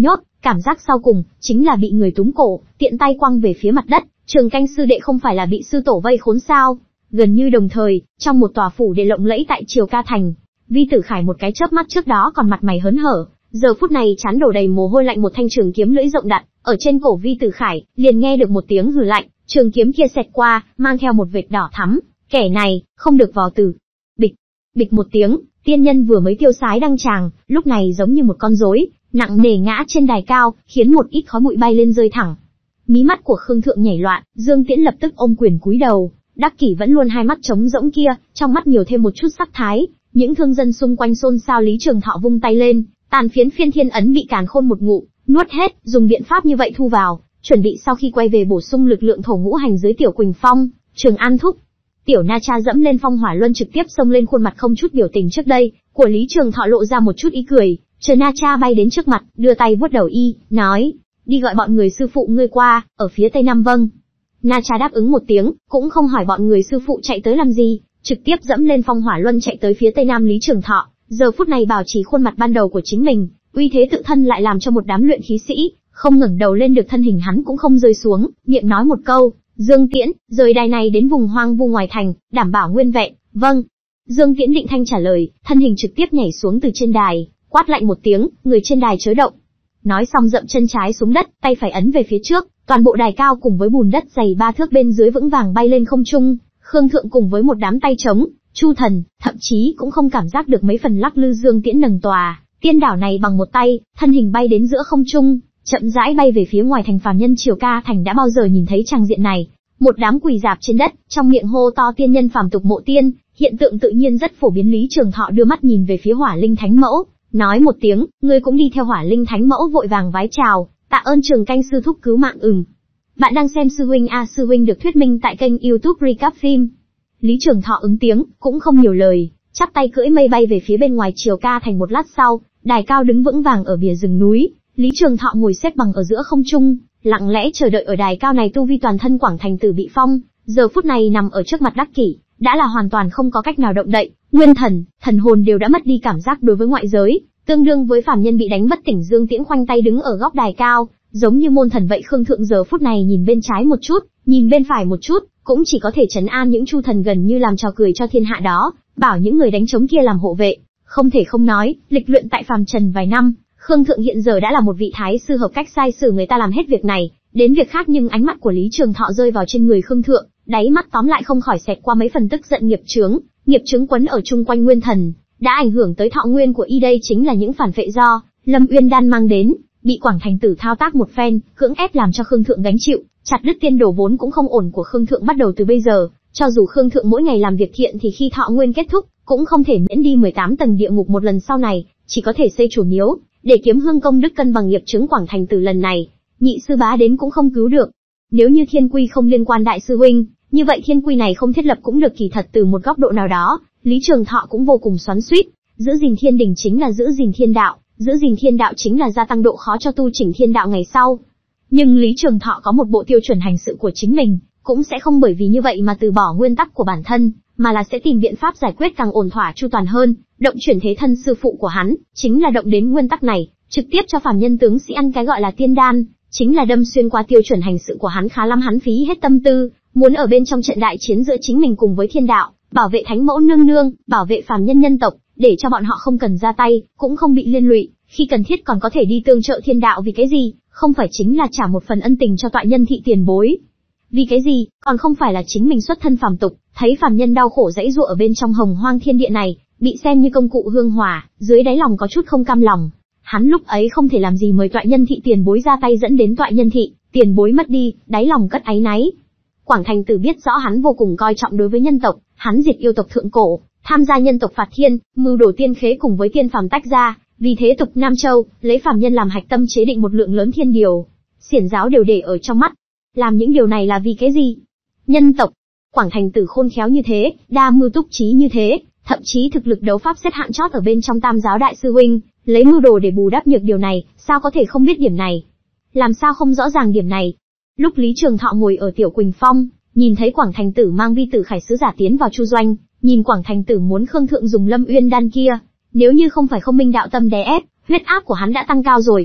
cảm giác sau cùng chính là bị người túm cổ, tiện tay quăng về phía mặt đất. Trường Canh sư đệ không phải là bị sư tổ vây khốn sao? Gần như đồng thời, trong một tòa phủ đệ lộng lẫy tại Triều Ca thành, Vi Tử Khải một cái chớp mắt trước đó còn mặt mày hớn hở, giờ phút này trán đổ đầy mồ hôi lạnh, một thanh trường kiếm lưỡi rộng đặt ở trên cổ Vi Tử Khải, liền nghe được một tiếng hừ lạnh, trường kiếm kia xẹt qua, mang theo một vệt đỏ thắm. Kẻ này không được vò từ. Bịch, bịch một tiếng, tiên nhân vừa mới tiêu sái đăng tràng, lúc này giống như một con rối, nặng nề ngã trên đài cao, khiến một ít khói bụi bay lên rơi thẳng. Mí mắt của Khương Thượng nhảy loạn, Dương Tiễn lập tức ôm quyền cúi đầu. Đắc Kỷ vẫn luôn hai mắt trống rỗng kia, trong mắt nhiều thêm một chút sắc thái. Những thương dân xung quanh xôn xao. Lý Trường Thọ vung tay lên, tàn phiến phiên thiên ấn bị càn khôn một ngụm nuốt hết, dùng biện pháp như vậy thu vào, chuẩn bị sau khi quay về bổ sung lực lượng thổ ngũ hành dưới Tiểu Quỳnh Phong. Trường An thúc. Tiểu Na Cha dẫm lên phong hỏa luân trực tiếp xông lên, khuôn mặt không chút biểu tình trước đây của Lý Trường Thọ lộ ra một chút ý cười. Chờ Na Cha bay đến trước mặt, đưa tay vuốt đầu y, nói: đi gọi bọn người sư phụ ngươi qua, ở phía tây nam. Vâng. Na Cha đáp ứng một tiếng, cũng không hỏi bọn người sư phụ chạy tới làm gì, trực tiếp dẫm lên phong hỏa luân chạy tới phía tây nam. Lý Trường Thọ giờ phút này bảo trì khuôn mặt ban đầu của chính mình, uy thế tự thân lại làm cho một đám luyện khí sĩ không ngẩng đầu lên được, thân hình hắn cũng không rơi xuống, miệng nói một câu: Dương Tiễn, rời đài này đến vùng hoang vu ngoài thành, đảm bảo nguyên vẹn. Vâng. Dương Tiễn định thanh trả lời, thân hình trực tiếp nhảy xuống từ trên đài, quát lạnh một tiếng, người trên đài chớ động. Nói xong dậm chân trái xuống đất, tay phải ấn về phía trước, toàn bộ đài cao cùng với bùn đất dày 3 thước bên dưới vững vàng bay lên không trung. Khương Thượng cùng với một đám tay trống, Chu Thần, thậm chí cũng không cảm giác được mấy phần lắc lư. Dương Tiễn nâng tòa tiên đảo này bằng một tay, thân hình bay đến giữa không trung, chậm rãi bay về phía ngoài thành. Phàm nhân Triều Ca thành đã bao giờ nhìn thấy trang diện này, một đám quỳ rạp trên đất, trong miệng hô to tiên nhân phàm tục mộ tiên, hiện tượng tự nhiên rất phổ biến. Lý Trường Thọ đưa mắt nhìn về phía Hỏa Linh Thánh Mẫu, nói một tiếng, ngươi cũng đi theo. Hỏa Linh Thánh Mẫu vội vàng vái chào, tạ ơn Trường Canh sư thúc cứu mạng. Bạn đang xem Sư huynh a. Sư huynh được thuyết minh tại kênh YouTube Recap Phim. Lý Trường Thọ ứng tiếng, cũng không nhiều lời, chắp tay cưỡi mây bay về phía bên ngoài Triều Ca thành. Một lát sau, đài cao đứng vững vàng ở bìa rừng núi, Lý Trường Thọ ngồi xếp bằng ở giữa không trung, lặng lẽ chờ đợi. Ở đài cao này tu vi toàn thân Quảng Thành Tử bị phong, giờ phút này nằm ở trước mặt Đắc Kỷ, đã là hoàn toàn không có cách nào động đậy, nguyên thần, thần hồn đều đã mất đi cảm giác đối với ngoại giới, tương đương với phàm nhân bị đánh bất tỉnh. Dương Tiễn khoanh tay đứng ở góc đài cao, giống như môn thần vậy. Khương Thượng giờ phút này nhìn bên trái một chút, nhìn bên phải một chút, cũng chỉ có thể trấn an những Chu Thần gần như làm trò cười cho thiên hạ đó, bảo những người đánh trống kia làm hộ vệ. Không thể không nói, lịch luyện tại phàm trần vài năm, Khương Thượng hiện giờ đã là một vị thái sư hợp cách sai sử người ta làm hết việc này đến việc khác. Nhưng ánh mắt của Lý Trường Thọ rơi vào trên người Khương Thượng, đáy mắt tóm lại không khỏi xẹt qua mấy phần tức giận. Nghiệp chướng quấn ở chung quanh nguyên thần, đã ảnh hưởng tới thọ nguyên của y. Đây chính là những phản vệ do Lâm Uyên Đan mang đến, bị Quảng Thành Tử thao tác một phen, cưỡng ép làm cho Khương Thượng gánh chịu, chặt đứt tiên đồ vốn cũng không ổn của Khương Thượng. Bắt đầu từ bây giờ, cho dù Khương Thượng mỗi ngày làm việc thiện thì khi thọ nguyên kết thúc, cũng không thể miễn đi 18 tầng địa ngục một lần. Sau này, chỉ có thể xây chùa miếu, để kiếm hương công đức cân bằng nghiệp chướng. Quảng Thành Tử lần này, nhị sư bá đến cũng không cứu được. Nếu như thiên quy không liên quan đại sư huynh, như vậy thiên quy này không thiết lập cũng được. Kỳ thật từ một góc độ nào đó, Lý Trường Thọ cũng vô cùng xoắn xuýt. Giữ gìn thiên đình chính là giữ gìn thiên đạo, giữ gìn thiên đạo chính là gia tăng độ khó cho tu chỉnh thiên đạo ngày sau. Nhưng Lý Trường Thọ có một bộ tiêu chuẩn hành sự của chính mình, cũng sẽ không bởi vì như vậy mà từ bỏ nguyên tắc của bản thân, mà là sẽ tìm biện pháp giải quyết càng ổn thỏa chu toàn hơn. Động chuyển thế thân sư phụ của hắn, chính là động đến nguyên tắc này, trực tiếp cho phàm nhân tướng sĩ ăn cái gọi là tiên đan, chính là đâm xuyên qua tiêu chuẩn hành sự của hắn. Khá lắm, hắn phí hết tâm tư, muốn ở bên trong trận đại chiến giữa chính mình cùng với thiên đạo, bảo vệ Thánh Mẫu nương nương, bảo vệ phàm nhân nhân tộc, để cho bọn họ không cần ra tay, cũng không bị liên lụy, khi cần thiết còn có thể đi tương trợ thiên đạo. Vì cái gì? Không phải chính là trả một phần ân tình cho tọa nhân thị tiền bối. Vì cái gì? Còn không phải là chính mình xuất thân phàm tục, thấy phàm nhân đau khổ dãy dụa ở bên trong hồng hoang thiên địa này, bị xem như công cụ hương hỏa, dưới đáy lòng có chút không cam lòng. Hắn lúc ấy không thể làm gì mời tọa nhân thị tiền bối ra tay, dẫn đến tọa nhân thị tiền bối mất đi, đáy lòng cất áy náy. Quảng Thành Tử biết rõ hắn vô cùng coi trọng đối với nhân tộc, hắn diệt yêu tộc thượng cổ, tham gia nhân tộc phạt thiên, mưu đồ tiên khế cùng với tiên phàm tách ra, vì thế tục Nam Châu, lấy phàm nhân làm hạch tâm chế định một lượng lớn thiên điều, xiển giáo đều để ở trong mắt. Làm những điều này là vì cái gì? Nhân tộc. Quảng Thành Tử khôn khéo như thế, đa mưu túc trí như thế, thậm chí thực lực đấu pháp xếp hạng chót ở bên trong Tam giáo đại sư huynh, lấy mưu đồ để bù đắp nhược điều này, sao có thể không biết điểm này? Làm sao không rõ ràng điểm này? Lúc Lý Trường Thọ ngồi ở Tiểu Quỳnh Phong, nhìn thấy Quảng Thành Tử mang Vi Tử Khải sứ giả tiến vào Chu doanh, nhìn Quảng Thành Tử muốn Khương Thượng dùng Lâm Uyên đan kia, nếu như không phải không minh đạo tâm đè ép, huyết áp của hắn đã tăng cao rồi.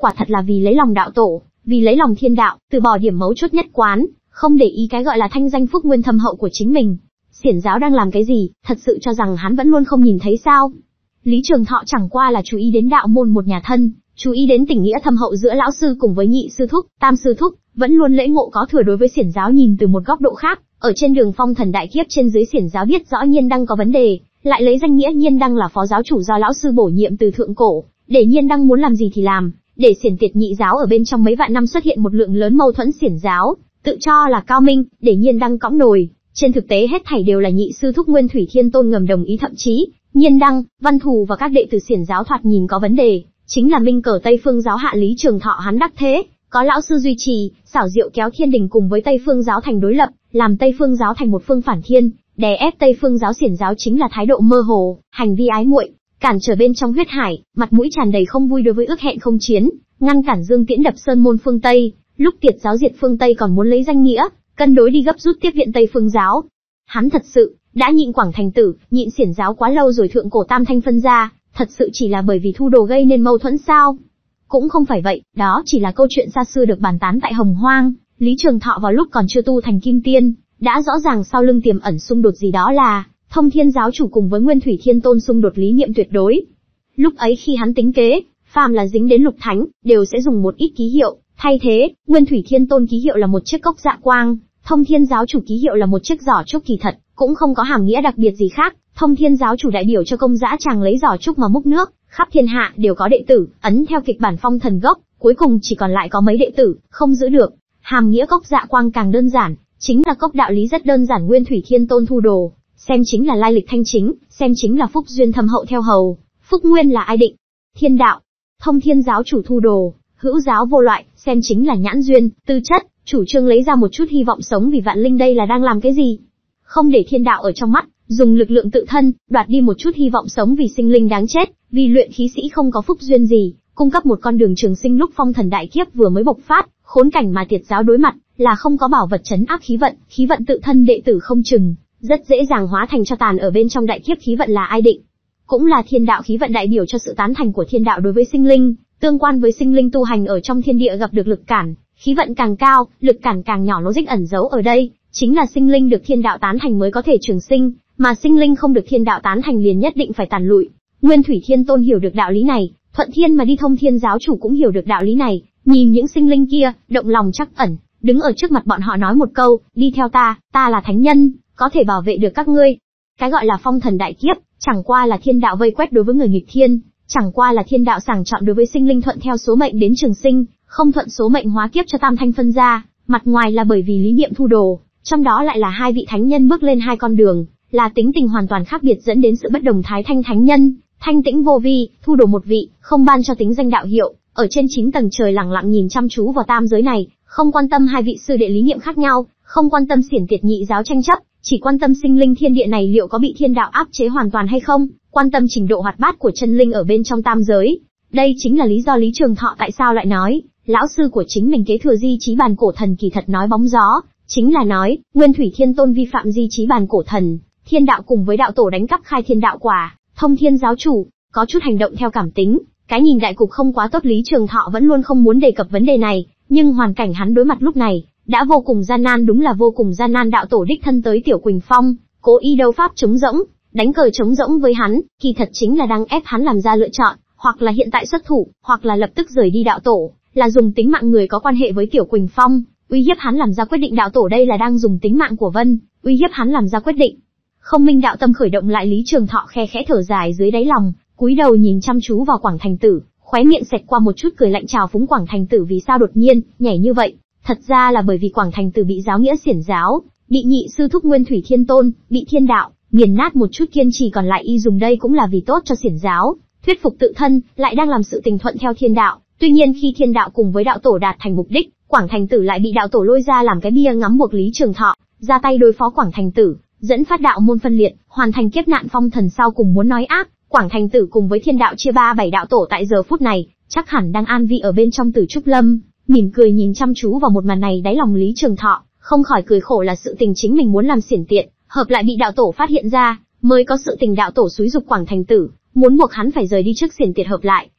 quả thật là vì lấy lòng đạo tổ, vì lấy lòng thiên đạo, từ bỏ điểm mấu chốt nhất quán, không để ý cái gọi là thanh danh phúc nguyên thâm hậu của chính mình. Xiển giáo đang làm cái gì, thật sự cho rằng hắn vẫn luôn không nhìn thấy sao? Lý Trường Thọ chẳng qua là chú ý đến đạo môn một nhà thân, chú ý đến tình nghĩa thâm hậu giữa lão sư cùng với nhị sư thúc, tam sư thúc, vẫn luôn lễ ngộ có thừa đối với xiển giáo nhìn từ một góc độ khác. Ở trên đường phong thần đại kiếp trên dưới xiển giáo biết rõ Nhiên Đăng có vấn đề, lại lấy danh nghĩa Nhiên Đăng là phó giáo chủ do lão sư bổ nhiệm từ thượng cổ, để Nhiên Đăng muốn làm gì thì làm, để xiển tiệt nhị giáo ở bên trong mấy vạn năm xuất hiện một lượng lớn mâu thuẫn xiển giáo, tự cho là cao minh, để Nhiên Đăng cõng nồi. Trên thực tế hết thảy đều là nhị sư thúc Nguyên Thủy Thiên Tôn ngầm đồng ý, thậm chí Nhiên Đăng, Văn Thù và các đệ tử xiển giáo thoạt nhìn có vấn đề, chính là minh cờ Tây Phương giáo hạ Lý Trường Thọ hắn đắc thế, có lão sư duy trì, xảo diệu kéo Thiên Đình cùng với Tây Phương giáo thành đối lập, làm Tây Phương giáo thành một phương phản thiên, đè ép Tây Phương giáo xiển giáo chính là thái độ mơ hồ, hành vi ái muội, cản trở bên trong huyết hải, mặt mũi tràn đầy không vui đối với ước hẹn không chiến, ngăn cản Dương Tiễn đập sơn môn phương Tây, lúc tiệt giáo diệt phương Tây còn muốn lấy danh nghĩa, cân đối đi gấp rút tiếp viện Tây Phương giáo. Hắn thật sự đã nhịn Quảng Thành Tử, nhịn xiển giáo quá lâu rồi, thượng cổ tam thanh phân ra, thật sự chỉ là bởi vì Thu Đồ gây nên mâu thuẫn sao? Cũng không phải vậy, đó chỉ là câu chuyện xa xưa được bàn tán tại Hồng Hoang. Lý Trường Thọ vào lúc còn chưa tu thành Kim Tiên, đã rõ ràng sau lưng tiềm ẩn xung đột gì, đó là Thông Thiên giáo chủ cùng với Nguyên Thủy Thiên Tôn xung đột lý niệm tuyệt đối. Lúc ấy khi hắn tính kế, phàm là dính đến lục thánh, đều sẽ dùng một ít ký hiệu thay thế. Nguyên Thủy Thiên Tôn ký hiệu là một chiếc cốc dạ quang, Thông Thiên giáo chủ ký hiệu là một chiếc giỏ trúc, kỳ thật cũng không có hàm nghĩa đặc biệt gì khác. Thông Thiên giáo chủ đại biểu cho công dã tràng lấy giỏ trúc mà múc nước, khắp thiên hạ đều có đệ tử, ấn theo kịch bản phong thần gốc, cuối cùng chỉ còn lại có mấy đệ tử, không giữ được. Hàm nghĩa cốc dạ quang càng đơn giản, chính là cốc đạo lý rất đơn giản. Nguyên Thủy Thiên Tôn Thu Đồ, xem chính là lai lịch thanh chính, xem chính là phúc duyên thâm hậu theo hầu. Phúc nguyên là ai định? Thiên đạo. Thông Thiên giáo chủ Thu Đồ, hữu giáo vô loại, xem chính là nhãn duyên, tư chất, chủ trương lấy ra một chút hy vọng sống vì vạn linh. Đây là đang làm cái gì? Không để thiên đạo ở trong mắt, dùng lực lượng tự thân, đoạt đi một chút hy vọng sống vì sinh linh đáng chết, vì luyện khí sĩ không có phúc duyên gì, cung cấp một con đường trường sinh. Lúc phong thần đại kiếp vừa mới bộc phát, khốn cảnh mà tiệt giáo đối mặt, là không có bảo vật trấn áp khí vận tự thân đệ tử không chừng, rất dễ dàng hóa thành cho tàn ở bên trong đại kiếp. Khí vận là ai định? Cũng là thiên đạo. Khí vận đại biểu cho sự tán thành của thiên đạo đối với sinh linh, tương quan với sinh linh tu hành ở trong thiên địa gặp được lực cản, khí vận càng cao, lực cản càng nhỏ. Logic ẩn giấu ở đây, chính là sinh linh được thiên đạo tán thành mới có thể trường sinh, mà sinh linh không được thiên đạo tán thành liền nhất định phải tàn lụi. Nguyên Thủy Thiên Tôn hiểu được đạo lý này, thuận thiên mà đi. Thông Thiên giáo chủ cũng hiểu được đạo lý này, nhìn những sinh linh kia, động lòng trắc ẩn, đứng ở trước mặt bọn họ nói một câu, đi theo ta là thánh nhân, có thể bảo vệ được các ngươi. Cái gọi là phong thần đại kiếp, chẳng qua là thiên đạo vây quét đối với người nghịch thiên, chẳng qua là thiên đạo sàng chọn đối với sinh linh thuận theo số mệnh đến trường sinh, không thuận số mệnh hóa kiếp cho tam thanh phân ra. Mặt ngoài là bởi vì lý niệm Thu Đồ, trong đó lại là hai vị thánh nhân bước lên hai con đường, là tính tình hoàn toàn khác biệt dẫn đến sự bất đồng. Thái Thanh thánh nhân, thanh tĩnh vô vi, Thu Đồ một vị, không ban cho tính danh đạo hiệu, ở trên 9 tầng trời lặng lặng nhìn chăm chú vào tam giới này, không quan tâm hai vị sư đệ lý niệm khác nhau, không quan tâm xiển tiệt nhị giáo tranh chấp, chỉ quan tâm sinh linh thiên địa này liệu có bị thiên đạo áp chế hoàn toàn hay không, quan tâm trình độ hoạt bát của chân linh ở bên trong tam giới. Đây chính là lý do Lý Trường Thọ tại sao lại nói, lão sư của chính mình kế thừa di chí bàn cổ thần. Kỳ thật nói bóng gió, chính là nói, Nguyên Thủy Thiên Tôn vi phạm di chí bàn cổ thần, thiên đạo cùng với đạo tổ đánh cắp khai thiên đạo quả. Thông Thiên giáo chủ, có chút hành động theo cảm tính, cái nhìn đại cục không quá tốt. Lý Trường Thọ vẫn luôn không muốn đề cập vấn đề này, nhưng hoàn cảnh hắn đối mặt lúc này, đã vô cùng gian nan, đúng là vô cùng gian nan. Đạo tổ đích thân tới Tiểu Quỳnh Phong, cố ý đấu pháp trống rỗng, đánh cờ trống rỗng với hắn, kỳ thật chính là đang ép hắn làm ra lựa chọn, hoặc là hiện tại xuất thủ, hoặc là lập tức rời đi. Đạo tổ, là dùng tính mạng người có quan hệ với Tiểu Quỳnh Phong, uy hiếp hắn làm ra quyết định. Đạo tổ đây là đang dùng tính mạng của Vân, uy hiếp hắn làm ra quyết định. Không minh đạo tâm khởi động lại, Lý Trường Thọ khe khẽ thở dài dưới đáy lòng, cúi đầu nhìn chăm chú vào Quảng Thành Tử, khóe miệng xẹt qua một chút cười lạnh chào phúng. Quảng Thành Tử vì sao đột nhiên nhảy như vậy? Thật ra là bởi vì Quảng Thành Tử bị giáo nghĩa xiển giáo, bị nhị sư thúc Nguyên Thủy Thiên Tôn, bị thiên đạo nghiền nát một chút kiên trì còn lại, y dùng đây cũng là vì tốt cho xiển giáo, thuyết phục tự thân, lại đang làm sự tình thuận theo thiên đạo. Tuy nhiên khi thiên đạo cùng với đạo tổ đạt thành mục đích, Quảng Thành Tử lại bị đạo tổ lôi ra làm cái bia ngắm, buộc Lý Trường Thọ ra tay đối phó Quảng Thành Tử, dẫn phát đạo môn phân liệt, hoàn thành kiếp nạn phong thần. Sau cùng muốn nói ác, Quảng Thành Tử cùng với thiên đạo chia 3-7. Đạo tổ tại giờ phút này chắc hẳn đang an vị ở bên trong Tử Trúc Lâm, mỉm cười nhìn chăm chú vào một màn này. Đáy lòng Lý Trường Thọ không khỏi cười khổ, là sự tình chính mình muốn làm xiển tiện, hợp lại bị đạo tổ phát hiện ra, mới có sự tình đạo tổ xúi giục Quảng Thành Tử, muốn buộc hắn phải rời đi trước xiển tiệt hợp lại,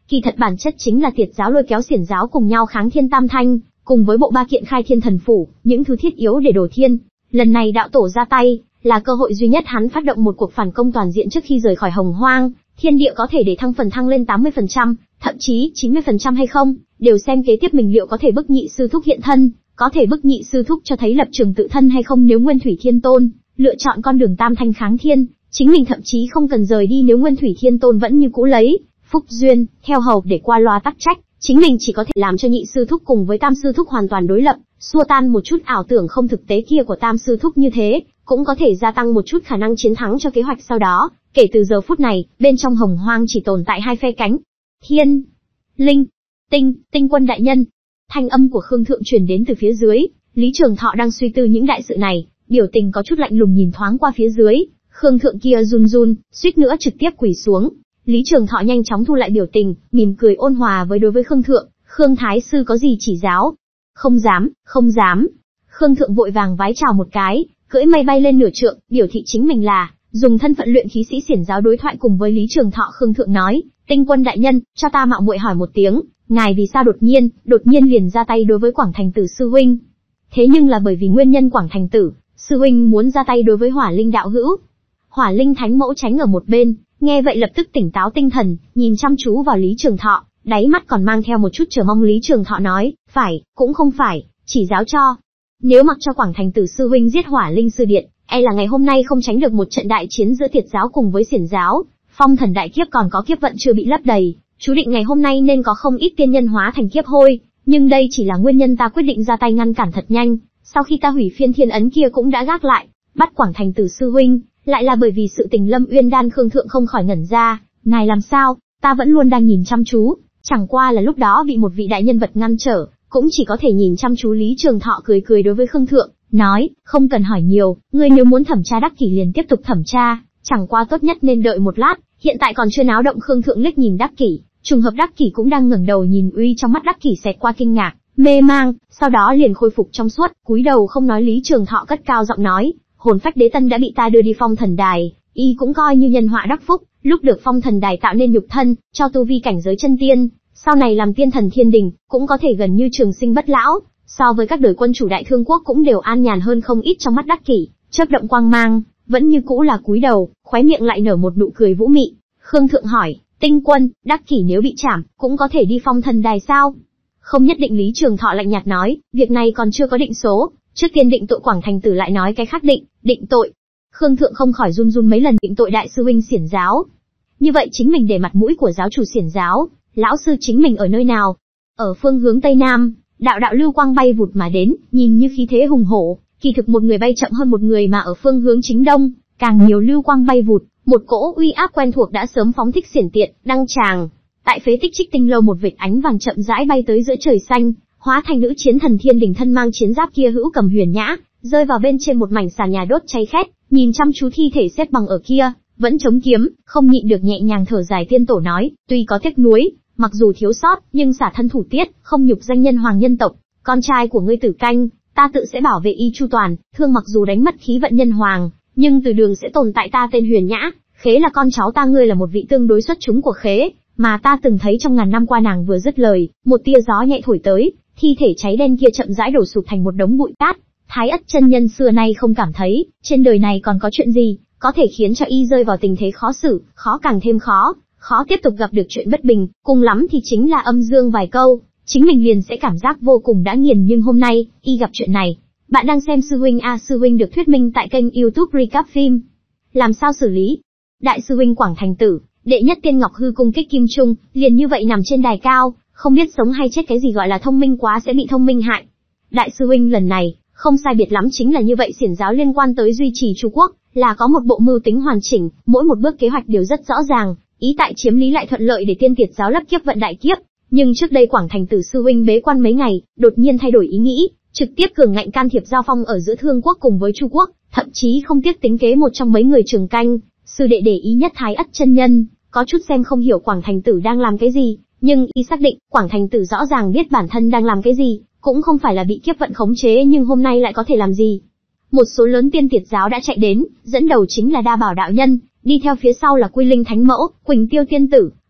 kỳ thật bản chất chính là Tiệt giáo lôi kéo Xiển giáo cùng nhau kháng Thiên Tam Thanh, cùng với bộ ba kiện khai thiên thần phủ, những thứ thiết yếu để đổ thiên. Lần này đạo tổ ra tay, là cơ hội duy nhất hắn phát động một cuộc phản công toàn diện trước khi rời khỏi Hồng Hoang. Thiên địa có thể để thăng lên 80%, thậm chí 90% hay không, đều xem kế tiếp mình liệu có thể bức Nhị sư thúc hiện thân, có thể bức Nhị sư thúc cho thấy lập trường tự thân hay không. Nếu Nguyên Thủy Thiên Tôn lựa chọn con đường Tam Thanh kháng thiên, chính mình thậm chí không cần rời đi. Nếu Nguyên Thủy Thiên Tôn vẫn như cũ lấy phúc duyên theo hầu để qua loa tắc trách, chính mình chỉ có thể làm cho Nhị sư thúc cùng với Tam sư thúc hoàn toàn đối lập, xua tan một chút ảo tưởng không thực tế kia của Tam sư thúc, như thế cũng có thể gia tăng một chút khả năng chiến thắng cho kế hoạch sau đó. Kể từ giờ phút này, bên trong Hồng Hoang chỉ tồn tại hai phe cánh. Thiên, Linh, Tinh Quân đại nhân. Thanh âm của Khương Thượng truyền đến từ phía dưới. Lý Trường Thọ đang suy tư những đại sự này, biểu tình có chút lạnh lùng nhìn thoáng qua phía dưới. Khương Thượng kia run run, suýt nữa trực tiếp quỳ xuống. Lý Trường Thọ nhanh chóng thu lại biểu tình, mỉm cười ôn hòa đối với Khương Thượng. Khương Thái sư có gì chỉ giáo? Không dám. Khương Thượng vội vàng vái chào một cái, cưỡi mây bay lên nửa trượng, biểu thị chính mình là dùng thân phận luyện khí sĩ Xiển giáo đối thoại cùng với Lý Trường Thọ. Khương Thượng nói, Tinh Quân đại nhân, cho ta mạo muội hỏi một tiếng, ngài vì sao đột nhiên liền ra tay đối với Quảng Thành Tử sư huynh? Thế nhưng là bởi vì nguyên nhân Quảng Thành Tử sư huynh muốn ra tay đối với Hỏa Linh đạo hữu. Hỏa Linh thánh mẫu tránh ở một bên, nghe vậy lập tức tỉnh táo tinh thần, nhìn chăm chú vào Lý Trường Thọ, đáy mắt còn mang theo một chút chờ mong. Lý Trường Thọ nói, phải, cũng không phải, chỉ giáo cho. Nếu mặc cho Quảng Thành Tử sư huynh giết Hỏa Linh sư điện, e là ngày hôm nay không tránh được một trận đại chiến giữa Tiệt giáo cùng với Xiển giáo. Phong thần đại kiếp còn có kiếp vận chưa bị lấp đầy, chú định ngày hôm nay nên có không ít tiên nhân hóa thành kiếp hôi, nhưng đây chỉ là nguyên nhân ta quyết định ra tay ngăn cản thật nhanh. Sau khi ta hủy phiên thiên ấn kia cũng đã gác lại, bắt Quảng Thành Tử sư huynh, lại là bởi vì sự tình Lâm Uyên Đan. Khương Thượng không khỏi ngẩn ra, ngài làm sao? Ta vẫn luôn đang nhìn chăm chú, chẳng qua là lúc đó bị một vị đại nhân vật ngăn trở, cũng chỉ có thể nhìn chăm chú. Lý Trường Thọ cười đối với Khương Thượng, nói, không cần hỏi nhiều, ngươi nếu muốn thẩm tra Đắc Kỷ liền tiếp tục thẩm tra, chẳng qua tốt nhất nên đợi một lát, hiện tại còn chưa náo động. Khương Thượng liếc nhìn Đắc Kỷ, trùng hợp Đắc Kỷ cũng đang ngẩng đầu nhìn uy, trong mắt Đắc Kỷ xẹt qua kinh ngạc, mê mang, sau đó liền khôi phục trong suốt, cúi đầu không nói. Lý Trường Thọ cất cao giọng nói, hồn phách đế tân đã bị ta đưa đi Phong Thần Đài, y cũng coi như nhân họa đắc phúc, lúc được Phong Thần Đài tạo nên nhục thân, cho tu vi cảnh giới chân tiên, sau này làm tiên thần thiên đình, cũng có thể gần như trường sinh bất lão, so với các đời quân chủ Đại Thương quốc cũng đều an nhàn hơn không ít. Trong mắt Đắc Kỷ chớp động quang mang, vẫn như cũ là cúi đầu, khóe miệng lại nở một nụ cười vũ mị. Khương Thượng hỏi, Tinh Quân, Đắc Kỷ nếu bị trảm, cũng có thể đi Phong Thần Đài sao? Không nhất định. Lý Trường Thọ lạnh nhạt nói, việc này còn chưa có định số, trước tiên định tội Quảng Thành Tử lại nói cái khác. Định tội. Khương Thượng không khỏi run run mấy lần. Định tội đại sư huynh Xiển giáo? Như vậy chính mình để mặt mũi của giáo chủ Xiển giáo. Lão sư chính mình ở nơi nào? Ở phương hướng Tây Nam. Đạo lưu quang bay vụt mà đến, nhìn như khí thế hùng hổ, kỳ thực một người bay chậm hơn một người mà ở phương hướng chính đông, càng nhiều lưu quang bay vụt, một cỗ uy áp quen thuộc đã sớm phóng thích xiển tiện, đăng tràng. Tại phế tích Trích Tinh lâu một vệt ánh vàng chậm rãi bay tới giữa trời xanh, hóa thành nữ chiến thần thiên đình thân mang chiến giáp kia hữu cầm huyền nhã, rơi vào bên trên một mảnh sàn nhà đốt cháy khét, nhìn chăm chú thi thể xếp bằng ở kia, vẫn chống kiếm, không nhịn được nhẹ nhàng thở dài. Tiên tổ nói, tuy có tiếc nuối, mặc dù thiếu sót, nhưng xả thân thủ tiết, không nhục danh nhân hoàng nhân tộc, con trai của ngươi Tử Canh, ta tự sẽ bảo vệ y chu toàn. Thương mặc dù đánh mất khí vận nhân hoàng, nhưng từ đường sẽ tồn tại ta tên Huyền Nhã, Khế là con cháu ta. Ngươi là một vị tương đối xuất chúng của Khế, mà ta từng thấy trong ngàn năm qua. Nàng vừa dứt lời, một tia gió nhẹ thổi tới, thi thể cháy đen kia chậm rãi đổ sụp thành một đống bụi cát. Thái Ất chân nhân xưa nay không cảm thấy trên đời này còn có chuyện gì có thể khiến cho y rơi vào tình thế khó xử, khó càng thêm khó tiếp tục gặp được chuyện bất bình, cùng lắm thì chính là âm dương vài câu, chính mình liền sẽ cảm giác vô cùng đã nghiền. Nhưng hôm nay, y gặp chuyện này. Bạn đang xem Sư Huynh Sư Huynh được thuyết minh tại kênh YouTube Recap Phim. Làm sao xử lý? Đại sư huynh Quảng Thành Tử, đệ nhất tiên Ngọc Hư Cung kích Kim Trung, liền như vậy nằm trên đài cao, không biết sống hay chết. Cái gì gọi là thông minh quá sẽ bị thông minh hại. Đại sư huynh lần này, không sai biệt lắm chính là như vậy. Xiển giáo liên quan tới duy trì Chu quốc, là có một bộ mưu tính hoàn chỉnh, mỗi một bước kế hoạch đều rất rõ ràng, ý tại chiếm lý lại thuận lợi để tiên Tiệt giáo lấp kiếp vận đại kiếp. Nhưng trước đây Quảng Thành Tử sư huynh bế quan mấy ngày, đột nhiên thay đổi ý nghĩ, trực tiếp cường ngạnh can thiệp giao phong ở giữa Thương quốc cùng với Chu quốc, thậm chí không tiếc tính kế một trong mấy người Trường Canh, sư đệ để ý nhất Thái Ất chân nhân, có chút xem không hiểu Quảng Thành Tử đang làm cái gì, nhưng y xác định Quảng Thành Tử rõ ràng biết bản thân đang làm cái gì, cũng không phải là bị kiếp vận khống chế, nhưng hôm nay lại có thể làm gì. Một số lớn tiên Tiệt giáo đã chạy đến, dẫn đầu chính là Đa Bảo đạo nhân, đi theo phía sau là Quy Linh Thánh Mẫu, Quỳnh Tiêu tiên tử,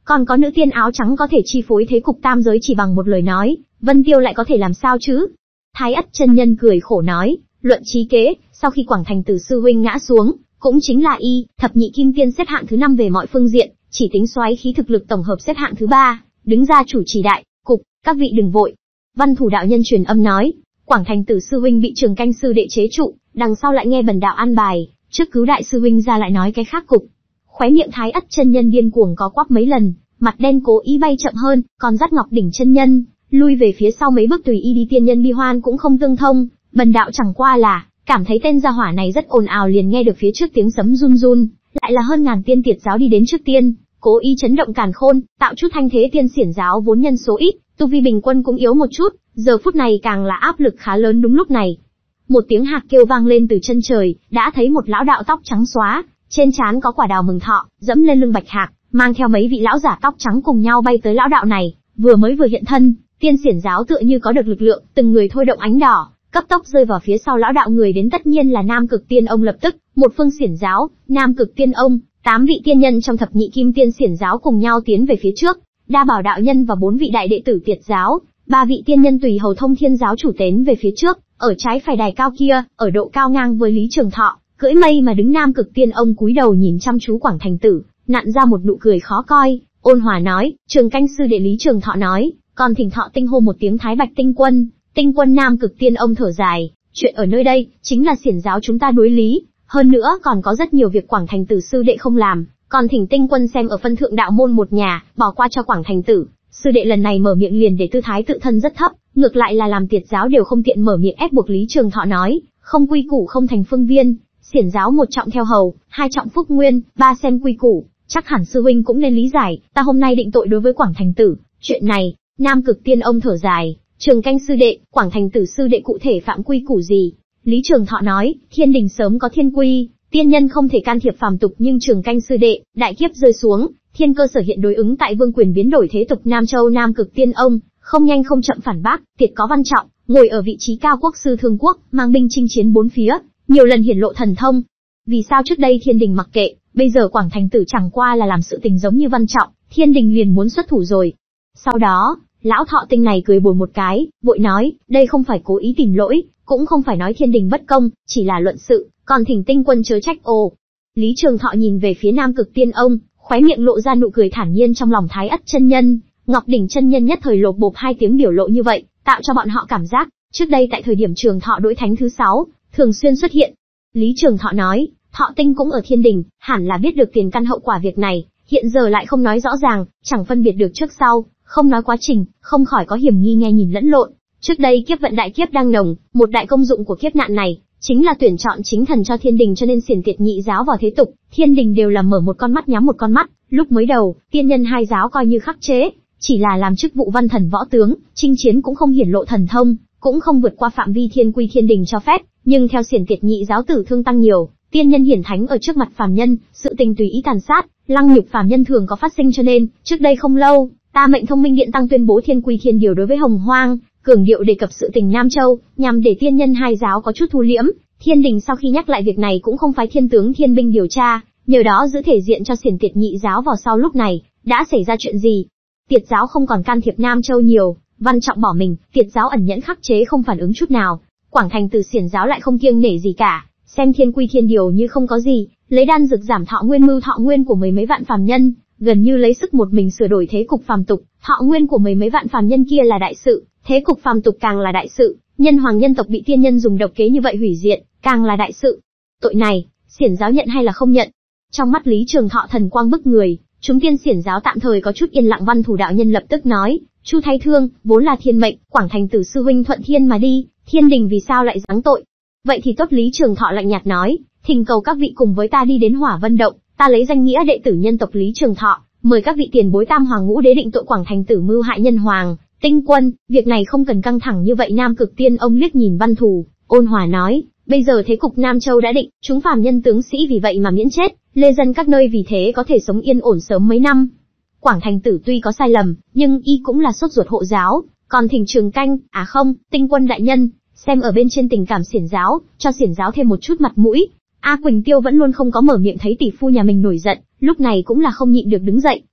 còn có nữ tiên áo trắng có thể chi phối thế cục tam giới chỉ bằng một lời nói, Vân Tiêu lại có thể làm sao chứ? Thái Ất chân nhân cười khổ nói, luận trí kế, sau khi Quảng Thành Tử sư huynh ngã xuống, cũng chính là y, thập nhị kim tiên xếp hạng thứ 5 về mọi phương diện, chỉ tính xoáy khí thực lực tổng hợp xếp hạng thứ 3, đứng ra chủ trì đại cục, các vị đừng vội. Văn Thủ đạo nhân truyền âm nói, Quảng Thành Tử sư huynh bị Trường Canh sư đệ chế trụ, đằng sau lại nghe bần đạo an bài, trước cứu đại sư huynh ra lại nói cái khác cục. Khóe miệng Thái Ất chân nhân điên cuồng có quắp mấy lần, mặt đen cố ý bay chậm hơn, còn dắt Ngọc Đỉnh chân nhân lui về phía sau mấy bước tùy y đi. Tiên nhân bi hoan cũng không tương thông, bần đạo chẳng qua là cảm thấy tên gia hỏa này rất ồn ào, liền nghe được phía trước tiếng sấm run run, lại là hơn ngàn tiên tiệt giáo đi đến trước tiên, cố ý chấn động càn khôn, tạo chút thanh thế. Tiên xiển giáo vốn nhân số ít, tu vi bình quân cũng yếu một chút, giờ phút này càng là áp lực khá lớn. Đúng lúc này, một tiếng hạc kêu vang lên từ chân trời, đã thấy một lão đạo tóc trắng xóa, trên trán có quả đào mừng thọ, dẫm lên lưng bạch hạc, mang theo mấy vị lão giả tóc trắng cùng nhau bay tới. Lão đạo này vừa mới hiện thân, tiên xiển giáo tựa như có được lực lượng, từng người thôi động ánh đỏ, cấp tốc rơi vào phía sau lão đạo. Người đến tất nhiên là Nam Cực Tiên Ông. Lập tức, một phương xiển giáo, Nam Cực Tiên Ông, 8 vị tiên nhân trong thập nhị kim tiên xiển giáo cùng nhau tiến về phía trước. Đa Bảo đạo nhân và 4 vị đại đệ tử tiệt giáo, 3 vị tiên nhân tùy hầu Thông Thiên giáo chủ tiến về phía trước. Ở trái phải đài cao kia, ở độ cao ngang với Lý Trường Thọ, cưỡi mây mà đứng Nam Cực Tiên Ông cúi đầu nhìn chăm chú Quảng Thành Tử, nặn ra một nụ cười khó coi, ôn hòa nói, Trường Canh sư đệ. Lý Trường Thọ nói, còn thỉnh Thọ tinh hô một tiếng Thái Bạch tinh quân. Tinh quân. Nam Cực Tiên Ông thở dài, chuyện ở nơi đây chính là xiển giáo chúng ta đối lý, hơn nữa còn có rất nhiều việc Quảng Thành Tử sư đệ không làm, còn thỉnh tinh quân xem ở phân thượng đạo môn một nhà, bỏ qua cho Quảng Thành Tử sư đệ. Lần này mở miệng liền để tư thái tự thân rất thấp, ngược lại là làm tiệt giáo đều không tiện mở miệng ép buộc. Lý Trường Thọ nói, không quy củ không thành phương viên, xiển giáo 1 trọng theo hầu, 2 trọng phúc nguyên, 3 xem quy củ, chắc hẳn sư huynh cũng nên lý giải, ta hôm nay định tội đối với Quảng Thành Tử. Chuyện này, Nam Cực Tiên Ông thở dài, Trường Canh sư đệ, Quảng Thành Tử sư đệ cụ thể phạm quy củ gì? Lý Trường Thọ nói, thiên đình sớm có thiên quy, tiên nhân không thể can thiệp phàm tục, nhưng Trường Canh sư đệ, đại kiếp rơi xuống, thiên cơ sở hiện đối ứng tại vương quyền biến đổi thế tục Nam Châu. Nam Cực Tiên Ông không nhanh không chậm phản bác, tiệt có văn trọng, ngồi ở vị trí cao quốc sư thương quốc, mang binh chinh chiến 4 phía, nhiều lần hiển lộ thần thông. Vì sao trước đây thiên đình mặc kệ, bây giờ Quảng Thành Tử chẳng qua là làm sự tình giống như văn trọng, thiên đình liền muốn xuất thủ rồi? Sau đó, lão Thọ tinh này cười bồi một cái, vội nói, đây không phải cố ý tìm lỗi, cũng không phải nói thiên đình bất công, chỉ là luận sự, còn thỉnh tinh quân chớ trách. Ồ. Lý Trường Thọ nhìn về phía Nam Cực Tiên Ông, khóe miệng lộ ra nụ cười thản nhiên. Trong lòng Thái Ất chân nhân, Ngọc Đỉnh chân nhân nhất thời lột bột 2 tiếng, biểu lộ như vậy, tạo cho bọn họ cảm giác, trước đây tại thời điểm Trường Thọ đối thánh thứ 6, thường xuyên xuất hiện. Lý Trường Thọ nói, Thọ tinh cũng ở thiên đình, hẳn là biết được tiền căn hậu quả việc này, hiện giờ lại không nói rõ ràng, chẳng phân biệt được trước sau, không nói quá trình, không khỏi có hiểm nghi nghe nhìn lẫn lộn. Trước đây kiếp vận đại kiếp đang nồng, một đại công dụng của kiếp nạn này chính là tuyển chọn chính thần cho thiên đình, cho nên xiển tiệt nhị giáo vào thế tục, thiên đình đều là mở một con mắt nhắm một con mắt. Lúc mới đầu, tiên nhân 2 giáo coi như khắc chế, chỉ là làm chức vụ văn thần võ tướng, chinh chiến cũng không hiển lộ thần thông, cũng không vượt qua phạm vi thiên quy thiên đình cho phép. Nhưng theo xiển tiệt nhị giáo tử thương tăng nhiều, tiên nhân hiển thánh ở trước mặt phàm nhân, sự tình tùy ý tàn sát, lăng nhục phàm nhân thường có phát sinh, cho nên trước đây không lâu, Ta mệnh Thông Minh Điện Tăng tuyên bố thiên quy thiên điều đối với Hồng Hoang, cường điệu đề cập sự tình Nam Châu, nhằm để tiên nhân 2 giáo có chút thu liễm. Thiên đình sau khi nhắc lại việc này cũng không phái thiên tướng thiên binh điều tra, nhờ đó giữ thể diện cho xiển tiệt nhị giáo vào sau. Lúc này, đã xảy ra chuyện gì? Tiệt giáo không còn can thiệp Nam Châu nhiều, Văn Trọng bỏ mình, tiệt giáo ẩn nhẫn khắc chế không phản ứng chút nào. Quảng Thành từ xiển giáo lại không kiêng nể gì cả, xem thiên quy thiên điều như không có gì, lấy đan dược giảm thọ nguyên mưu thọ nguyên của mấy vạn phàm nhân, gần như lấy sức một mình sửa đổi thế cục phàm tục. Thọ nguyên của mấy vạn phàm nhân kia là đại sự, thế cục phàm tục càng là đại sự. Nhân hoàng nhân tộc bị tiên nhân dùng độc kế như vậy hủy diệt, càng là đại sự. Tội này, xiển giáo nhận hay là không nhận? Trong mắt Lý Trường Thọ thần quang bức người, chúng tiên xiển giáo tạm thời có chút yên lặng. Văn Thủ đạo nhân lập tức nói, Chu Thái Thương, vốn là thiên mệnh, Quảng Thành tử sư huynh thuận thiên mà đi, thiên đình vì sao lại giáng tội? Vậy thì tốt. Lý Trường Thọ lạnh nhạt nói, thỉnh cầu các vị cùng với ta đi đến Hỏa Vân Động, ta lấy danh nghĩa đệ tử nhân tộc Lý Trường Thọ, mời các vị tiền bối Tam Hoàng Ngũ Đế định tội Quảng Thành tử mưu hại nhân hoàng, tinh quân, việc này không cần căng thẳng như vậy. Nam Cực Tiên ông liếc nhìn Văn Thủ, ôn hòa nói, bây giờ thế cục Nam Châu đã định, chúng phàm nhân tướng sĩ vì vậy mà miễn chết, lê dân các nơi vì thế có thể sống yên ổn sớm mấy năm. Quảng Thành tử tuy có sai lầm, nhưng y cũng là sốt ruột hộ giáo, còn thỉnh Trường Canh, tinh quân đại nhân, xem ở bên trên tình cảm xiển giáo, cho xiển giáo thêm một chút mặt mũi. A Quỳnh Tiêu vẫn luôn không có mở miệng, thấy tỷ phu nhà mình nổi giận, lúc này cũng là không nhịn được đứng dậy,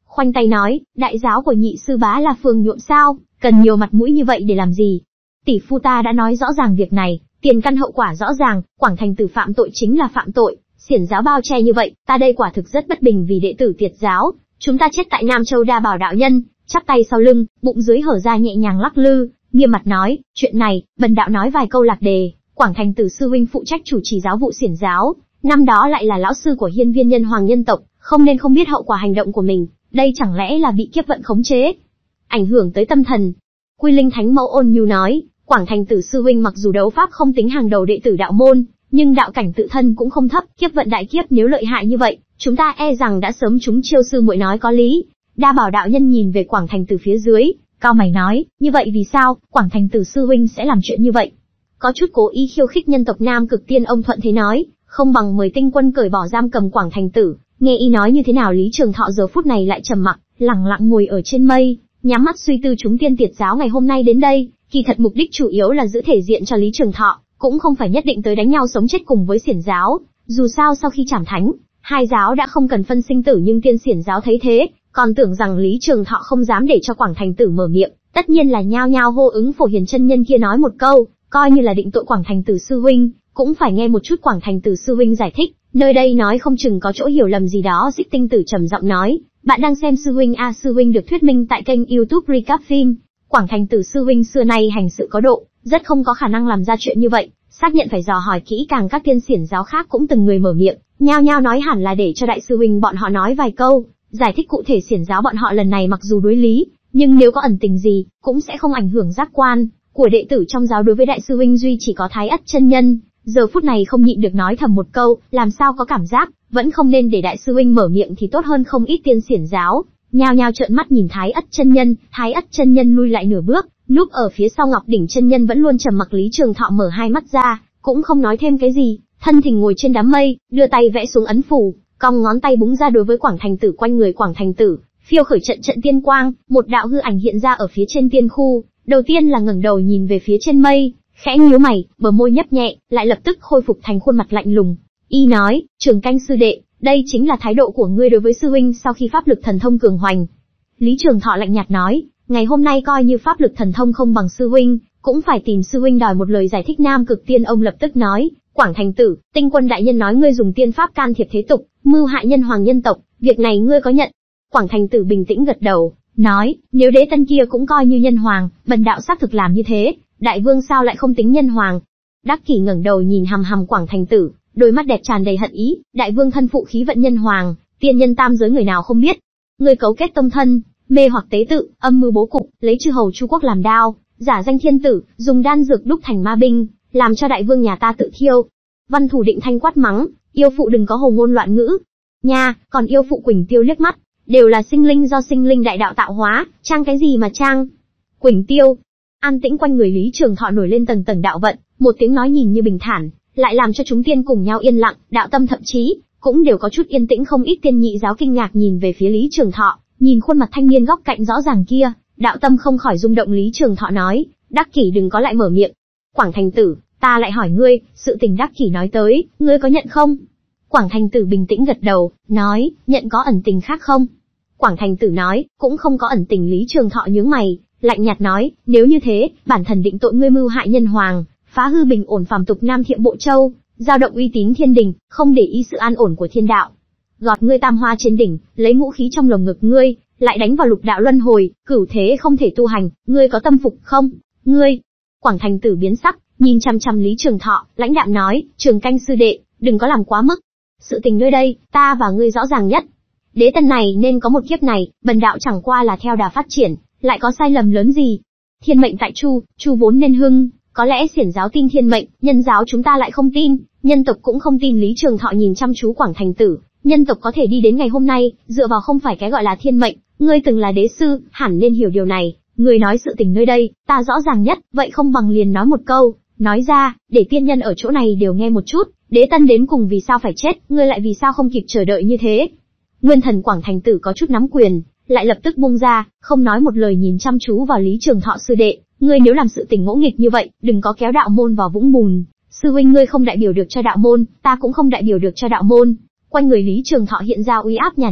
khoanh tay nói, đại giáo của nhị sư bá là phường nhuộm sao, cần nhiều mặt mũi như vậy để làm gì? Tỷ phu ta đã nói rõ ràng việc này, tiền căn hậu quả rõ ràng, Quảng Thành Tử phạm tội chính là phạm tội, xiển giáo bao che như vậy, ta đây quả thực rất bất bình vì đệ tử Tiệt giáo, chúng ta chết tại Nam Châu Đa Bảo đạo nhân, chắp tay sau lưng, bụng dưới hở ra nhẹ nhàng lắc lư, nghiêm mặt nói, chuyện này, bần đạo nói vài câu lạc đề, Quảng Thành Tử sư huynh phụ trách chủ trì giáo vụ xiển giáo, năm đó lại là lão sư của hiên viên nhân hoàng nhân tộc, không nên không biết hậu quả hành động của mình, đây chẳng lẽ là bị kiếp vận khống chế, ảnh hưởng tới tâm thần. Quy Linh Thánh Mẫu ôn nhu nói, Quảng Thành Tử sư huynh mặc dù đấu pháp không tính hàng đầu đệ tử đạo môn, nhưng đạo cảnh tự thân cũng không thấp, kiếp vận đại kiếp nếu lợi hại như vậy, chúng ta e rằng đã sớm trúng chiêu sư muội nói có lý. Đa Bảo đạo nhân nhìn về Quảng Thành Tử phía dưới, cao mày nói, như vậy vì sao, Quảng Thành Tử sư huynh sẽ làm chuyện như vậy? Có chút cố ý khiêu khích nhân tộc Nam Cực Tiên ông thuận thế nói, không bằng mời tinh quân cởi bỏ giam cầm Quảng Thành Tử. Nghe y nói như thế nào Lý Trường Thọ giờ phút này lại trầm mặc, lặng lặng ngồi ở trên mây, nhắm mắt suy tư chúng tiên Tiệt giáo ngày hôm nay đến đây, kỳ thật mục đích chủ yếu là giữ thể diện cho Lý Trường Thọ, cũng không phải nhất định tới đánh nhau sống chết cùng với xiển giáo. Dù sao sau khi trảm thánh, hai giáo đã không cần phân sinh tử, nhưng tiên xiển giáo thấy thế, còn tưởng rằng Lý Trường Thọ không dám để cho Quảng Thành Tử mở miệng, tất nhiên là nhao nhao hô ứng Phổ Hiền chân nhân kia nói một câu, coi như là định tội Quảng Thành Tử sư huynh, cũng phải nghe một chút Quảng Thành Tử sư huynh giải thích. Nơi đây nói không chừng có chỗ hiểu lầm gì đó. Xích Tinh Tử trầm giọng nói, bạn đang xem sư huynh sư huynh được thuyết minh tại kênh YouTube Recap Phim. Quảng Thành Tử sư huynh xưa nay hành sự có độ, rất không có khả năng làm ra chuyện như vậy. Xác nhận phải dò hỏi kỹ càng, các tiên xiển giáo khác cũng từng người mở miệng, nhao nhao nói hẳn là để cho đại sư huynh bọn họ nói vài câu, giải thích cụ thể xiển giáo bọn họ lần này mặc dù đối lý, nhưng nếu có ẩn tình gì, cũng sẽ không ảnh hưởng giác quan của đệ tử trong giáo đối với đại sư huynh duy chỉ có Thái Ất chân nhân. Giờ phút này không nhịn được nói thầm một câu, làm sao có cảm giác, vẫn không nên để đại sư huynh mở miệng thì tốt hơn không ít. Tiên xiển giáo nhao nhao trợn mắt nhìn Thái Ất chân nhân. Thái Ất chân nhân lui lại nửa bước, núp ở phía sau Ngọc Đỉnh chân nhân vẫn luôn trầm mặc. Lý Trường Thọ mở hai mắt ra, cũng không nói thêm cái gì, thân thình ngồi trên đám mây, đưa tay vẽ xuống ấn phủ, cong ngón tay búng ra đối với Quảng Thành Tử. Quanh người Quảng Thành Tử phiêu khởi trận trận tiên quang, một đạo hư ảnh hiện ra ở phía trên tiên khu, đầu tiên là ngẩng đầu nhìn về phía trên mây, khẽ nhíu mày, bờ môi nhấp nhẹ, lại lập tức khôi phục thành khuôn mặt lạnh lùng. Y nói, Trường Canh sư đệ, đây chính là thái độ của ngươi đối với sư huynh sau khi pháp lực thần thông cường hoành. Lý Trường Thọ lạnh nhạt nói, ngày hôm nay coi như pháp lực thần thông không bằng sư huynh, cũng phải tìm sư huynh đòi một lời giải thích. Nam Cực Tiên ông lập tức nói, Quảng Thành Tử, tinh quân đại nhân nói ngươi dùng tiên pháp can thiệp thế tục, mưu hại nhân hoàng nhân tộc, việc này ngươi có nhận? Quảng Thành Tử bình tĩnh gật đầu, nói, nếu đế tân kia cũng coi như nhân hoàng, bần đạo xác thực làm như thế, đại vương sao lại không tính nhân hoàng? Đắc Kỷ ngẩng đầu nhìn hằm hằm Quảng Thành Tử, đôi mắt đẹp tràn đầy hận ý, đại vương thân phụ khí vận nhân hoàng, tiên nhân tam giới người nào không biết? Ngươi cấu kết tông thân, mê hoặc tế tự, âm mưu bố cục, lấy chư hầu Chu quốc làm đao, giả danh thiên tử, dùng đan dược đúc thành ma binh, làm cho đại vương nhà ta tự thiêu. Văn Thủ Định Thanh quát mắng, yêu phụ đừng có hồ ngôn loạn ngữ. Nha, còn yêu phụ Quỳnh Tiêu liếc mắt, đều là sinh linh do sinh linh đại đạo tạo hóa, trang cái gì mà trang? Quỳnh Tiêu. An tĩnh quanh người Lý Trường Thọ nổi lên tầng tầng đạo vận, một tiếng nói nhìn như bình thản, lại làm cho chúng tiên cùng nhau yên lặng, đạo tâm thậm chí cũng đều có chút yên tĩnh. Không ít tiên nhị giáo kinh ngạc nhìn về phía Lý Trường Thọ, nhìn khuôn mặt thanh niên góc cạnh rõ ràng kia, đạo tâm không khỏi rung động. Lý Trường Thọ nói, Đắc Kỷ đừng có lại mở miệng. Quảng Thành Tử, ta lại hỏi ngươi, sự tình Đắc Kỷ nói tới, ngươi có nhận không? Quảng Thành Tử bình tĩnh gật đầu, nói, nhận có ẩn tình khác không? Quảng Thành Tử nói, cũng không có ẩn tình. Lý Trường Thọ nhướng mày, lạnh nhạt nói, nếu như thế, bản thần định tội ngươi mưu hại nhân hoàng, phá hư bình ổn phàm tục Nam Thiệm Bộ Châu, dao động uy tín thiên đình, không để ý sự an ổn của thiên đạo. Gọt ngươi tam hoa trên đỉnh, lấy ngũ khí trong lồng ngực ngươi, lại đánh vào lục đạo luân hồi, cửu thế không thể tu hành, ngươi có tâm phục không? Ngươi. Quảng Thành Tử biến sắc, nhìn chằm chằm Lý Trường Thọ, lãnh đạm nói, Trường Canh sư đệ, đừng có làm quá mức. Sự tình nơi đây, ta và ngươi rõ ràng nhất. Đế tân này nên có một kiếp này, bần đạo chẳng qua là theo đà phát triển, lại có sai lầm lớn gì? Thiên mệnh tại Chu, Chu vốn nên hưng, có lẽ xiển giáo tin thiên mệnh, nhân giáo chúng ta lại không tin, nhân tộc cũng không tin. Lý Trường Thọ nhìn chăm chú Quảng Thành Tử, nhân tộc có thể đi đến ngày hôm nay, dựa vào không phải cái gọi là thiên mệnh, ngươi từng là đế sư, hẳn nên hiểu điều này. Ngươi nói sự tình nơi đây, ta rõ ràng nhất, vậy không bằng liền nói một câu, nói ra, để tiên nhân ở chỗ này đều nghe một chút, đế tân đến cùng vì sao phải chết, ngươi lại vì sao không kịp chờ đợi như thế? Nguyên thần Quảng Thành Tử có chút nắm quyền, lại lập tức buông ra, không nói một lời nhìn chăm chú vào Lý Trường Thọ. Sư đệ, ngươi nếu làm sự tình ngỗ nghịch như vậy, đừng có kéo đạo môn vào vũng bùn. Sư huynh ngươi không đại biểu được cho đạo môn, ta cũng không đại biểu được cho đạo môn. Quanh người Lý Trường Thọ hiện ra uy áp nhàn nhạt,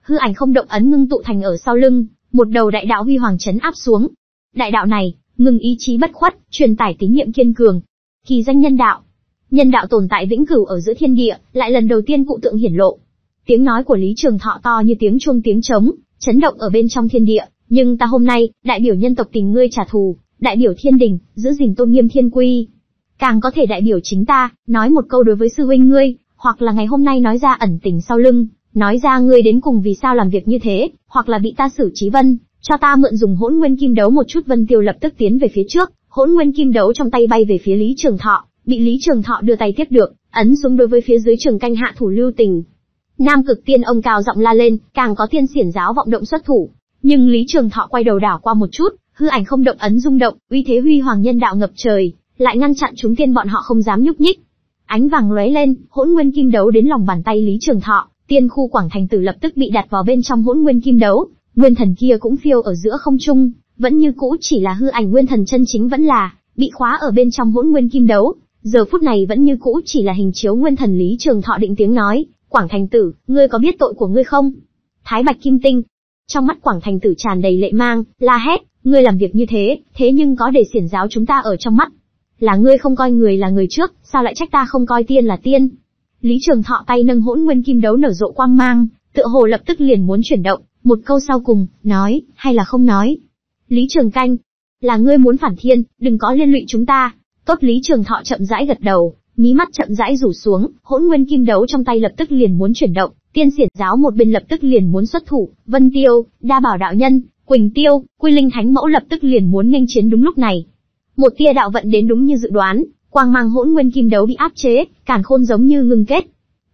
hư ảnh không động ấn ngưng tụ thành ở sau lưng, một đầu đại đạo huy hoàng chấn áp xuống. Đại đạo này, ngừng ý chí bất khuất, truyền tải tín niệm kiên cường. Kỳ danh nhân đạo. Nhân đạo tồn tại vĩnh cửu ở giữa thiên địa, lại lần đầu tiên cụ tượng hiển lộ. Tiếng nói của Lý Trường Thọ to như tiếng chuông tiếng trống, chấn động ở bên trong thiên địa. Nhưng ta hôm nay, đại biểu nhân tộc tìm ngươi trả thù, đại biểu thiên đình, giữ gìn tôn nghiêm thiên quy. Càng có thể đại biểu chính ta, nói một câu đối với sư huynh ngươi, hoặc là ngày hôm nay nói ra ẩn tình sau lưng, nói ra ngươi đến cùng vì sao làm việc như thế, hoặc là bị ta xử trí vân, cho ta mượn dùng hỗn nguyên kim đấu một chút. Vân Tiêu lập tức tiến về phía trước, hỗn nguyên kim đấu trong tay bay về phía Lý Trường Thọ, bị Lý Trường Thọ đưa tay tiếp được, ấn xuống đối với phía dưới Trường Canh hạ thủ lưu tình. Nam Cực Tiên ông cao giọng la lên, càng có tiên xiển giáo vọng động xuất thủ, nhưng Lý Trường Thọ quay đầu đảo qua một chút, hư ảnh không động ấn rung động, uy thế huy hoàng nhân đạo ngập trời, lại ngăn chặn chúng tiên bọn họ không dám nhúc nhích. Ánh vàng lóe lên, hỗn nguyên kim đấu đến lòng bàn tay Lý Trường Thọ, tiên khu Quảng Thành Tử lập tức bị đặt vào bên trong hỗn nguyên kim đấu, nguyên thần kia cũng phiêu ở giữa không trung, vẫn như cũ chỉ là hư ảnh, nguyên thần chân chính vẫn là bị khóa ở bên trong hỗn nguyên kim đấu, giờ phút này vẫn như cũ chỉ là hình chiếu nguyên thần. Lý Trường Thọ định tiếng nói, Quảng Thành Tử, ngươi có biết tội của ngươi không? Thái Bạch Kim Tinh. Trong mắt Quảng Thành Tử tràn đầy lệ mang, la hét, ngươi làm việc như thế, thế nhưng có để xiển giáo chúng ta ở trong mắt. Là ngươi không coi người là người trước, sao lại trách ta không coi tiên là tiên? Lý Trường Thọ tay nâng hỗn nguyên kim đấu nở rộ quang mang, tựa hồ lập tức liền muốn chuyển động, một câu sau cùng, nói, hay là không nói? Lý Trường Canh, là ngươi muốn phản thiên, đừng có liên lụy chúng ta. Tốt. Lý Trường Thọ chậm rãi gật đầu, mí mắt chậm rãi rủ xuống, hỗn nguyên kim đấu trong tay lập tức liền muốn chuyển động, tiên xiển giáo một bên lập tức liền muốn xuất thủ, Vân Tiêu, Đa Bảo đạo nhân, Quỳnh Tiêu, Quy Linh Thánh Mẫu lập tức liền muốn nghênh chiến. Đúng lúc này, một tia đạo vận đến đúng như dự đoán, quang mang hỗn nguyên kim đấu bị áp chế, càn khôn giống như ngưng kết.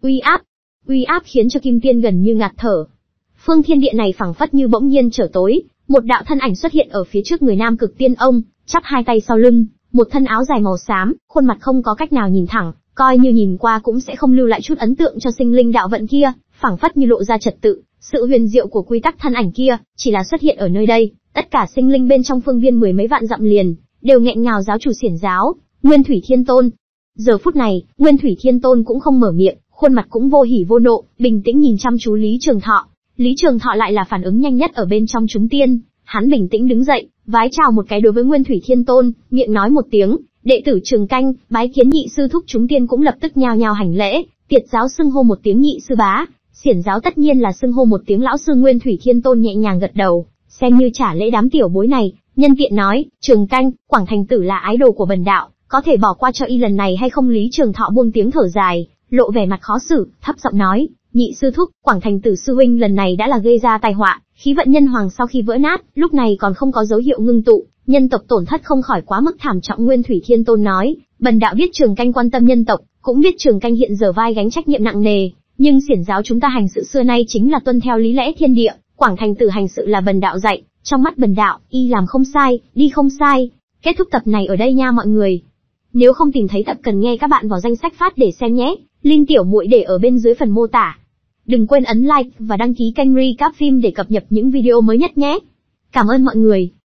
Uy áp khiến cho Kim Tiên gần như ngạt thở. Phương thiên địa này phảng phất như bỗng nhiên trở tối, một đạo thân ảnh xuất hiện ở phía trước người Nam Cực Tiên ông, chắp hai tay sau lưng, một thân áo dài màu xám, khuôn mặt không có cách nào nhìn thẳng, coi như nhìn qua cũng sẽ không lưu lại chút ấn tượng cho sinh linh đạo vận kia, phảng phất như lộ ra trật tự, sự huyền diệu của quy tắc. Thân ảnh kia chỉ là xuất hiện ở nơi đây, tất cả sinh linh bên trong phương viên mười mấy vạn dặm liền đều nghẹn ngào. Giáo chủ xiển giáo, Nguyên Thủy Thiên Tôn. Giờ phút này, Nguyên Thủy Thiên Tôn cũng không mở miệng, khuôn mặt cũng vô hỉ vô nộ, bình tĩnh nhìn chăm chú Lý Trường Thọ. Lý Trường Thọ lại là phản ứng nhanh nhất ở bên trong chúng tiên, hắn bình tĩnh đứng dậy, vái chào một cái đối với Nguyên Thủy Thiên Tôn, miệng nói một tiếng, đệ tử Trường Canh, bái kiến nhị sư thúc. Chúng tiên cũng lập tức nhao nhao hành lễ, Tiệt giáo xưng hô một tiếng nhị sư bá, xiển giáo tất nhiên là xưng hô một tiếng lão sư. Nguyên Thủy Thiên Tôn nhẹ nhàng gật đầu, xem như trả lễ đám tiểu bối này, nhân tiện nói, Trường Canh, Quảng Thành Tử là ái đồ của bần đạo, có thể bỏ qua cho y lần này hay không? Lý Trường Thọ buông tiếng thở dài, lộ vẻ mặt khó xử, thấp giọng nói, nhị sư thúc, Quảng Thành Tử sư huynh lần này đã là gây ra tai họa, khí vận nhân hoàng sau khi vỡ nát, lúc này còn không có dấu hiệu ngưng tụ, nhân tộc tổn thất không khỏi quá mức thảm trọng. Nguyên Thủy Thiên Tôn nói, bần đạo biết Trường Canh quan tâm nhân tộc, cũng biết Trường Canh hiện giờ vai gánh trách nhiệm nặng nề, nhưng xiển giáo chúng ta hành sự xưa nay chính là tuân theo lý lẽ thiên địa, Quảng Thành Tử hành sự là bần đạo dạy, trong mắt bần đạo, y làm không sai, đi không sai. Kết thúc tập này ở đây nha mọi người. Nếu không tìm thấy tập cần nghe các bạn vào danh sách phát để xem nhé, link tiểu muội để ở bên dưới phần mô tả. Đừng quên ấn like và đăng ký kênh Recap Phim để cập nhật những video mới nhất nhé. Cảm ơn mọi người.